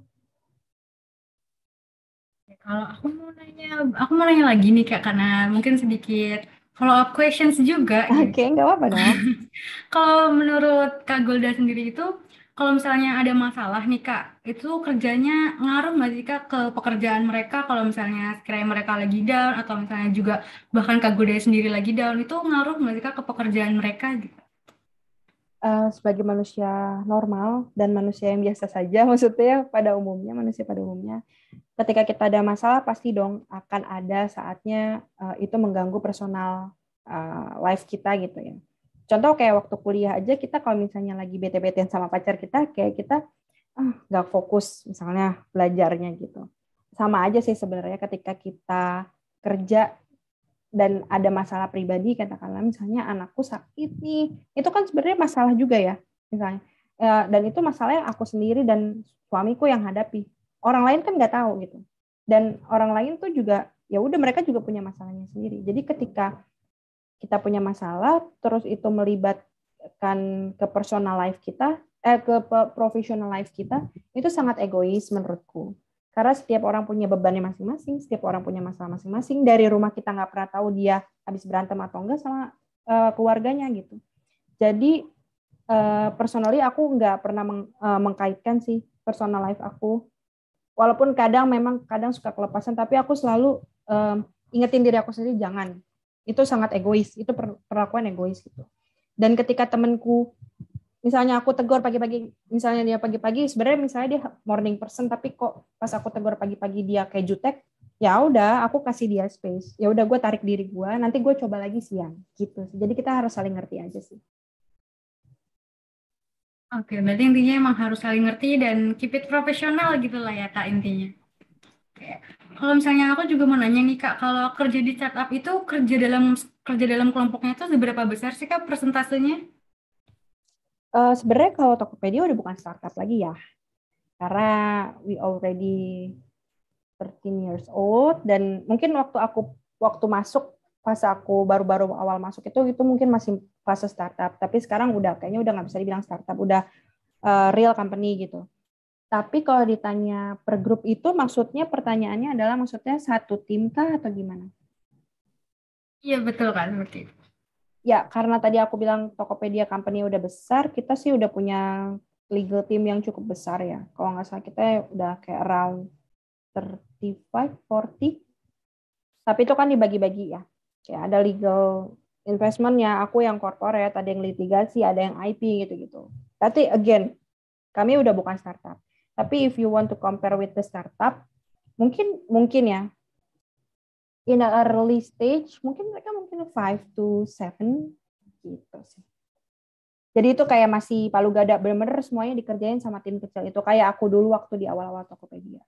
Speaker 10: Kalau aku mau nanya lagi nih Kak, karena mungkin sedikit follow up questions juga.
Speaker 14: Oke, nggak apa-apa dong.
Speaker 10: Kalau menurut Kak Golda sendiri itu, kalau misalnya ada masalah nih Kak, itu kerjanya ngaruh nggak sih Kak ke pekerjaan mereka? Kalau misalnya sekiranya mereka lagi down, atau misalnya juga bahkan Kak Golda sendiri lagi down, itu ngaruh nggak sih Kak ke pekerjaan mereka gitu?
Speaker 14: Sebagai manusia normal dan manusia yang biasa saja, maksudnya pada umumnya, manusia pada umumnya, ketika kita ada masalah pasti dong akan ada saatnya itu mengganggu personal life kita gitu ya. Contoh kayak waktu kuliah aja, kita kalau misalnya lagi bete-betean sama pacar kita, kayak kita nggak fokus misalnya belajarnya gitu. Sama aja sih sebenarnya ketika kita kerja dan ada masalah pribadi, katakanlah misalnya anakku sakit nih, itu kan sebenarnya masalah juga ya misalnya, dan itu masalah yang aku sendiri dan suamiku yang hadapi, orang lain kan nggak tahu gitu, dan orang lain tuh juga ya udah mereka juga punya masalahnya sendiri. Jadi ketika kita punya masalah terus itu melibatkan ke personal life kita, ke professional life kita, itu sangat egois menurutku. Karena setiap orang punya bebannya masing-masing, setiap orang punya masalah masing-masing. Dari rumah kita nggak pernah tahu dia habis berantem atau enggak sama keluarganya gitu. Jadi personally aku nggak pernah mengkaitkan sih personal life aku. Walaupun kadang suka kelepasan, tapi aku selalu ingetin diri aku sendiri, jangan. Itu sangat egois, itu perlakuan egois gitu. Dan ketika temanku, misalnya aku tegur pagi-pagi, misalnya dia pagi-pagi, sebenarnya misalnya dia morning person, tapi kok pas aku tegur pagi-pagi dia kayak jutek, ya udah aku kasih dia space, ya udah gue tarik diri gue, nanti gue coba lagi siang gitu. Jadi kita harus saling ngerti aja sih.
Speaker 10: Oke, berarti intinya emang harus saling ngerti dan keep it profesional gitu lah ya Kak intinya. Oke. Kalau misalnya aku juga mau nanya nih Kak, kalau kerja di startup itu kerja dalam kelompoknya itu seberapa besar sih Kak persentasenya?
Speaker 14: Sebenarnya kalau Tokopedia udah bukan startup lagi ya, karena we already 13 years old, dan mungkin waktu masuk, pas aku baru-baru awal masuk itu mungkin masih fase startup, tapi sekarang kayaknya udah nggak bisa dibilang startup, udah real company gitu. Tapi kalau ditanya per grup itu, maksudnya pertanyaannya adalah maksudnya satu tim kah atau gimana?
Speaker 10: Iya betul kan, seperti itu.
Speaker 14: Ya, karena tadi aku bilang Tokopedia company udah besar, kita sih udah punya legal team yang cukup besar ya. Kalau nggak salah kita udah kayak around 35, 40. Tapi itu kan dibagi-bagi ya. Kayak ada legal investment-nya, aku yang corporate, ada yang litigasi, ada yang IP gitu-gitu. Tapi again, kami udah bukan startup. Tapi if you want to compare with the startup, mungkin ya, in the early stage, mungkin mereka 5 to 7 gitu sih. Jadi itu kayak masih palu gada, bener-bener semuanya dikerjain sama tim kecil itu. Kayak aku dulu waktu di awal-awal Tokopedia.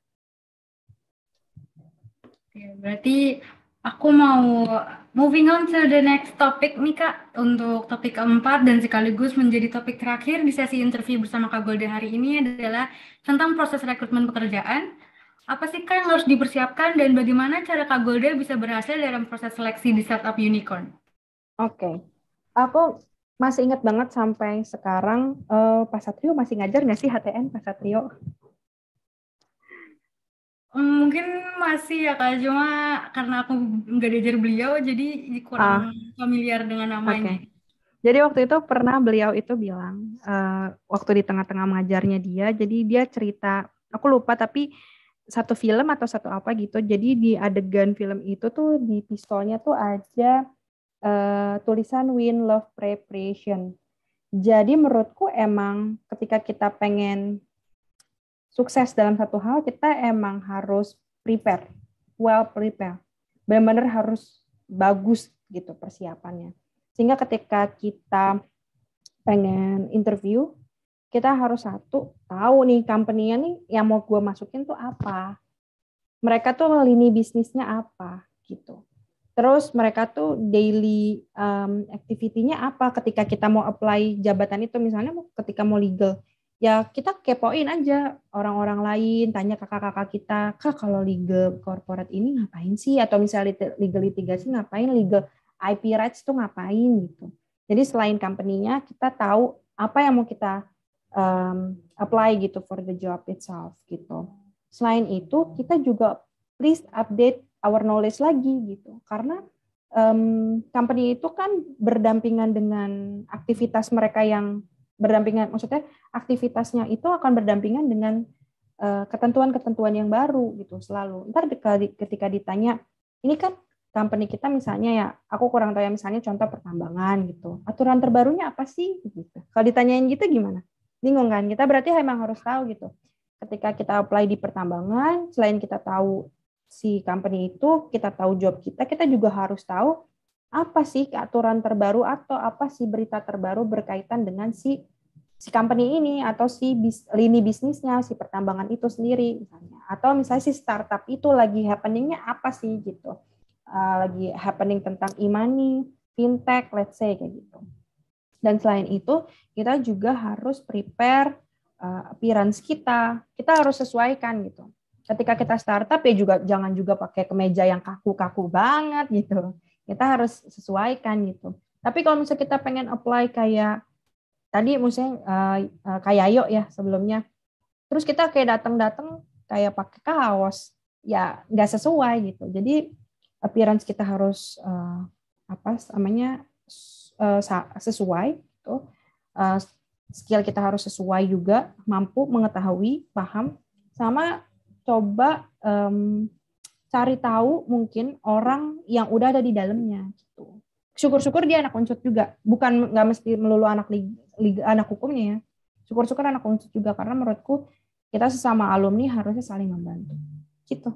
Speaker 10: Oke, berarti aku mau moving on to the next topic nih Kak. Untuk topik keempat dan sekaligus menjadi topik terakhir di sesi interview bersama Kak Golda hari ini adalah tentang proses rekrutmen pekerjaan. Apa sih Kak yang harus dipersiapkan dan bagaimana cara Kak Golda bisa berhasil dalam proses seleksi di startup unicorn?
Speaker 14: Oke. Aku masih ingat banget sampai sekarang. Pak Satrio masih ngajar nggak sih HTN, Pak Satrio?
Speaker 10: Mungkin masih ya Kak, cuma karena aku nggak diajar beliau, jadi kurang familiar dengan namanya.
Speaker 14: Oke. Jadi waktu itu pernah beliau itu bilang, waktu di tengah-tengah mengajarnya dia, jadi dia cerita, aku lupa tapi satu film atau satu apa gitu, jadi di adegan film itu tuh di pistolnya tuh ada tulisan Win Love Preparation. Jadi menurutku emang ketika kita pengen sukses dalam satu hal, kita emang harus prepare, well prepare. Benar-benar harus bagus gitu persiapannya. Sehingga ketika kita pengen interview, kita harus satu, tahu nih company-nya nih yang mau gue masukin tuh apa. Mereka tuh lini bisnisnya apa gitu. Terus mereka tuh daily activity-nya apa ketika kita mau apply jabatan itu, misalnya ketika mau legal. Ya kita kepoin aja orang-orang lain, tanya kakak-kakak kita, Kak kalau legal corporate ini ngapain sih? Atau misalnya legal litigasi ngapain? Legal IP rights tuh ngapain gitu. Jadi selain company-nya, kita tahu apa yang mau kita apply gitu for the job itself gitu. Selain itu, kita juga please update our knowledge lagi gitu. Karena company itu kan berdampingan dengan aktivitas mereka yang berdampingan, maksudnya aktivitasnya itu akan berdampingan dengan ketentuan-ketentuan yang baru gitu selalu. Ntar ketika ditanya, ini kan company kita misalnya ya, aku kurang tahu ya, misalnya contoh pertambangan gitu. Aturan terbarunya apa sih? Gitu. Kalau ditanyain gitu gimana? Bingung kan? Kita berarti emang harus tahu gitu. Ketika kita apply di pertambangan, selain kita tahu si company itu, kita tahu job kita juga harus tahu apa sih aturan terbaru atau apa sih berita terbaru berkaitan dengan si company ini atau si lini bisnisnya, si pertambangan itu sendiri misalnya. Atau misalnya si startup itu lagi happening-nya apa sih gitu. Lagi happening tentang e-money, fintech, let's say kayak gitu. Dan selain itu, kita juga harus prepare appearance kita. Kita harus sesuaikan gitu. Ketika kita startup ya juga jangan juga pakai kemeja yang kaku-kaku banget gitu. Kita harus sesuaikan gitu. Tapi kalau misalnya kita pengen apply kayak tadi misalnya kayak Ayo ya sebelumnya, terus kita kayak datang kayak pakai kaos, ya nggak sesuai gitu. Jadi appearance kita harus sesuai gitu. Skill kita harus sesuai juga, mampu mengetahui, paham, sama coba cari tahu mungkin orang yang udah ada di dalamnya gitu. Syukur-syukur dia anak unsur juga, bukan nggak mesti melulu anak anak hukumnya ya. Syukur-syukur anak unsur juga, karena menurutku kita sesama alumni harusnya saling membantu. Gitu.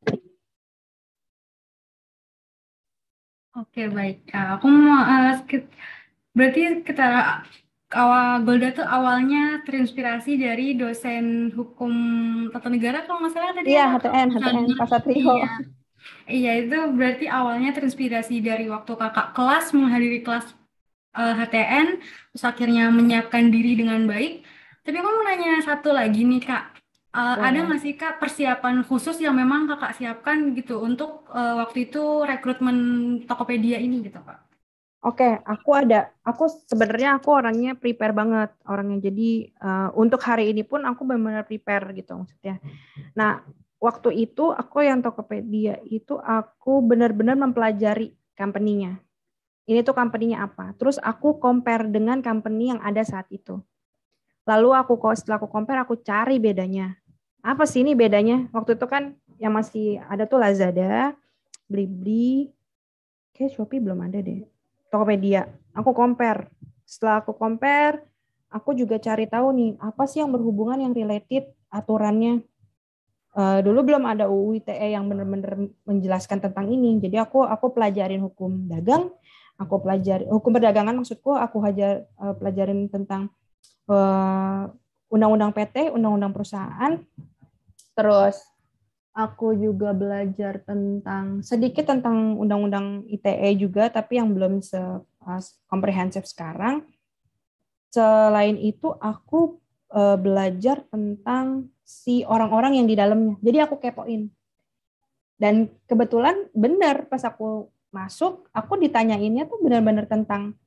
Speaker 10: Oke, baik. Aku mau berarti kita Golda tuh awalnya terinspirasi dari dosen hukum tata negara kalau nggak salah tadi.
Speaker 14: Iya, HTN Pak Satrio.
Speaker 10: Iya, itu berarti awalnya terinspirasi dari waktu kakak kelas menghadiri kelas HTN, terus akhirnya menyiapkan diri dengan baik. Tapi aku mau nanya satu lagi nih Kak. Ada nggak sih Kak persiapan khusus yang memang Kakak siapkan gitu untuk waktu itu rekrutmen Tokopedia ini gitu Kak?
Speaker 14: Oke, aku sebenarnya orangnya prepare banget orangnya. Jadi untuk hari ini pun aku benar-benar prepare gitu maksudnya. Nah, waktu itu aku yang Tokopedia itu aku benar-benar mempelajari company-nya. Ini tuh company-nya apa. Terus aku compare dengan company yang ada saat itu. Lalu setelah aku compare, aku cari bedanya. Apa sih ini bedanya? Waktu itu kan yang masih ada tuh Lazada, Blibli, kayak Shopee belum ada deh. Tokopedia. Aku compare. Setelah aku compare, aku juga cari tahu nih, apa sih yang berhubungan yang related aturannya. Dulu belum ada UU ITE yang benar-benar menjelaskan tentang ini. Jadi aku pelajarin hukum dagang, aku pelajari hukum perdagangan maksudku, aku pelajarin tentang undang-undang PT, undang-undang perusahaan. Terus aku juga belajar sedikit tentang undang-undang ITE juga, tapi yang belum komprehensif sekarang. Selain itu aku belajar tentang si orang-orang yang di dalamnya. Jadi aku kepoin. Dan kebetulan benar pas aku masuk, aku ditanyainnya tuh benar-benar tentang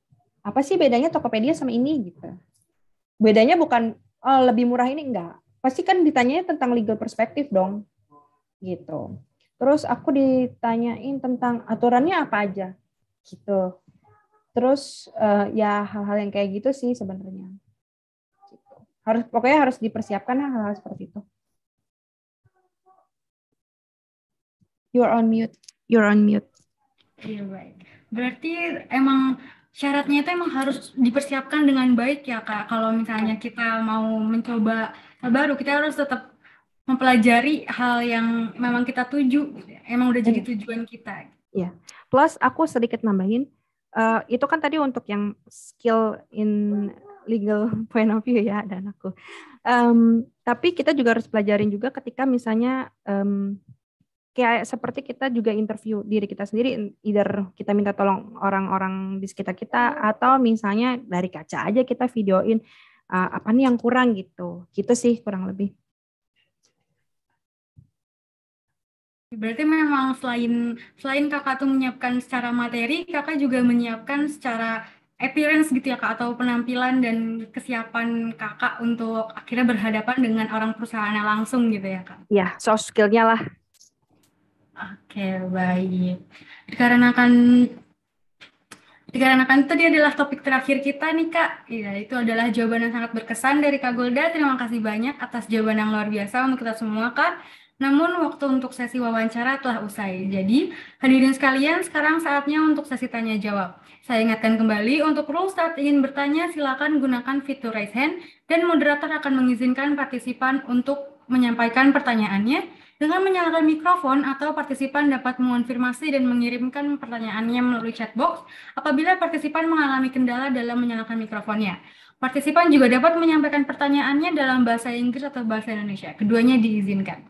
Speaker 14: apa sih bedanya Tokopedia sama ini gitu. Bedanya bukan lebih murah ini, enggak. Pasti kan ditanyanya tentang legal perspektif dong. Gitu. Terus aku ditanyain tentang aturannya apa aja. Gitu. Terus ya hal-hal yang kayak gitu sih sebenarnya. Gitu. Pokoknya harus dipersiapkan hal-hal seperti itu. You're on mute.
Speaker 10: Iya, baik. Berarti emang syaratnya itu emang harus dipersiapkan dengan baik ya, Kak. Kalau misalnya kita mau mencoba hal baru, kita harus tetap mempelajari hal yang memang kita tuju, emang udah jadi tujuan kita.
Speaker 14: Iya. Plus aku sedikit nambahin, itu kan tadi untuk yang skill in legal point of view ya, dan aku. Tapi kita juga harus pelajarin juga ketika misalnya kayak seperti kita juga interview diri kita sendiri, either kita minta tolong orang-orang di sekitar kita, atau misalnya dari kaca aja kita videoin apa nih yang kurang gitu sih kurang lebih.
Speaker 10: Berarti memang selain kakak tuh menyiapkan secara materi, kakak juga menyiapkan secara appearance gitu ya Kak, atau penampilan dan kesiapan kakak untuk akhirnya berhadapan dengan orang perusahaannya langsung gitu ya Kak?
Speaker 14: Ya, soft skill-nya lah.
Speaker 10: Oke, baik. Dikarenakan tadi adalah topik terakhir kita nih Kak. Iya, itu adalah jawaban yang sangat berkesan dari Kak Golda. Terima kasih banyak atas jawaban yang luar biasa untuk kita semua Kak. Namun waktu untuk sesi wawancara telah usai. Jadi, hadirin sekalian, sekarang saatnya untuk sesi tanya jawab. Saya ingatkan kembali, untuk rules saat ingin bertanya, silakan gunakan fitur raise hand, dan moderator akan mengizinkan partisipan untuk menyampaikan pertanyaannya. Dengan menyalakan mikrofon, atau partisipan dapat mengonfirmasi dan mengirimkan pertanyaannya melalui chat box apabila partisipan mengalami kendala dalam menyalakan mikrofonnya. Partisipan juga dapat menyampaikan pertanyaannya dalam bahasa Inggris atau bahasa Indonesia. Keduanya diizinkan.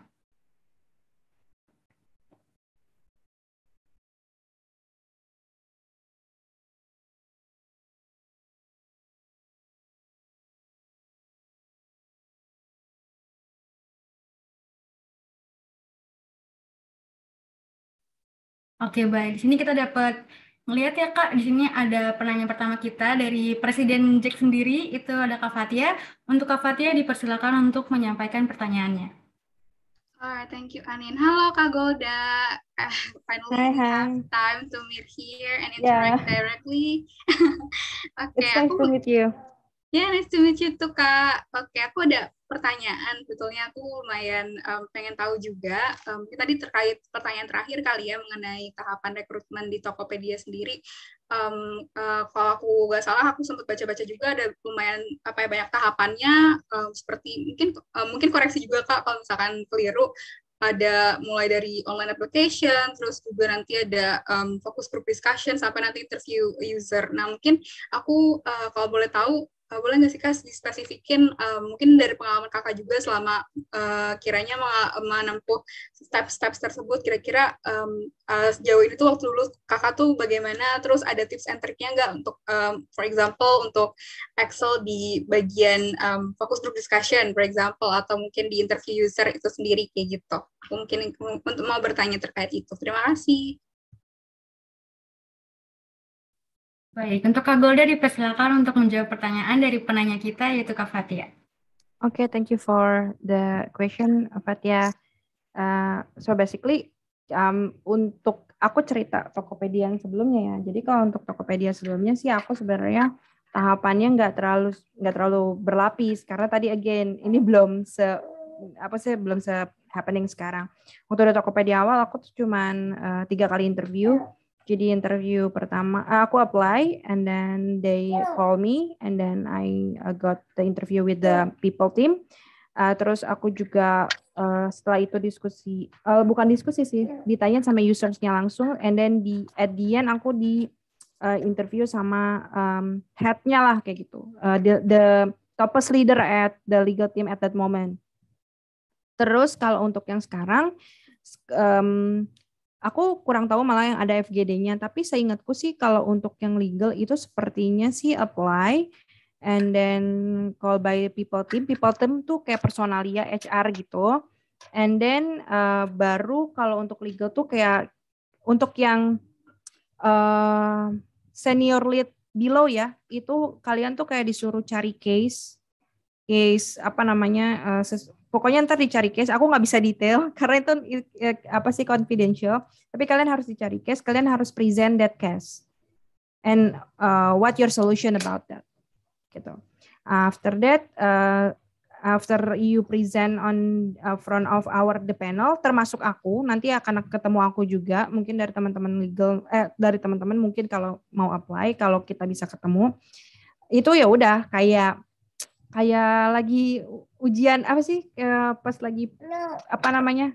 Speaker 10: Oke, baik. Di sini kita dapat melihat ya Kak, di sini ada penanya pertama kita dari Presiden Jack sendiri, itu ada Kak Fatia. Untuk Kak Fatia dipersilakan untuk menyampaikan pertanyaannya.
Speaker 4: Alright, thank you Anin. Halo Kak Golda. Finally we have time to meet here and interact directly.
Speaker 14: It's nice to meet you.
Speaker 4: Ya, nice to meet you too, Kak. Oke, aku ada pertanyaan. Sebetulnya aku lumayan pengen tahu juga. Tadi terkait pertanyaan terakhir kali ya mengenai tahapan rekrutmen di Tokopedia sendiri. Kalau aku nggak salah, aku sempat baca-baca juga ada lumayan banyak tahapannya. Seperti mungkin koreksi juga Kak kalau misalkan keliru. Ada mulai dari online application, terus juga nanti ada focus group discussion sampai nanti interview user. Nah mungkin aku kalau boleh tahu, boleh nggak sih Kak dispesifikin mungkin dari pengalaman Kakak juga selama kiranya menempuh steps tersebut, kira-kira sejauh ini tuh waktu lulus Kakak tuh bagaimana, terus ada tips and triknya nggak untuk for example untuk Excel di bagian focus group discussion for example, atau mungkin di interview user itu sendiri kayak gitu. Aku mungkin untuk mau bertanya terkait itu. Terima kasih.
Speaker 10: Baik, untuk Kak Golda dipersilakan untuk menjawab pertanyaan dari penanya kita, yaitu Kak Fatia.
Speaker 14: Okay, thank you for the question, Fatia. So basically, untuk aku cerita Tokopedia yang sebelumnya ya. Jadi kalau untuk Tokopedia sebelumnya sih aku sebenarnya tahapannya nggak terlalu berlapis, karena tadi again ini belum belum happening sekarang. Waktu di Tokopedia awal aku tuh cuman 3 kali interview. Jadi interview pertama aku apply and then they call me and then I got the interview with the people team. Terus aku juga setelah itu bukan diskusi sih, ditanya sama usersnya langsung, and then at the end aku di interview sama headnya lah kayak gitu, the topest leader at the legal team at that moment. Terus kalau untuk yang sekarang aku kurang tahu malah yang ada FGD-nya, tapi seingatku sih kalau untuk yang legal itu sepertinya sih apply and then call by people team tuh kayak personalia HR gitu, and then baru kalau untuk legal tuh kayak untuk yang senior lead
Speaker 16: below ya, itu kalian tuh kayak disuruh cari case apa namanya, pokoknya ntar dicari case. Aku nggak bisa detail karena itu apa sih confidential. Tapi kalian harus dicari case, kalian harus present that case and what your solution about that, gitu. After that, after you present on front of the panel, termasuk aku, nanti akan ketemu aku juga, mungkin dari teman-teman legal, dari teman-teman mungkin kalau mau apply, kalau kita bisa ketemu, itu ya udah kayak lagi ujian apa sih, pas lagi apa namanya,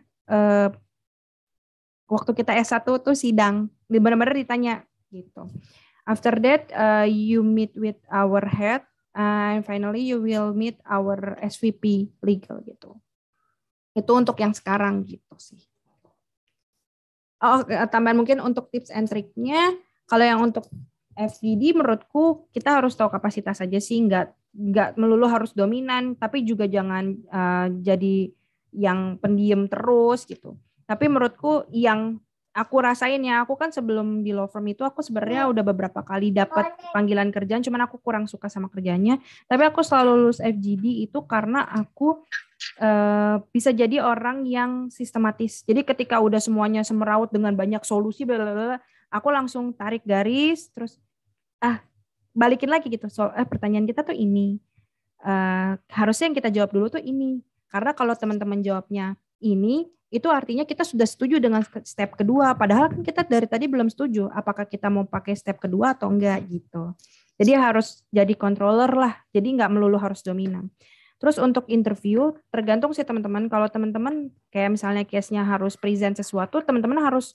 Speaker 16: waktu kita S1 tuh sidang, benar-benar ditanya gitu. After that, you meet with our head, and finally you will meet our SVP legal gitu. Itu untuk yang sekarang gitu sih. Oh, tambahan mungkin untuk tips and triknya, kalau yang untuk FGD menurutku kita harus tahu kapasitas aja sih, nggak melulu harus dominan, tapi juga jangan jadi yang pendiam terus gitu. Tapi menurutku yang aku rasain ya, aku kan sebelum di law firm itu aku sebenarnya udah beberapa kali dapat panggilan kerjaan, cuman aku kurang suka sama kerjanya. Tapi aku selalu lulus FGD itu karena aku bisa jadi orang yang sistematis. Jadi ketika udah semuanya semeraut dengan banyak solusi, aku langsung tarik garis, terus balikin lagi gitu. Pertanyaan kita tuh ini, harusnya yang kita jawab dulu tuh ini. Karena kalau teman-teman jawabnya ini, itu artinya kita sudah setuju dengan step kedua. Padahal kan kita dari tadi belum setuju. Apakah kita mau pakai step kedua atau enggak gitu. Jadi harus jadi controller lah. Jadi nggak melulu harus dominan. Terus untuk interview, tergantung sih teman-teman. Kalau teman-teman kayak misalnya case-nya harus present sesuatu, teman-teman harus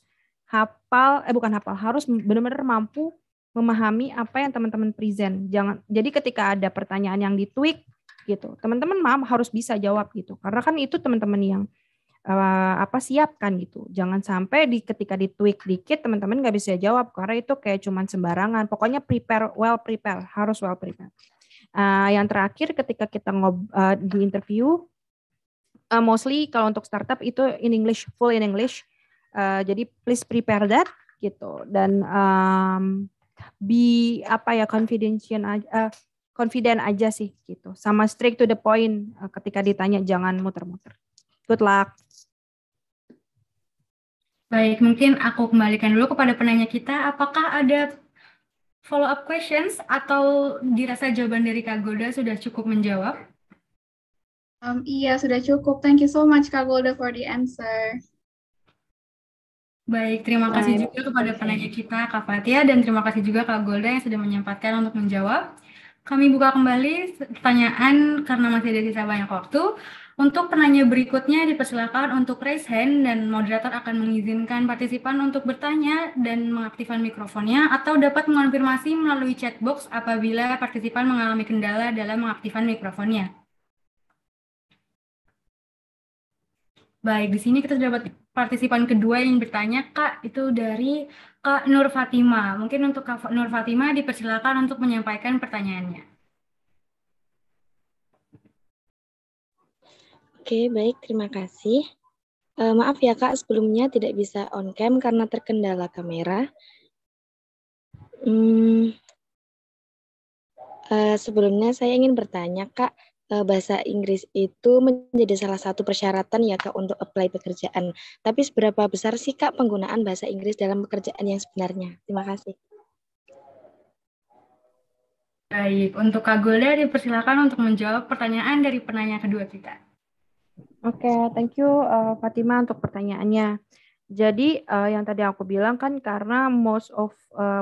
Speaker 16: harus benar-benar mampu memahami apa yang teman-teman present. Jadi ketika ada pertanyaan yang ditweak gitu, teman-teman harus bisa jawab gitu. Karena kan itu teman-teman yang siapkan gitu. Jangan sampai ketika ditweak dikit teman-teman nggak bisa jawab karena itu kayak cuman sembarangan. Pokoknya harus well prepare. Yang terakhir ketika kita di interview, mostly kalau untuk startup itu in English, full in English. Jadi please prepare that gitu. Dan confident aja sih gitu. Sama straight to the point ketika ditanya, jangan muter-muter. Good luck.
Speaker 10: Baik, mungkin aku kembalikan dulu kepada penanya kita. Apakah ada follow up questions atau dirasa jawaban dari Kak Golda sudah cukup menjawab?
Speaker 4: Iya, sudah cukup. Thank you so much Kak Golda for the answer.
Speaker 10: Baik, terima kasih juga kepada penanya kita Kak Fatia, dan terima kasih juga Kak Golda yang sudah menyempatkan untuk menjawab. Kami buka kembali pertanyaan karena masih ada sisa banyak waktu. Untuk penanya berikutnya dipersilakan untuk raise hand dan moderator akan mengizinkan partisipan untuk bertanya dan mengaktifkan mikrofonnya, atau dapat mengonfirmasi melalui chat box apabila partisipan mengalami kendala dalam mengaktifkan mikrofonnya. Baik, di sini kita sudah dapat partisipan kedua yang bertanya, Kak, itu dari Kak Nur Fatima. Mungkin untuk Kak Nur Fatima dipersilakan untuk menyampaikan pertanyaannya.
Speaker 17: Oke, baik, terima kasih. Maaf ya Kak, sebelumnya tidak bisa on cam karena terkendala kamera. Sebelumnya saya ingin bertanya Kak, bahasa Inggris itu menjadi salah satu persyaratan ya Kak untuk apply pekerjaan. Tapi seberapa besar sih Kak penggunaan bahasa Inggris dalam pekerjaan yang sebenarnya? Terima kasih.
Speaker 10: Baik, untuk Kak Golda dipersilakan untuk menjawab pertanyaan dari penanya kedua kita.
Speaker 16: Oke, thank you Fatima untuk pertanyaannya. Jadi yang tadi aku bilang kan karena most of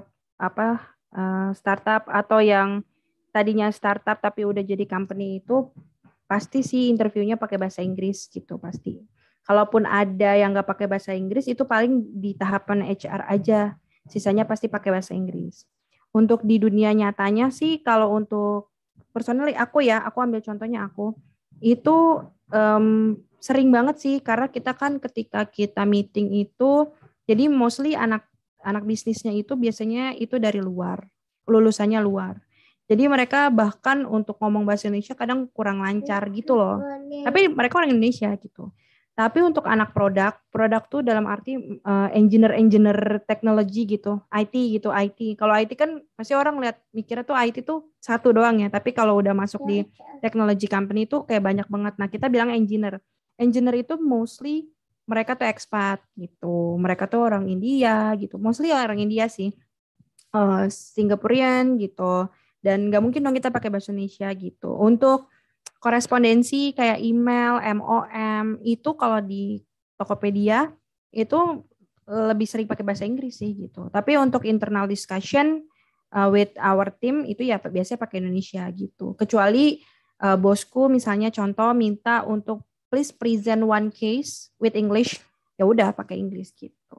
Speaker 16: startup atau yang tadinya startup tapi udah jadi company itu pasti sih interviewnya pakai bahasa Inggris gitu pasti. Kalaupun ada yang nggak pakai bahasa Inggris itu paling di tahapan HR aja, sisanya pasti pakai bahasa Inggris. Untuk di dunia nyatanya sih kalau untuk personally aku ambil contohnya aku itu sering banget sih karena kita kan ketika kita meeting itu jadi mostly anak bisnisnya itu biasanya itu dari luar, lulusannya luar. Jadi mereka bahkan untuk ngomong bahasa Indonesia kadang kurang lancar gitu loh. Tapi mereka orang Indonesia gitu. Tapi untuk anak produk tuh dalam arti engineer teknologi gitu, IT gitu, IT. Kalau IT kan pasti orang lihat mikirnya tuh IT tuh satu doang ya. Tapi kalau udah masuk di technology company itu kayak banyak banget. Nah kita bilang engineer. Engineer itu mostly mereka tuh expat gitu. Mereka tuh orang India gitu. Mostly orang India sih. Singaporean gitu. Dan nggak mungkin dong kita pakai bahasa Indonesia gitu. Untuk korespondensi kayak email, MOM itu kalau di Tokopedia itu lebih sering pakai bahasa Inggris sih gitu. Tapi untuk internal discussion with our team itu ya biasanya pakai Indonesia gitu. Kecuali bosku misalnya contoh minta untuk please present one case with English, ya udah pakai Inggris gitu.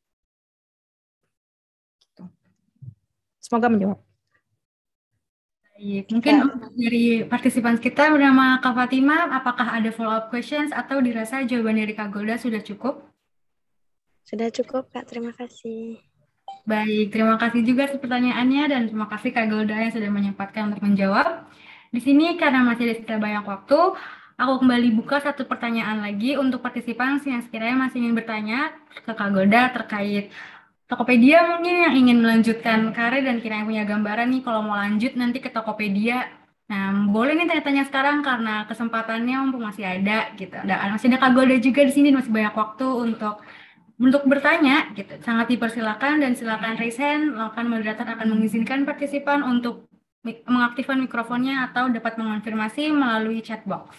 Speaker 16: Semoga menjawab.
Speaker 10: Mungkin dari partisipan kita bernama Kak Fatima, apakah ada follow-up questions atau dirasa jawaban dari Kak Golda sudah cukup?
Speaker 17: Sudah cukup, Kak. Terima kasih.
Speaker 10: Baik, terima kasih juga atas pertanyaannya dan terima kasih Kak Golda yang sudah menyempatkan untuk menjawab. Di sini karena masih ada sisa banyak waktu, aku kembali buka satu pertanyaan lagi untuk partisipan yang sekiranya masih ingin bertanya ke Kak Golda terkait Tokopedia mungkin yang ingin melanjutkan karir dan kiranya punya gambaran nih kalau mau lanjut nanti ke Tokopedia. Nah, boleh nih tanya-tanya sekarang karena kesempatannya mumpung masih ada gitu. Masih ada Kak Golda juga di sini, masih banyak waktu untuk bertanya gitu. Sangat dipersilakan dan silakan raise hand, melakukan moderator akan mengizinkan partisipan untuk mengaktifkan mikrofonnya atau dapat mengonfirmasi melalui chat box.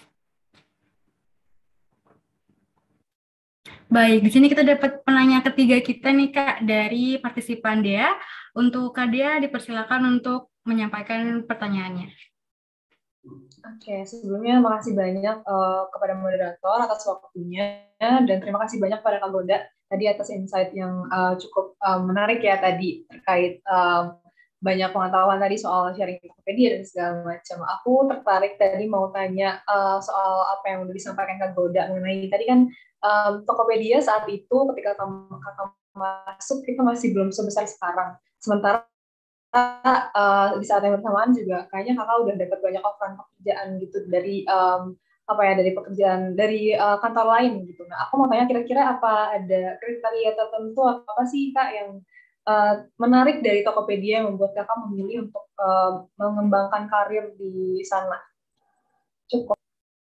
Speaker 10: Baik, di sini kita dapat penanya ketiga kita nih Kak dari partisipan Dea. Untuk Kak Dea dipersilakan untuk menyampaikan pertanyaannya.
Speaker 18: Oke, sebelumnya makasih banyak kepada moderator atas waktunya dan terima kasih banyak pada Kak Golda tadi atas insight yang cukup menarik ya tadi terkait banyak pengetahuan tadi soal sharing Tokopedia dan segala macam. Aku tertarik tadi mau tanya soal apa yang udah disampaikan Kak Golda mengenai tadi kan Tokopedia saat itu ketika kakak masuk itu masih belum sebesar sekarang. Sementara di saat yang bersamaan juga kayaknya kakak udah dapat banyak offering pekerjaan gitu dari dari pekerjaan dari kantor lain gitu. Nah aku mau tanya kira-kira apa ada kriteria tertentu apa sih Kak yang menarik dari Tokopedia yang membuat kakak memilih untuk mengembangkan karir di sana? Cukup.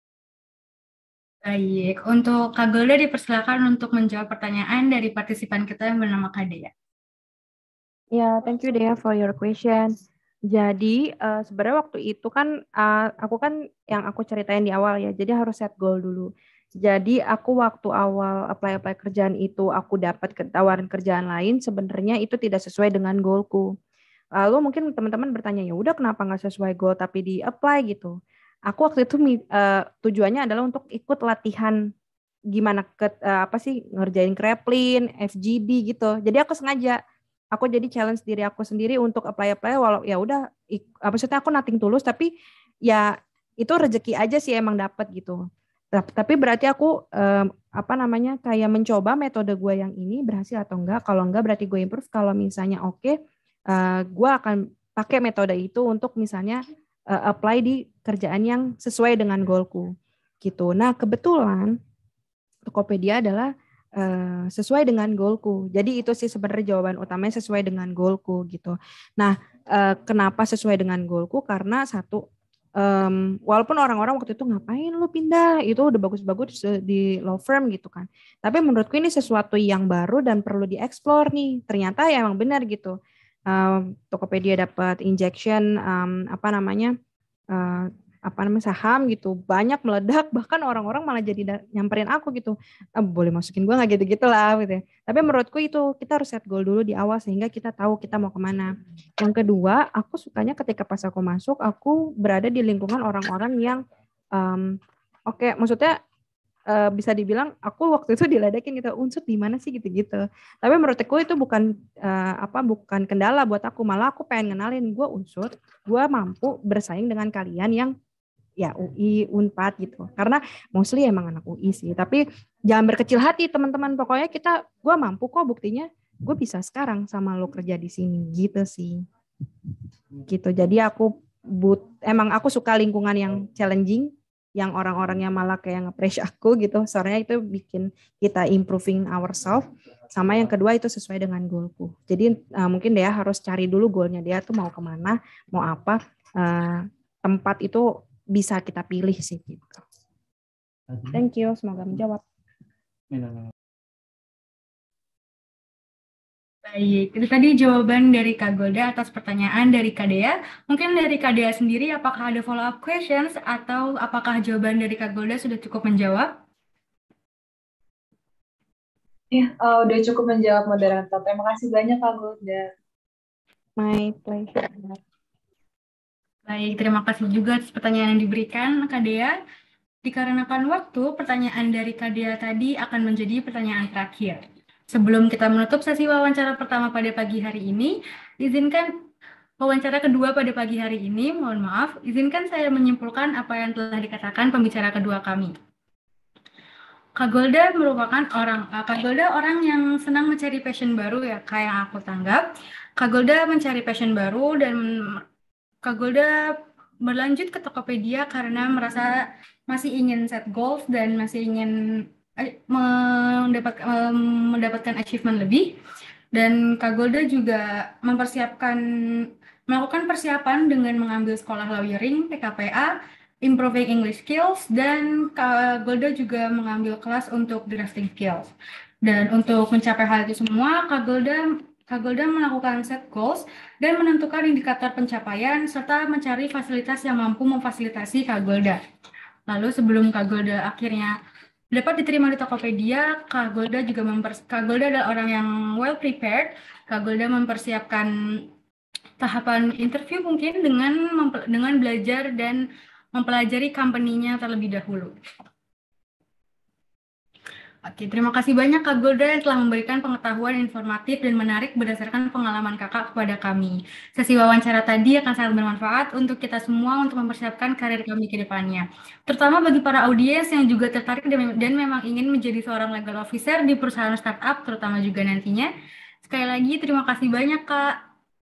Speaker 10: Baik, untuk Kak Golda dipersilakan untuk menjawab pertanyaan dari partisipan kita yang bernama Kak Dea.
Speaker 16: Ya, thank you Dea for your question. Jadi sebenarnya waktu itu kan aku kan yang aku ceritain di awal ya, jadi harus set goal dulu. Jadi aku waktu awal apply kerjaan itu aku dapat tawaran kerjaan lain, sebenarnya itu tidak sesuai dengan goalku. Lalu mungkin teman-teman bertanya, ya udah kenapa nggak sesuai goal tapi di apply gitu. Aku waktu itu tujuannya adalah untuk ikut latihan gimana ngerjain Kreplin, FGD gitu. Jadi aku sengaja jadi challenge diri aku sendiri untuk apply walau ya udah maksudnya aku nothing tulus tapi ya itu rezeki aja sih emang dapat gitu. Tapi berarti aku kayak mencoba metode gue yang ini berhasil atau enggak. Kalau enggak berarti gue improve. Kalau misalnya oke, gue akan pakai metode itu untuk misalnya apply di kerjaan yang sesuai dengan goalku gitu. Nah kebetulan Tokopedia adalah sesuai dengan goalku. Jadi itu sih sebenarnya jawaban utamanya sesuai dengan goalku gitu. Nah kenapa sesuai dengan goalku? Karena satu, walaupun orang-orang waktu itu ngapain lu pindah, itu udah bagus-bagus di law firm gitu kan. Tapi menurutku ini sesuatu yang baru dan perlu dieksplor nih. Ternyata ya emang benar gitu. Tokopedia dapat injection saham gitu, banyak meledak, bahkan orang-orang malah jadi nyamperin aku gitu, boleh masukin gue nggak gitu lah gitu. Tapi menurutku itu kita harus set goal dulu di awal sehingga kita tahu kita mau kemana. Yang kedua, aku sukanya ketika pas aku masuk, aku berada di lingkungan orang-orang yang maksudnya bisa dibilang aku waktu itu diledekin gitu, unsur di mana sih gitu-gitu. Tapi menurutku itu bukan kendala buat aku, malah aku pengen ngenalin gue unsur, gue mampu bersaing dengan kalian yang ya UI, Unpad gitu. Karena mostly emang anak UI sih. Tapi jangan berkecil hati teman-teman. Pokoknya gue mampu kok, buktinya gue bisa sekarang sama lo kerja di sini gitu sih. Gitu. Jadi emang aku suka lingkungan yang challenging yang orang-orangnya malah kayak nge-praise aku gitu. Soalnya itu bikin kita improving ourselves. Sama yang kedua itu sesuai dengan goalku. Jadi mungkin dia harus cari dulu goalnya dia tuh mau kemana, mau apa. Tempat itu bisa kita pilih sih gitu. Thank you, semoga menjawab.
Speaker 10: Baik, itu tadi jawaban dari Kak Golda atas pertanyaan dari Kak Dea. Mungkin dari Kak Dea sendiri, apakah ada follow-up questions atau apakah jawaban dari Kak Golda sudah cukup menjawab?
Speaker 18: Ya, udah cukup menjawab moderator. Terima kasih banyak Kak Golda.
Speaker 16: My pleasure.
Speaker 10: Baik, terima kasih juga atas pertanyaan yang diberikan Kak Dea. Dikarenakan waktu, pertanyaan dari Kak Dea tadi akan menjadi pertanyaan terakhir. Sebelum kita menutup sesi wawancara pertama pada pagi hari ini, izinkan wawancara kedua pada pagi hari ini, mohon maaf, izinkan saya menyimpulkan apa yang telah dikatakan pembicara kedua kami. Kak Golda merupakan orang yang senang mencari passion baru ya, kayak yang aku tanggap. Kak Golda mencari passion baru dan Kak Golda berlanjut ke Tokopedia karena merasa masih ingin set goals dan masih ingin mendapatkan achievement lebih. Dan Kak Golda juga melakukan persiapan dengan mengambil sekolah lawyering, PKPA, improving English skills, dan Kak Golda juga mengambil kelas untuk drafting skills. Dan untuk mencapai hal itu semua, Kak Golda melakukan set goals dan menentukan indikator pencapaian serta mencari fasilitas yang mampu memfasilitasi Kak Golda. Lalu sebelum Kak Golda akhirnya dapat diterima di Tokopedia, Kak Golda adalah orang yang well prepared. Kak Golda mempersiapkan tahapan interview mungkin dengan belajar dan mempelajari company-nya terlebih dahulu. Oke, terima kasih banyak Kak Golda yang telah memberikan pengetahuan informatif dan menarik berdasarkan pengalaman Kakak kepada kami. Sesi wawancara tadi akan sangat bermanfaat untuk kita semua untuk mempersiapkan karir kami ke depannya. Terutama bagi para audiens yang juga tertarik dan memang ingin menjadi seorang legal officer di perusahaan startup, terutama juga nantinya. Sekali lagi, terima kasih banyak Kak.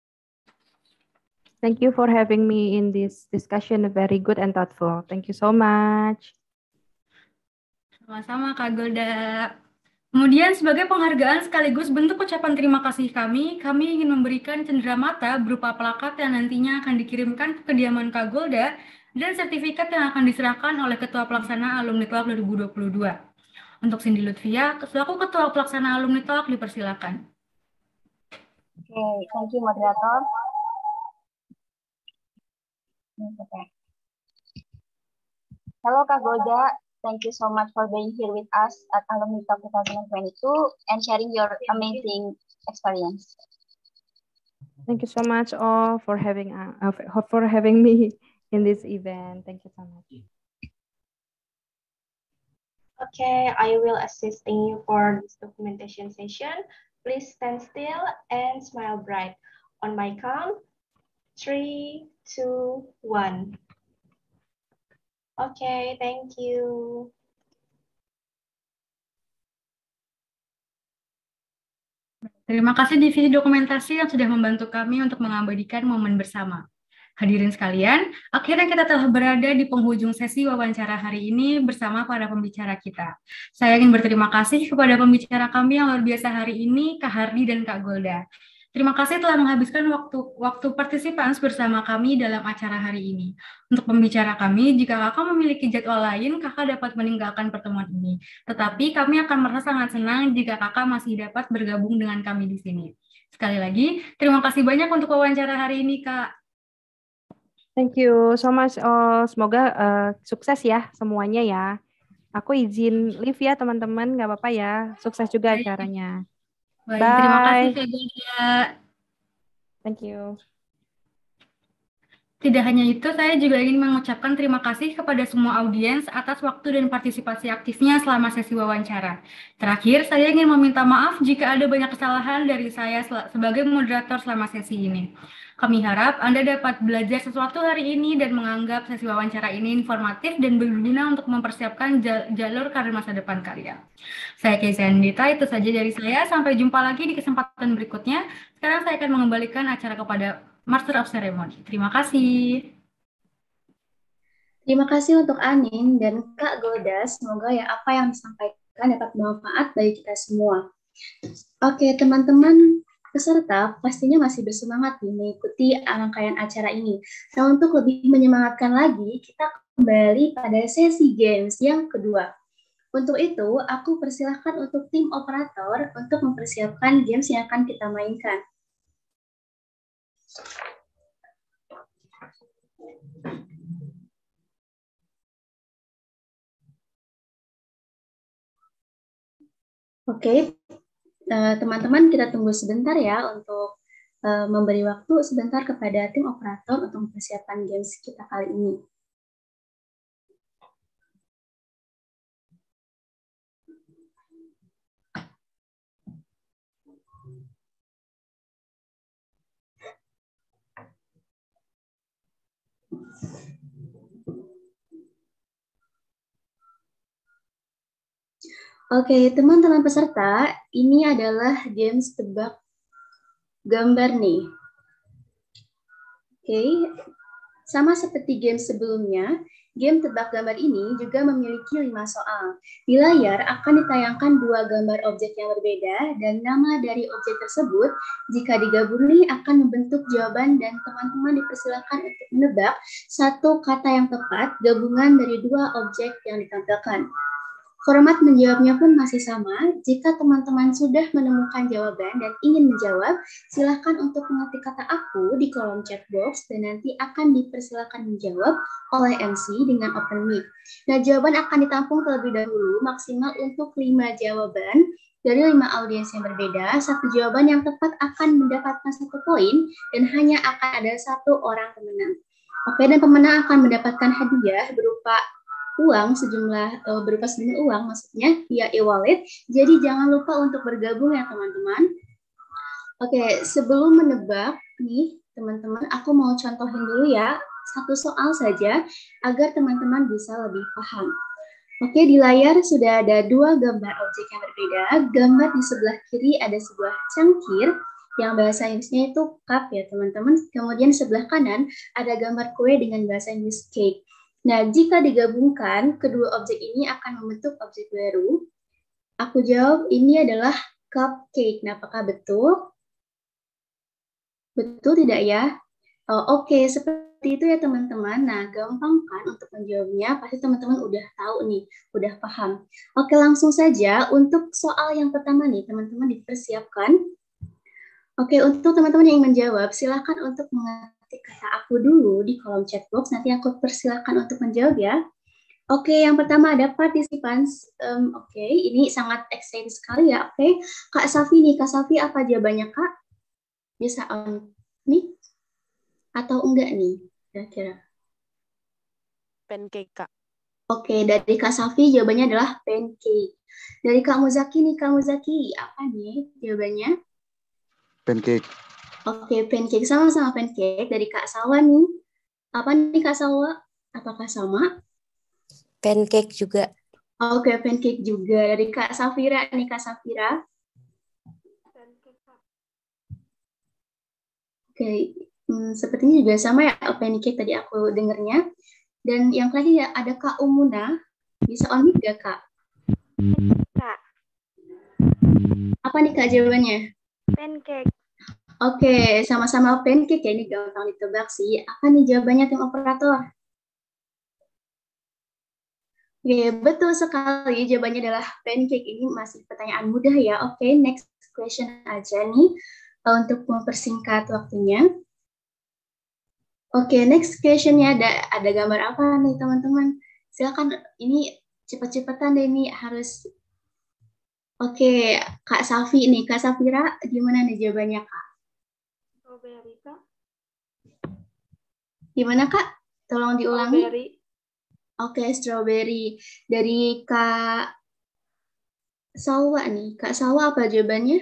Speaker 16: Thank you for having me in this discussion, very good and thoughtful. Thank you so much.
Speaker 10: Sama-sama Kak Golda. Kemudian sebagai penghargaan sekaligus bentuk ucapan terima kasih kami ingin memberikan cenderamata berupa plakat yang nantinya akan dikirimkan ke kediaman Kak Golda dan sertifikat yang akan diserahkan oleh Ketua Pelaksana Alumni Talk 2022. Untuk Cindy Lutfia, selaku Ketua Pelaksana Alumni Talk, dipersilakan.
Speaker 3: Okay, thank you moderator. Hello Kak Golda. Thank you so much for being here with us at Alumni Talk 2022 and sharing your amazing experience.
Speaker 16: Thank you so much all for having me in this event. Thank you so much.
Speaker 13: Okay, I will assisting you for this documentation session. Please stand still and smile bright. On my count, 3, 2, 1. Okay, thank you.
Speaker 10: Terima kasih Divisi Dokumentasi yang sudah membantu kami untuk mengabadikan momen bersama. Hadirin sekalian, akhirnya kita telah berada di penghujung sesi wawancara hari ini bersama para pembicara kita. Saya ingin berterima kasih kepada pembicara kami yang luar biasa hari ini, Kak Hardi dan Kak Golda. Terima kasih telah menghabiskan waktu participants bersama kami dalam acara hari ini. Untuk pembicara kami, jika kakak memiliki jadwal lain, kakak dapat meninggalkan pertemuan ini. Tetapi kami akan merasa sangat senang jika kakak masih dapat bergabung dengan kami di sini. Sekali lagi, terima kasih banyak untuk wawancara hari ini, Kak.
Speaker 16: Thank you so much. Semoga sukses ya semuanya ya. Aku izin leave ya teman-teman, nggak apa-apa ya. Sukses juga acaranya.
Speaker 10: Baik, terima kasih Kak Golda.
Speaker 16: Thank you.
Speaker 10: Tidak hanya itu, saya juga ingin mengucapkan terima kasih kepada semua audiens atas waktu dan partisipasi aktifnya selama sesi wawancara. Terakhir, saya ingin meminta maaf jika ada banyak kesalahan dari saya sebagai moderator selama sesi ini. Kami harap Anda dapat belajar sesuatu hari ini dan menganggap sesi wawancara ini informatif dan berguna untuk mempersiapkan jalur karir masa depan kalian. Saya Keisha Andita, itu saja dari saya. Sampai jumpa lagi di kesempatan berikutnya. Sekarang saya akan mengembalikan acara kepada Master of Ceremony. Terima kasih.
Speaker 1: Terima kasih untuk Anin dan Kak Golda. Semoga ya apa yang disampaikan dapat bermanfaat bagi kita semua. Oke, teman-teman peserta pastinya masih bersemangat nih mengikuti rangkaian acara ini. Nah, untuk lebih menyemangatkan lagi, kita kembali pada sesi games yang kedua. Untuk itu, aku persilahkan untuk tim operator untuk mempersiapkan games yang akan kita mainkan. Oke, teman-teman kita tunggu sebentar ya untuk memberi waktu sebentar kepada tim operator untuk mempersiapkan games kita kali ini. Oke, teman-teman peserta, ini adalah games tebak gambar nih. Oke, sama seperti game sebelumnya, game tebak gambar ini juga memiliki 5 soal. Di layar akan ditayangkan 2 gambar objek yang berbeda dan nama dari objek tersebut jika digabungi akan membentuk jawaban dan teman-teman dipersilakan untuk menebak satu kata yang tepat gabungan dari 2 objek yang ditampilkan. Format menjawabnya pun masih sama. Jika teman-teman sudah menemukan jawaban dan ingin menjawab, silakan untuk mengetik kata aku di kolom chat box dan nanti akan dipersilakan menjawab oleh MC dengan open mic. Nah, jawaban akan ditampung terlebih dahulu maksimal untuk 5 jawaban dari 5 audiens yang berbeda. Satu jawaban yang tepat akan mendapatkan 1 poin dan hanya akan ada 1 orang pemenang. Oke, dan pemenang akan mendapatkan hadiah berupa uang berupa sejumlah uang maksudnya via e-wallet. Jadi jangan lupa untuk bergabung ya teman-teman. Oke, sebelum menebak nih teman-teman, aku mau contohin dulu ya 1 soal saja agar teman-teman bisa lebih paham. Oke, di layar sudah ada 2 gambar objek yang berbeda. Gambar di sebelah kiri ada sebuah cangkir yang bahasa Inggrisnya itu cup ya teman-teman. Kemudian sebelah kanan ada gambar kue dengan bahasa Inggris cake. Nah, jika digabungkan, kedua objek ini akan membentuk objek baru. Aku jawab, ini adalah cupcake. Nah, apakah betul? Betul tidak ya? Oke, seperti itu ya teman-teman. Nah, gampang kan untuk menjawabnya? Pasti teman-teman udah tahu nih, udah paham. Oke, langsung saja untuk soal yang pertama nih, teman-teman dipersiapkan. Oke, untuk teman-teman yang ingin menjawab, silakan untuk mengetik kata aku dulu di kolom chat box, nanti aku persilakan untuk menjawab ya. Oke, yang pertama ada participants. Oke, ini sangat excited sekali ya. Oke, Kak Safi nih, Kak Safi apa jawabannya Kak? Bisa on nih? Atau enggak nih, kira-kira?
Speaker 17: Pancake, Kak.
Speaker 1: Oke, dari Kak Safi jawabannya adalah pancake. Dari Kak Muzaki nih, Kak Muzaki, apa nih jawabannya?
Speaker 19: Pancake.
Speaker 1: Oke, pancake, sama-sama pancake. Dari Kak Sawa nih, apa nih Kak Sawa? Apakah sama?
Speaker 17: Pancake juga.
Speaker 1: Oke, pancake juga. Dari Kak Safira nih, Kak Safira. Oke, sepertinya juga sama ya pancake tadi aku dengernya. Dan yang terakhir ya ada Kak Umuna. Bisa on mic gak Kak?
Speaker 17: Kak.
Speaker 1: Apa nih Kak jawabannya?
Speaker 17: Pancake.
Speaker 1: Oke, sama-sama pancake ya, ini gampang ditebak sih. Apa nih jawabannya tim operator? Oke, betul sekali. Jawabannya adalah pancake. Ini masih pertanyaan mudah ya. Oke, next question aja nih untuk mempersingkat waktunya. Oke, next question-nya ada gambar apa nih teman-teman? Silakan, ini cepet-cepetan deh nih harus. Oke, Kak Safi nih, Kak Safira, gimana nih jawabannya Kak?
Speaker 13: Strawberry, Kak.
Speaker 1: Gimana Kak? Tolong diulangi.
Speaker 13: Strawberry.
Speaker 1: Oke, strawberry. Dari Kak Sawa nih. Kak Sawa apa jawabannya?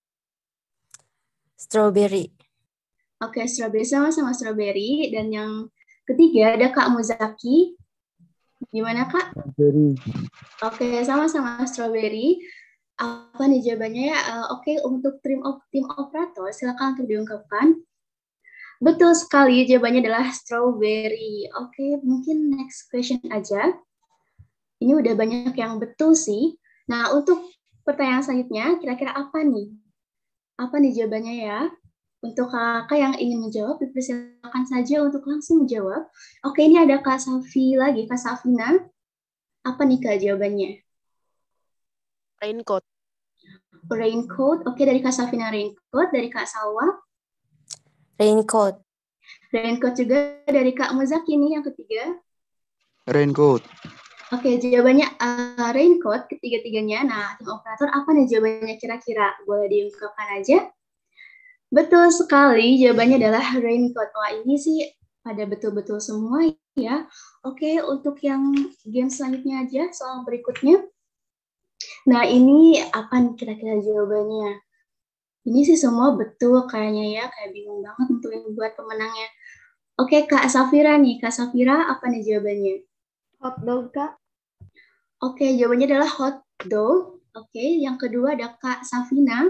Speaker 17: Strawberry.
Speaker 1: Oke, strawberry, sama-sama strawberry. Dan yang ketiga ada Kak Muzaki. Gimana Kak?
Speaker 19: Strawberry.
Speaker 1: Oke, sama-sama strawberry. Apa nih jawabannya ya? Oke, untuk tim operator silakan untuk diungkapkan. Betul sekali, jawabannya adalah strawberry. Oke, mungkin next question aja. Ini udah banyak yang betul sih. Nah, untuk pertanyaan selanjutnya, kira-kira apa nih? Apa nih jawabannya ya? Untuk kakak yang ingin menjawab, dipersilakan saja untuk langsung menjawab. Oke, ini ada Kak Safi lagi, Kak Safina. Apa nih Kak jawabannya?
Speaker 19: Raincoat.
Speaker 1: Raincoat, oke dari Kak Safina raincoat, dari Kak Salwa.
Speaker 19: Raincoat.
Speaker 1: Raincoat juga dari Kak Muzaki nih yang ketiga.
Speaker 20: Raincoat.
Speaker 1: Oke, jawabannya raincoat ketiga-tiganya. Nah, tim operator apa nih jawabannya kira-kira? Boleh diungkapkan aja? Betul sekali, jawabannya adalah raincoat. Wah, ini sih pada betul-betul semua ya. Oke, untuk yang game selanjutnya aja, soal berikutnya. Nah, ini apa nih kira-kira jawabannya? Ini sih semua betul kayaknya ya, kayak bingung banget untuk yang buat pemenangnya. Oke, Kak Safira nih. Kak Safira, apa nih jawabannya?
Speaker 13: Hot dog, Kak.
Speaker 1: Oke, jawabannya adalah hot dog. Oke, yang kedua ada Kak Safina.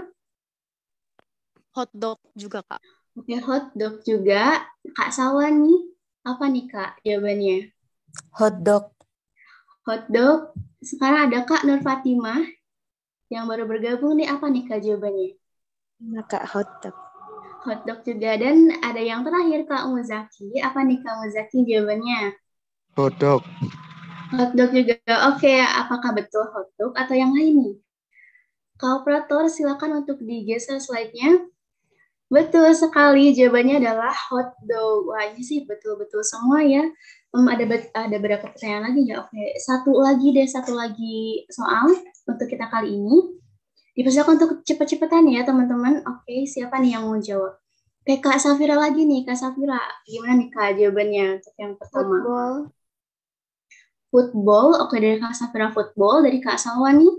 Speaker 19: Hot dog juga, Kak.
Speaker 1: Oke, hot dog juga. Kak Sawa nih, apa nih Kak jawabannya?
Speaker 19: Hot dog.
Speaker 1: Hot dog. Sekarang ada Kak Nur Fatimah yang baru bergabung nih, apa nih Kak jawabannya?
Speaker 17: Kak, hot dog.
Speaker 1: Hot dog juga. Dan ada yang terakhir Kak Muzaki. Apa nih Kak Muzaki jawabannya?
Speaker 20: Hot dog.
Speaker 1: Hot dog juga. Oke, apakah betul hot dog atau yang lain nih? Kak operator silakan untuk digeser slide-nya. Betul sekali, jawabannya adalah hot dog. Wah, ini sih betul-betul semua ya. Ada berapa pertanyaan lagi ya? Oke, satu lagi soal untuk kita kali ini. Dipersilakan untuk cepat-cepatan ya teman-teman. Oke, siapa nih yang mau jawab? Oke, Kak Safira lagi nih. Kak Safira, gimana nih Kak jawabannya untuk yang pertama?
Speaker 13: Football.
Speaker 1: Football, oke dari Kak Safira football. Dari Kak Salwa nih?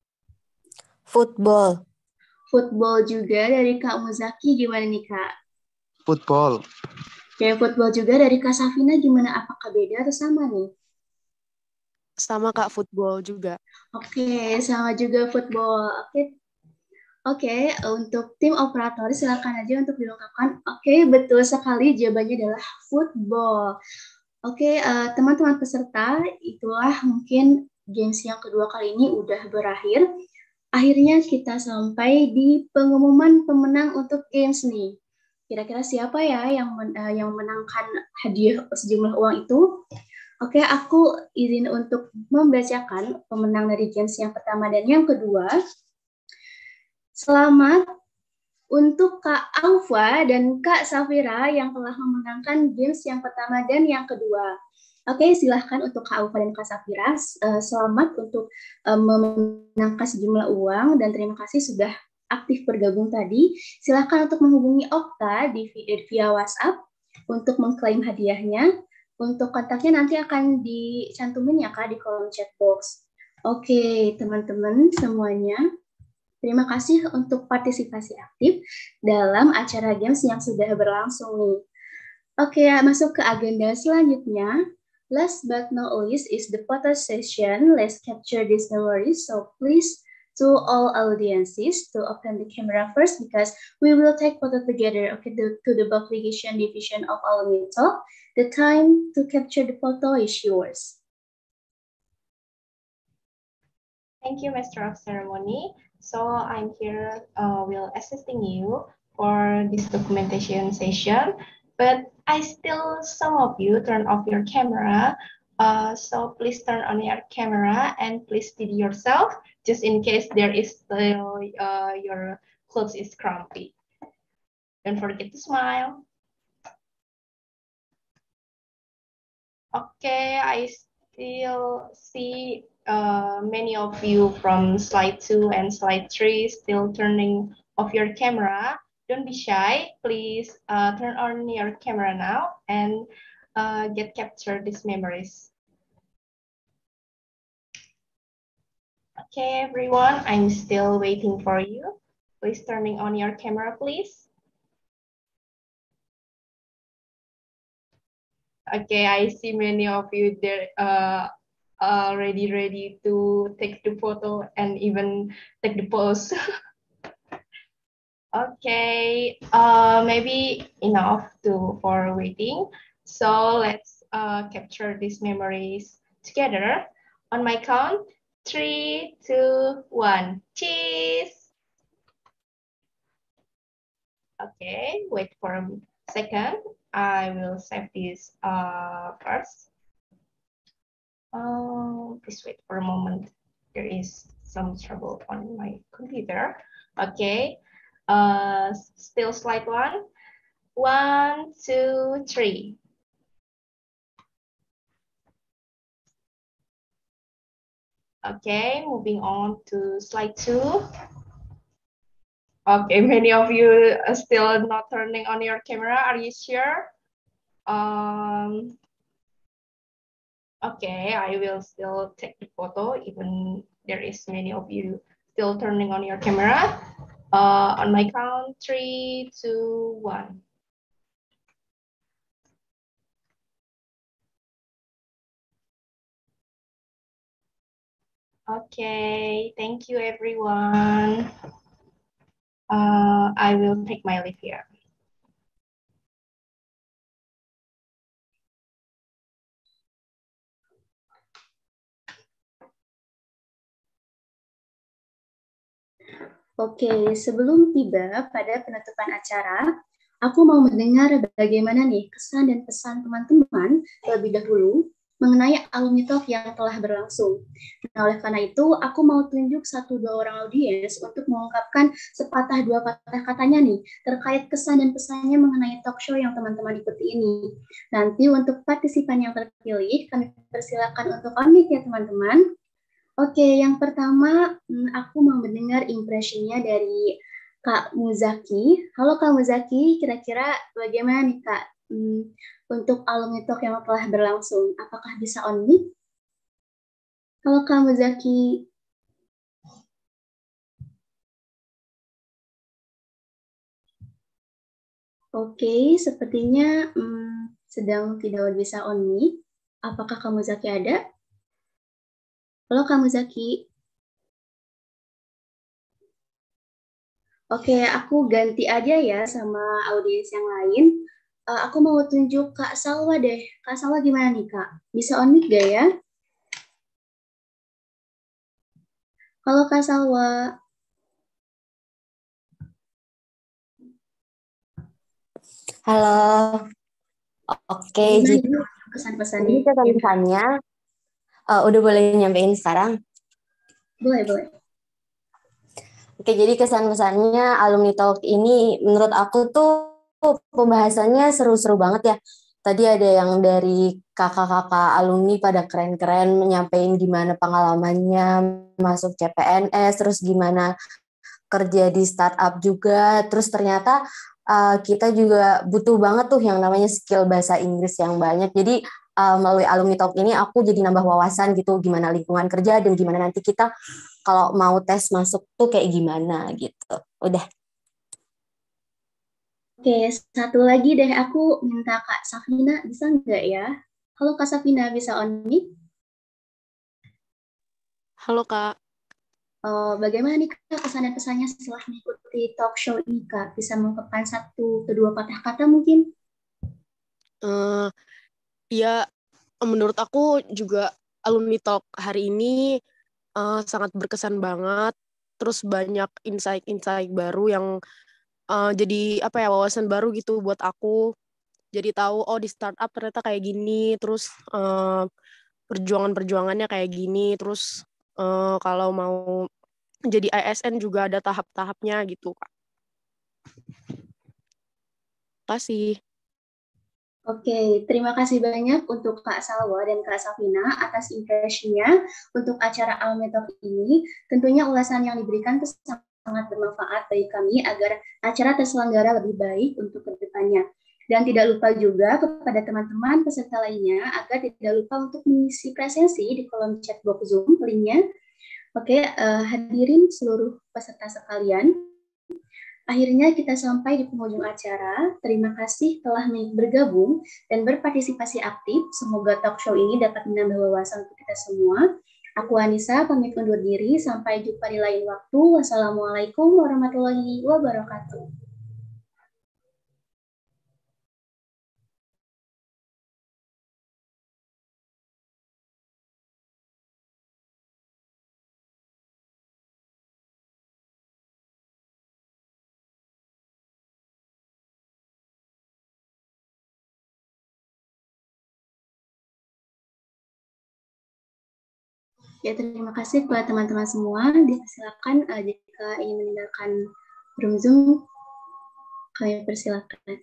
Speaker 19: Football.
Speaker 1: Football juga dari Kak Muzaki, gimana nih Kak?
Speaker 20: Football.
Speaker 1: Oke, football juga dari Kak Safina, gimana? Apakah beda atau sama nih?
Speaker 19: Sama Kak, football juga.
Speaker 1: Oke, sama juga football. Oke, untuk tim operator silakan aja untuk dilengkapkan. Oke, betul sekali jawabannya adalah football. Oke, teman-teman peserta, itulah mungkin games yang kedua kali ini udah berakhir. Akhirnya kita sampai di pengumuman pemenang untuk games nih. Kira-kira siapa ya yang menangkan hadiah sejumlah uang itu? Oke, aku izin untuk membacakan pemenang dari games yang pertama dan yang kedua. Selamat untuk Kak Aufa dan Kak Safira yang telah memenangkan games yang pertama dan yang kedua. Oke, silahkan untuk Kak Aufa dan Kak Safira. Selamat untuk memenangkan sejumlah uang dan terima kasih sudah aktif bergabung tadi. Silahkan untuk menghubungi Okta via WhatsApp untuk mengklaim hadiahnya. Untuk kontaknya nanti akan dicantumin ya Kak di kolom chat box. Oke, teman-teman semuanya. Terima kasih untuk partisipasi aktif dalam acara games yang sudah berlangsung nih. Oke, masuk ke agenda selanjutnya. Last but not least is the photo session. Let's capture these memories. So please to all audiences to open the camera first because we will take photo together. Okay, to the publication division of Alumni Talk. The time to capture the photo is yours.
Speaker 13: Thank you, Master of Ceremony. So I'm here will assisting you for this documentation session, but I still some of you turn off your camera. So please turn on your camera and please steady yourself just in case there is still your clothes is crumpy. Don't forget to smile. Okay, I still see many of you from slide 2 and slide 3 still turning off your camera. Don't be shy. Please turn on your camera now and get captured these memories. Okay, everyone, I'm still waiting for you. Please turning on your camera, please. Okay, I see many of you there already ready to take the photo and even take the pose. Okay, maybe enough for waiting. So let's capture these memories together. On my count, 3, 2, 1, cheese. Okay, wait for a second. I will save this first. Please wait for a moment. There is some trouble on my computer. Okay, still slide 1. 1, 2, 3. Okay, moving on to slide 2. Okay, many of you are still not turning on your camera. Are you sure? Okay, I will still take the photo even there is many of you still turning on your camera. On my count, 3, 2, 1. Okay, thank you everyone. I will take my leave here.
Speaker 1: Oke, sebelum tiba pada penutupan acara, aku mau mendengar bagaimana nih kesan dan pesan teman-teman terlebih dahulu mengenai alumni talk yang telah berlangsung. Nah, oleh karena itu, aku mau tunjuk 1-2 orang audiens untuk mengungkapkan sepatah dua patah katanya nih terkait kesan dan pesannya mengenai talk show yang teman-teman ikuti ini. Nanti untuk partisipan yang terpilih, kami persilakan untuk unmute ya teman-teman. Oke, yang pertama aku mau mendengar impression-nya dari Kak Muzaki. Halo Kak Muzaki, kira-kira bagaimana nih Kak untuk alumni talk yang telah berlangsung? Apakah bisa on mic? Halo Kak Muzaki. Oke, sepertinya sedang tidak bisa on mic. Apakah Kak Muzaki ada? Halo Kak Muzaki. Oke, aku ganti aja ya sama audiens yang lain. Aku mau tunjuk Kak Salwa deh. Kak Salwa gimana nih Kak? Bisa on mic gak ya? Halo Kak Salwa.
Speaker 21: Halo. Oke, jadi kesan-pesannya udah boleh nyampein sekarang?
Speaker 1: Boleh.
Speaker 21: Oke, jadi kesan-pesannya alumni talk ini menurut aku tuh pembahasannya seru-seru banget ya. Tadi ada yang dari kakak-kakak alumni pada keren-keren nyampein gimana pengalamannya masuk CPNS, terus gimana kerja di startup juga, terus ternyata kita juga butuh banget tuh yang namanya skill bahasa Inggris yang banyak. Jadi melalui alumni talk ini aku jadi nambah wawasan gitu gimana lingkungan kerja dan gimana nanti kita kalau mau tes masuk tuh kayak gimana gitu. Udah.
Speaker 1: Oke, satu lagi deh aku minta Kak Safina, bisa nggak ya? Halo Kak Safina, bisa on mic?
Speaker 19: Halo Kak.
Speaker 1: Bagaimana nih Kak kesan dan pesannya setelah mengikuti talk show ini Kak? Bisa mengungkapkan 1-2 patah kata mungkin?
Speaker 19: Ya, menurut aku juga alumni talk hari ini sangat berkesan banget. Terus banyak insight-insight baru yang jadi wawasan baru gitu buat aku. Jadi tahu di startup ternyata kayak gini. Terus perjuangan-perjuangannya kayak gini. Terus kalau mau jadi ASN juga ada tahap-tahapnya gitu Kak. Terima kasih.
Speaker 1: Oke, terima kasih banyak untuk Kak Salwa dan Kak Safina atas impression-nya untuk acara Alumni Talk ini. Tentunya ulasan yang diberikan itu sangat bermanfaat bagi kami agar acara terselenggara lebih baik untuk kedepannya. Dan tidak lupa juga kepada teman-teman peserta lainnya agar tidak lupa untuk mengisi presensi di kolom chat box Zoom linknya. Oke, hadirin seluruh peserta sekalian. Akhirnya kita sampai di penghujung acara. Terima kasih telah bergabung dan berpartisipasi aktif. Semoga talk show ini dapat menambah wawasan untuk kita semua. Aku Anissa pamit undur diri. Sampai jumpa di lain waktu. Wassalamualaikum warahmatullahi wabarakatuh. Ya, terima kasih kepada teman-teman semua. Silakan jika ingin meninggalkan room Zoom, kami persilakan.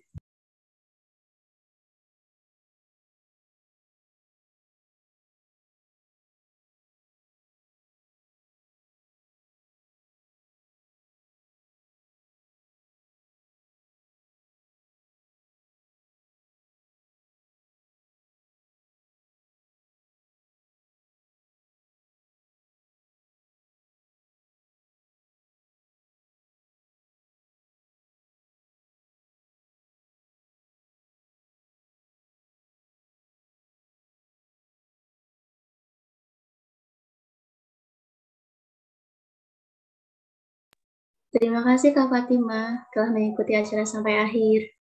Speaker 1: Terima kasih Kak Fatima telah mengikuti acara sampai akhir.